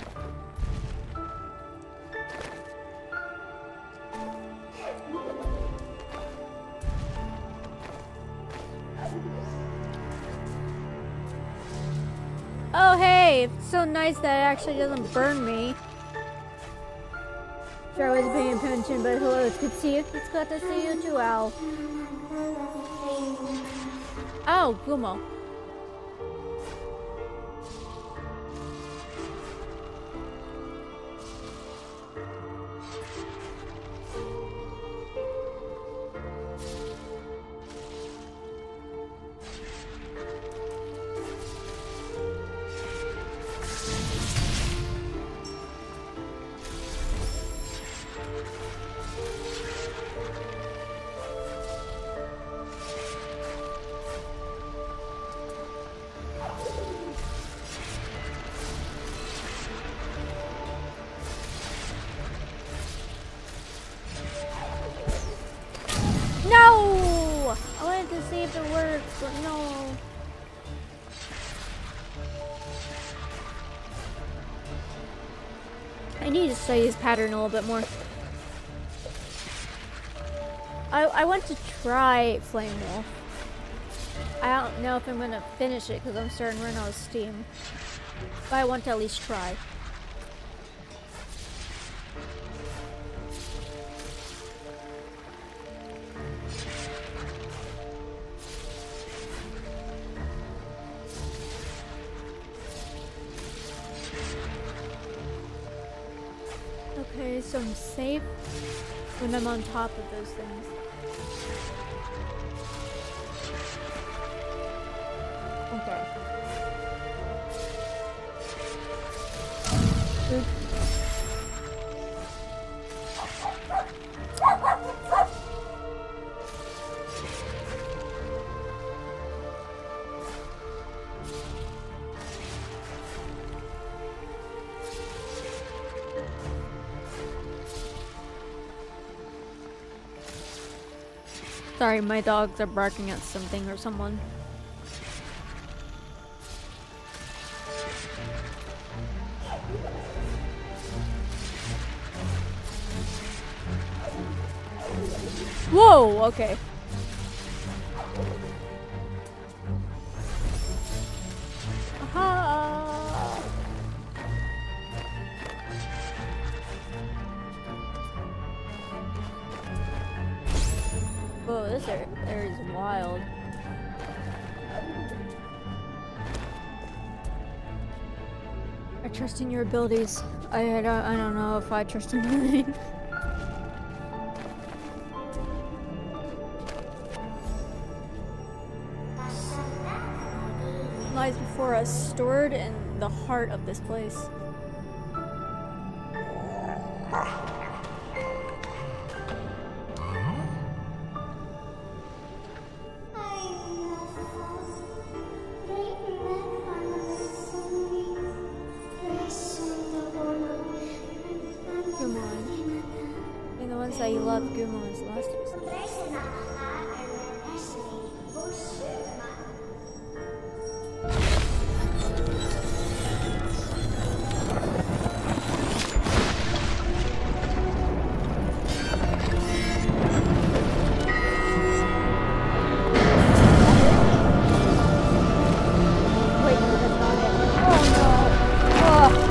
Oh hey, it's so nice that it actually doesn't burn me. Sure, I wasn't paying attention, but hello, it's good to see you. It's good to see you too, Al. Oh, Gumo. No! I wanted to see if it works, but no. I need to study this pattern a little bit more. I, I want to try Flame Wolf. I don't know if I'm going to finish it because I'm starting to run out of steam. But I want to at least try. Okay, so I'm safe when I'm on top of those things. Okay. Oops. Sorry, my dogs are barking at something or someone. Whoa, okay. Aha! Whoa, this area is wild. I trust in your abilities. I, I, don't, I don't know if I trust in mine. Lies before us, stored in the heart of this place. That you love Gumon is lost. Wait, no, that's not it. Oh no! Oh.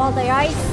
all the ice.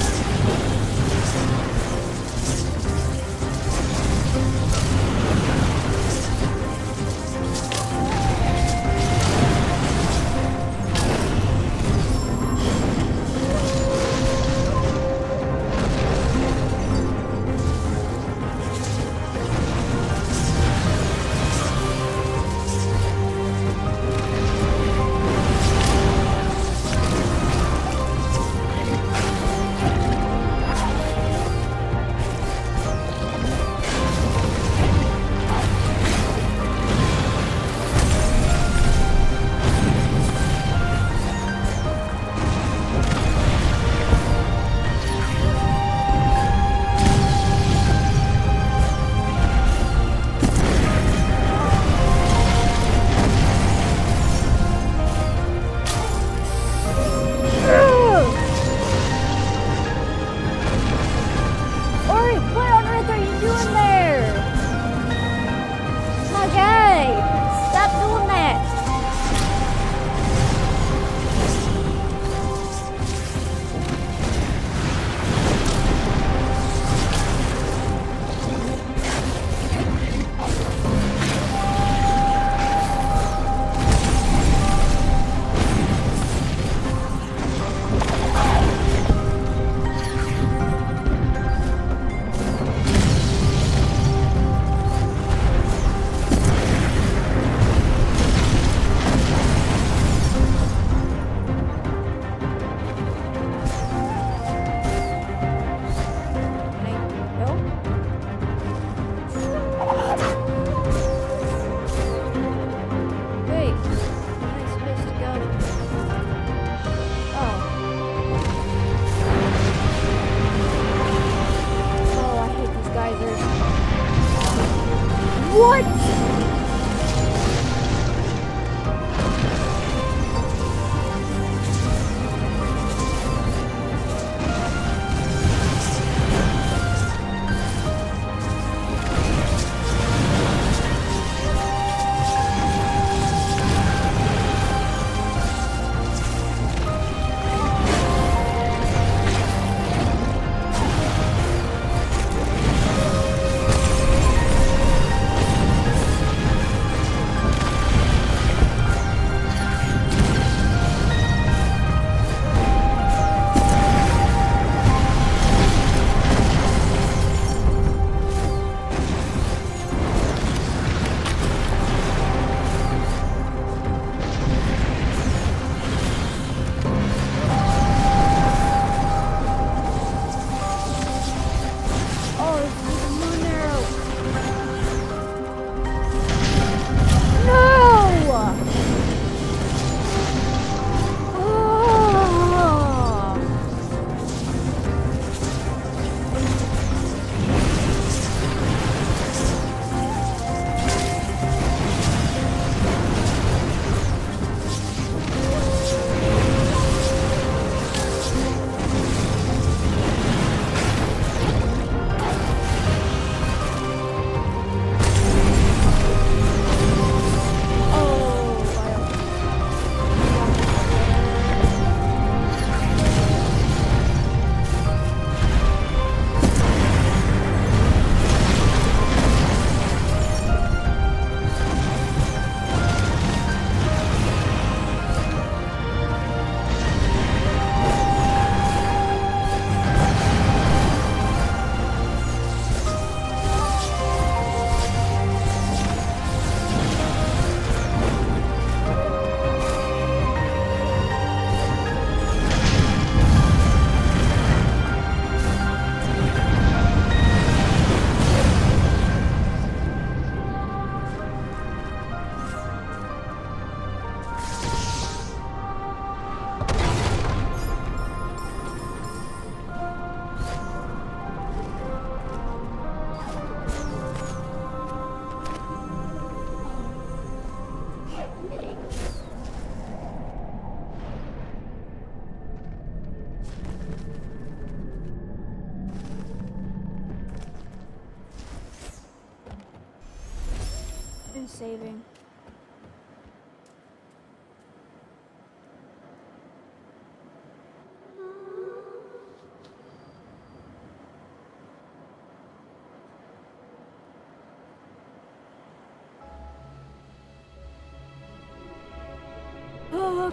Saving.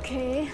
Okay.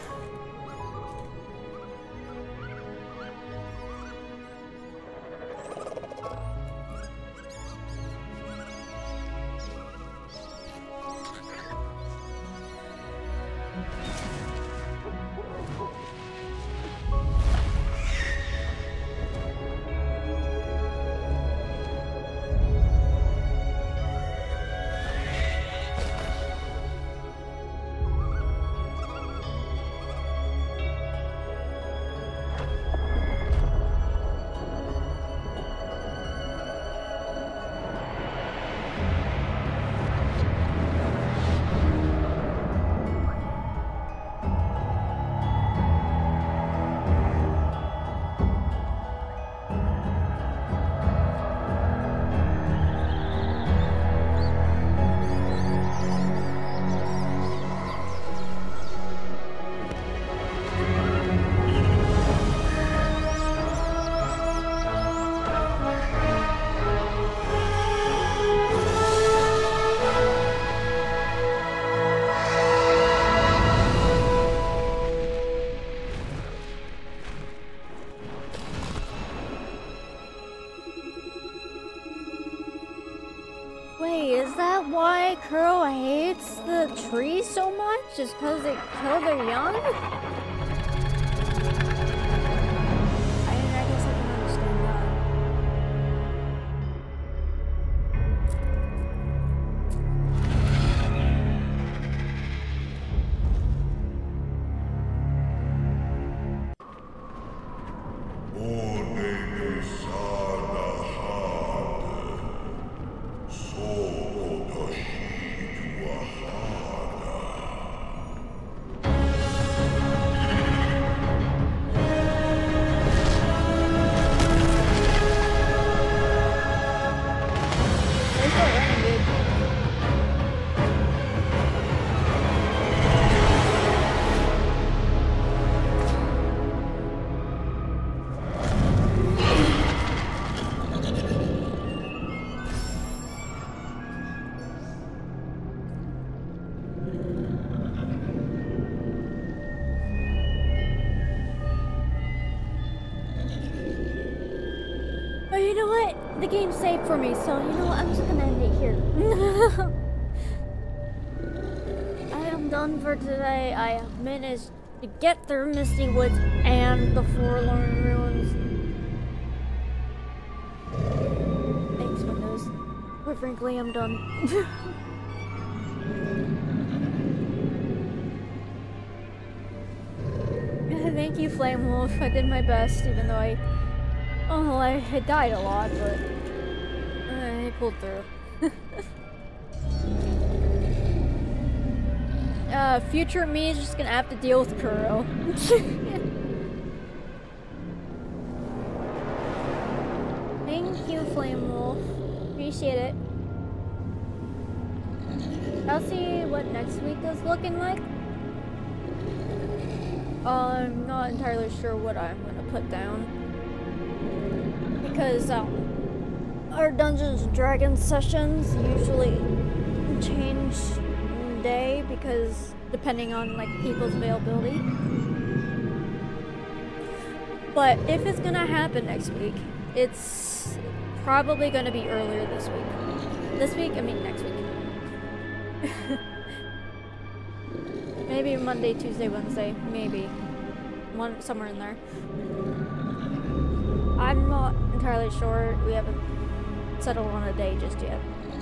Wait, is that why Kuro hates the tree so much? Just because it killed their young? I mean, I guess I can understand that. You know what? The game's saved for me, so you know what? I'm just gonna end it here. I am done for today. I have managed to get through Misty Woods and the Forlorn Ruins. Thanks, Windows. Quite frankly, I'm done. Thank you, Flame Wolf. I did my best, even though I... Oh, I had died a lot, but I pulled through. uh, future me is just gonna have to deal with Kuro. Thank you, Flame Wolf. Appreciate it. I'll see what next week is looking like. I'm not entirely sure what I'm gonna put down. Because um, our Dungeons and Dragons sessions usually change day because depending on like people's availability. But if it's gonna happen next week, it's probably gonna be earlier this week. This week, I mean next week. Maybe Monday, Tuesday, Wednesday, maybe. One somewhere in there. I'm not entirely sure. We haven't settled on a day just yet.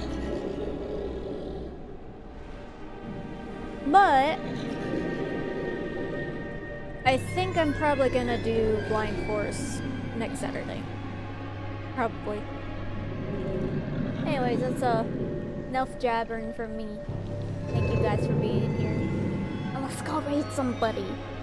But I think I'm probably gonna do Blind Forest next Saturday. Probably. Anyways, that's uh, enough jabbering from me. Thank you guys for being here. And let's go raid somebody.